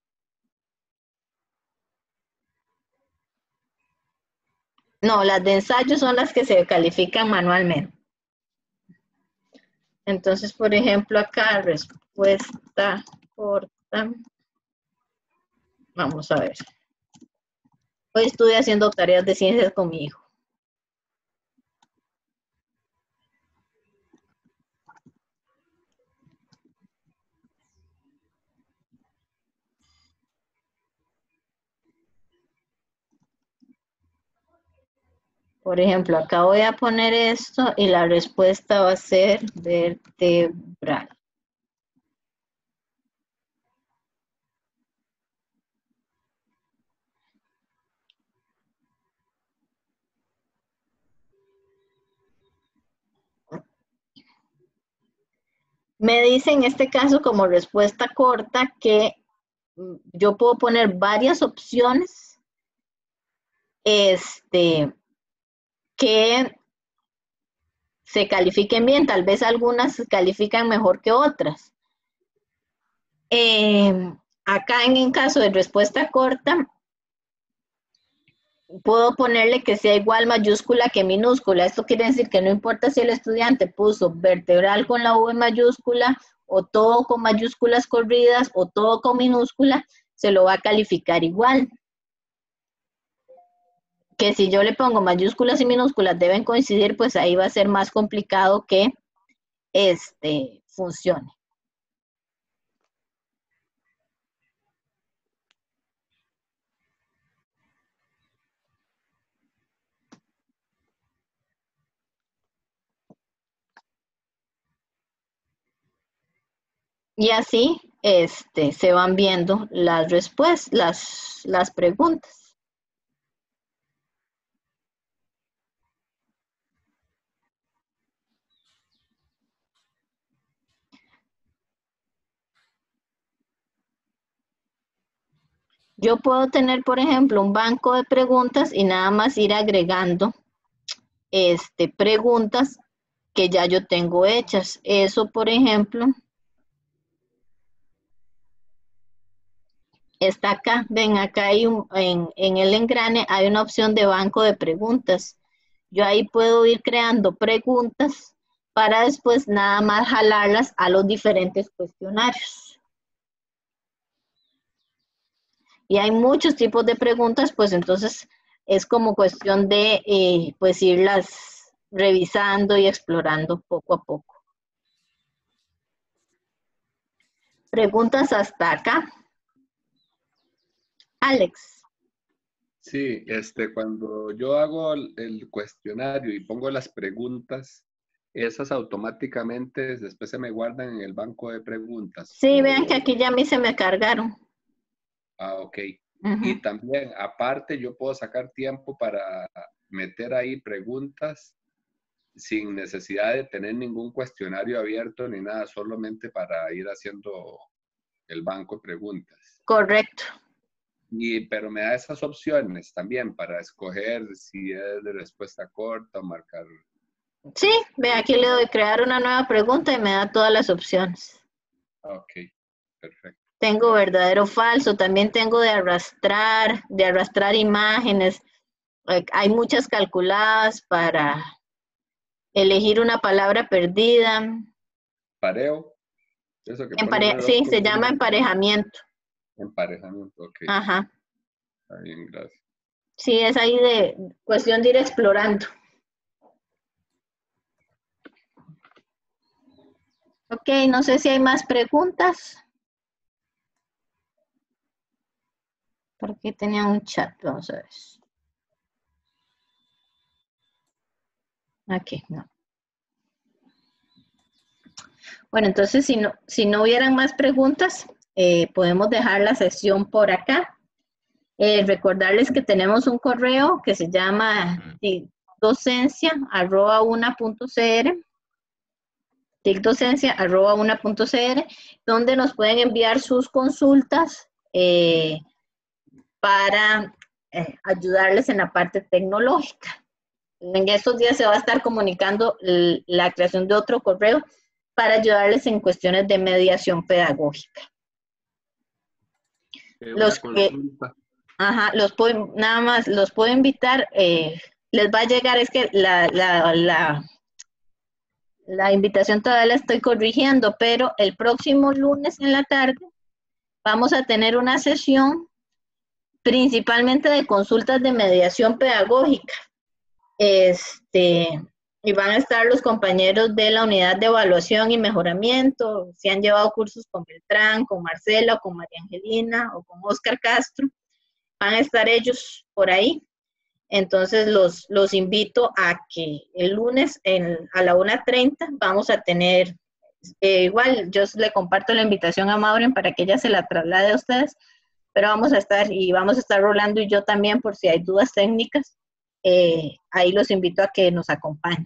no, las de ensayo son las que se califican manualmente. Entonces, por ejemplo, acá respuesta corta Vamos a ver. Hoy estuve haciendo tareas de ciencias con mi hijo. Por ejemplo, acá voy a poner esto y la respuesta va a ser vertebral. Me dice en este caso como respuesta corta que yo puedo poner varias opciones este, que se califiquen bien, tal vez algunas se califican mejor que otras. Eh, acá en el caso de respuesta corta, puedo ponerle que sea igual mayúscula que minúscula. Esto quiere decir que no importa si el estudiante puso vertebral con la V mayúscula, o todo con mayúsculas corridas, o todo con minúscula, se lo va a calificar igual. Que si yo le pongo mayúsculas y minúsculas deben coincidir, pues ahí va a ser más complicado que este funcione. Y así este, se van viendo las respuestas, las, las preguntas. Yo puedo tener, por ejemplo, un banco de preguntas y nada más ir agregando este, preguntas que ya yo tengo hechas. Eso, por ejemplo, está acá. Ven, acá hay un, en, en el engrane hay una opción de banco de preguntas. Yo ahí puedo ir creando preguntas para después nada más jalarlas a los diferentes cuestionarios. Y hay muchos tipos de preguntas, pues entonces es como cuestión de eh, pues irlas revisando y explorando poco a poco. Preguntas hasta acá. Alex. Sí, este, cuando yo hago el, el cuestionario y pongo las preguntas, esas automáticamente después se me guardan en el banco de preguntas. Sí, o... vean que aquí ya a mí se me cargaron. Ah, ok. Uh-huh. Y también, aparte, yo puedo sacar tiempo para meter ahí preguntas sin necesidad de tener ningún cuestionario abierto ni nada, solamente para ir haciendo el banco de preguntas. Correcto. Y, pero me da esas opciones también para escoger si es de respuesta corta o marcar. Sí, ve, aquí le doy crear una nueva pregunta y me da todas las opciones. Ok, perfecto. Tengo verdadero o falso, también tengo de arrastrar, de arrastrar imágenes. Hay muchas calculadas para elegir una palabra perdida. Pareo. Eso que Empare sí, se llama emparejamiento. Emparejamiento, ok. Ajá. Está bien, gracias. Sí, es ahí de cuestión de ir explorando. Ok, no sé si hay más preguntas. ¿Por qué tenía un chat? Vamos a ver. Aquí, no. Bueno, entonces si no, si no hubieran más preguntas, eh, podemos dejar la sesión por acá. Eh, recordarles que tenemos un correo que se llama docencia arroba una punto cr, docencia arroba una punto cr, donde nos pueden enviar sus consultas eh, para eh, ayudarles en la parte tecnológica. En estos días se va a estar comunicando la creación de otro correo para ayudarles en cuestiones de mediación pedagógica. Eh, los que, ajá, los puedo, nada más los puedo invitar, eh, les va a llegar, es que la, la, la, la invitación todavía la estoy corrigiendo, pero el próximo lunes en la tarde vamos a tener una sesión principalmente de consultas de mediación pedagógica. Este, y van a estar los compañeros de la unidad de evaluación y mejoramiento, si han llevado cursos con Beltrán, con Marcela, o con María Angelina, o con Oscar Castro, van a estar ellos por ahí. Entonces los, los invito a que el lunes en, a la una treinta vamos a tener, eh, igual yo le comparto la invitación a Maureen para que ella se la traslade a ustedes, pero vamos a estar, y vamos a estar Rolando y yo también por si hay dudas técnicas, eh, ahí los invito a que nos acompañen.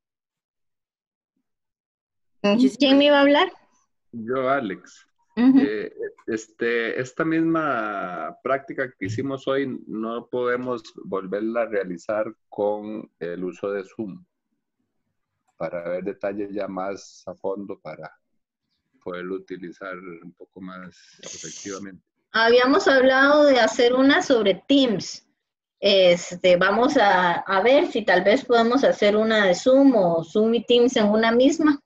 ¿Quién me iba a hablar? Yo, Alex. Uh-huh. eh, este, esta misma práctica que hicimos hoy no podemos volverla a realizar con el uso de Zoom para ver detalles ya más a fondo para poderlo utilizar un poco más efectivamente. Habíamos hablado de hacer una sobre Teams. Este, vamos a, a ver si tal vez podemos hacer una de Zoom o Zoom y Teams en una misma.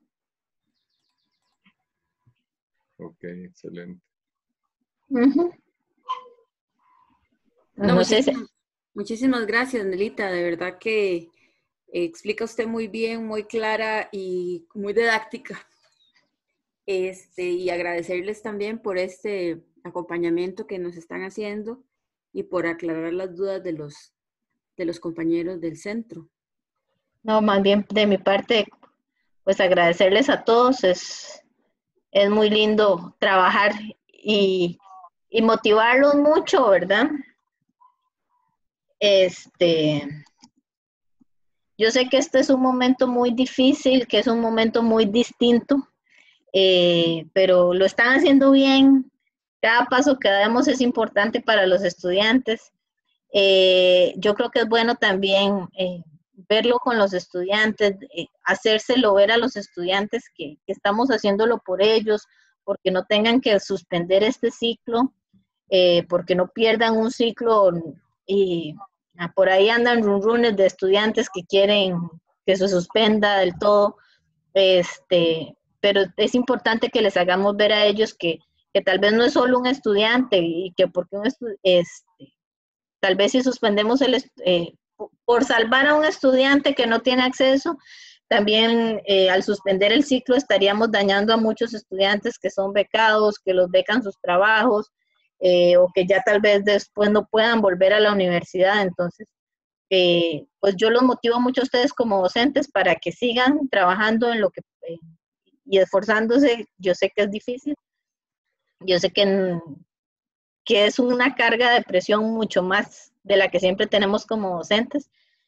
Ok, excelente. Uh-huh. No, No muchísimas, sé si... muchísimas gracias, Nelita. De verdad que eh, explica usted muy bien, muy clara y muy didáctica. Este, y agradecerles también por este acompañamiento que nos están haciendo y por aclarar las dudas de los, de los compañeros del centro. No, más bien de mi parte, pues agradecerles a todos. Es, es muy lindo trabajar y, y motivarlos mucho, ¿verdad? Este, yo sé que este es un momento muy difícil, que es un momento muy distinto, eh, pero lo están haciendo bien. Cada paso que damos es importante para los estudiantes. Eh, yo creo que es bueno también eh, verlo con los estudiantes, eh, hacérselo ver a los estudiantes que, que estamos haciéndolo por ellos, porque no tengan que suspender este ciclo, eh, porque no pierdan un ciclo. Y ah, por ahí andan runrunes de estudiantes que quieren que se suspenda del todo, este, pero es importante que les hagamos ver a ellos que, que tal vez no es solo un estudiante y que porque un estu este, tal vez si suspendemos el, eh, por salvar a un estudiante que no tiene acceso, también eh, al suspender el ciclo estaríamos dañando a muchos estudiantes que son becados, que los becan sus trabajos, eh, o que ya tal vez después no puedan volver a la universidad. Entonces, eh, pues yo los motivo mucho a ustedes como docentes para que sigan trabajando en lo que, eh, y esforzándose. Yo sé que es difícil, yo sé que en, que es una carga de presión mucho más de la que siempre tenemos como docentes,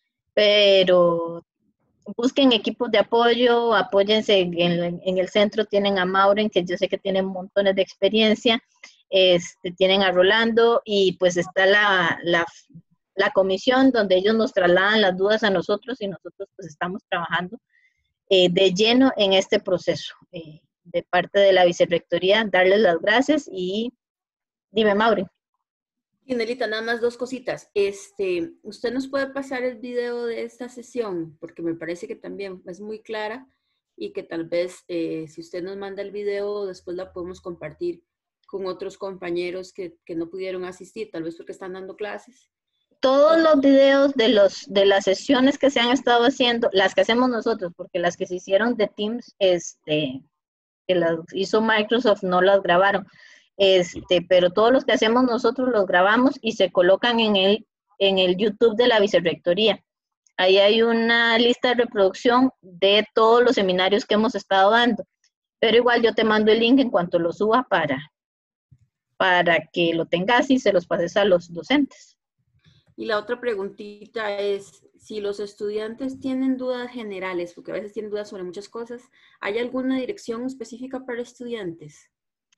pero busquen equipos de apoyo, apóyense en, en el centro, tienen a Maureen, que yo sé que tienen montones de experiencia, este, tienen a Rolando, y pues está la, la, la comisión donde ellos nos trasladan las dudas a nosotros, y nosotros pues estamos trabajando eh, de lleno en este proceso. Eh, de parte de la vicerrectoría, darles las gracias. Y dime, Maureen. Y Nelita, nada más dos cositas. Este, ¿usted nos puede pasar el video de esta sesión? Porque me parece que también es muy clara y que tal vez eh, si usted nos manda el video, después la podemos compartir con otros compañeros que, que no pudieron asistir, tal vez porque están dando clases. Todos los videos de, los, de las sesiones que se han estado haciendo, las que hacemos nosotros, porque las que se hicieron de Teams, este, que las hizo Microsoft, no las grabaron. Este, pero todos los que hacemos nosotros los grabamos y se colocan en el, en el YouTube de la vicerrectoría. Ahí hay una lista de reproducción de todos los seminarios que hemos estado dando. Pero igual yo te mando el link en cuanto lo suba para, para que lo tengas y se los pases a los docentes. Y la otra preguntita es, si los estudiantes tienen dudas generales, porque a veces tienen dudas sobre muchas cosas, ¿hay alguna dirección específica para estudiantes?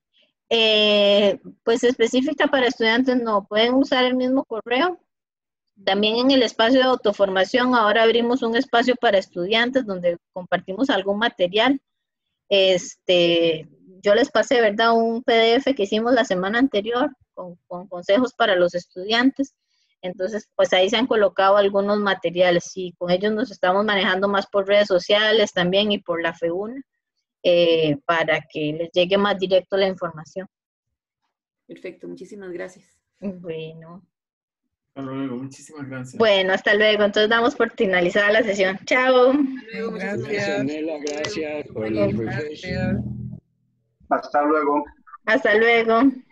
Eh, pues específica para estudiantes no, pueden usar el mismo correo. También en el espacio de autoformación ahora abrimos un espacio para estudiantes donde compartimos algún material. Este, yo les pasé, ¿verdad?, un P D F que hicimos la semana anterior con, con consejos para los estudiantes. Entonces, pues ahí se han colocado algunos materiales y con ellos nos estamos manejando más por redes sociales también y por la FEUNA. Eh, para que les llegue más directo la información. Perfecto, muchísimas gracias. Bueno, Hasta luego, muchísimas gracias. Bueno, hasta luego. Entonces damos por finalizada la sesión. Chao. Gracias, Nela, gracias por el refresh. Hasta luego. Hasta luego.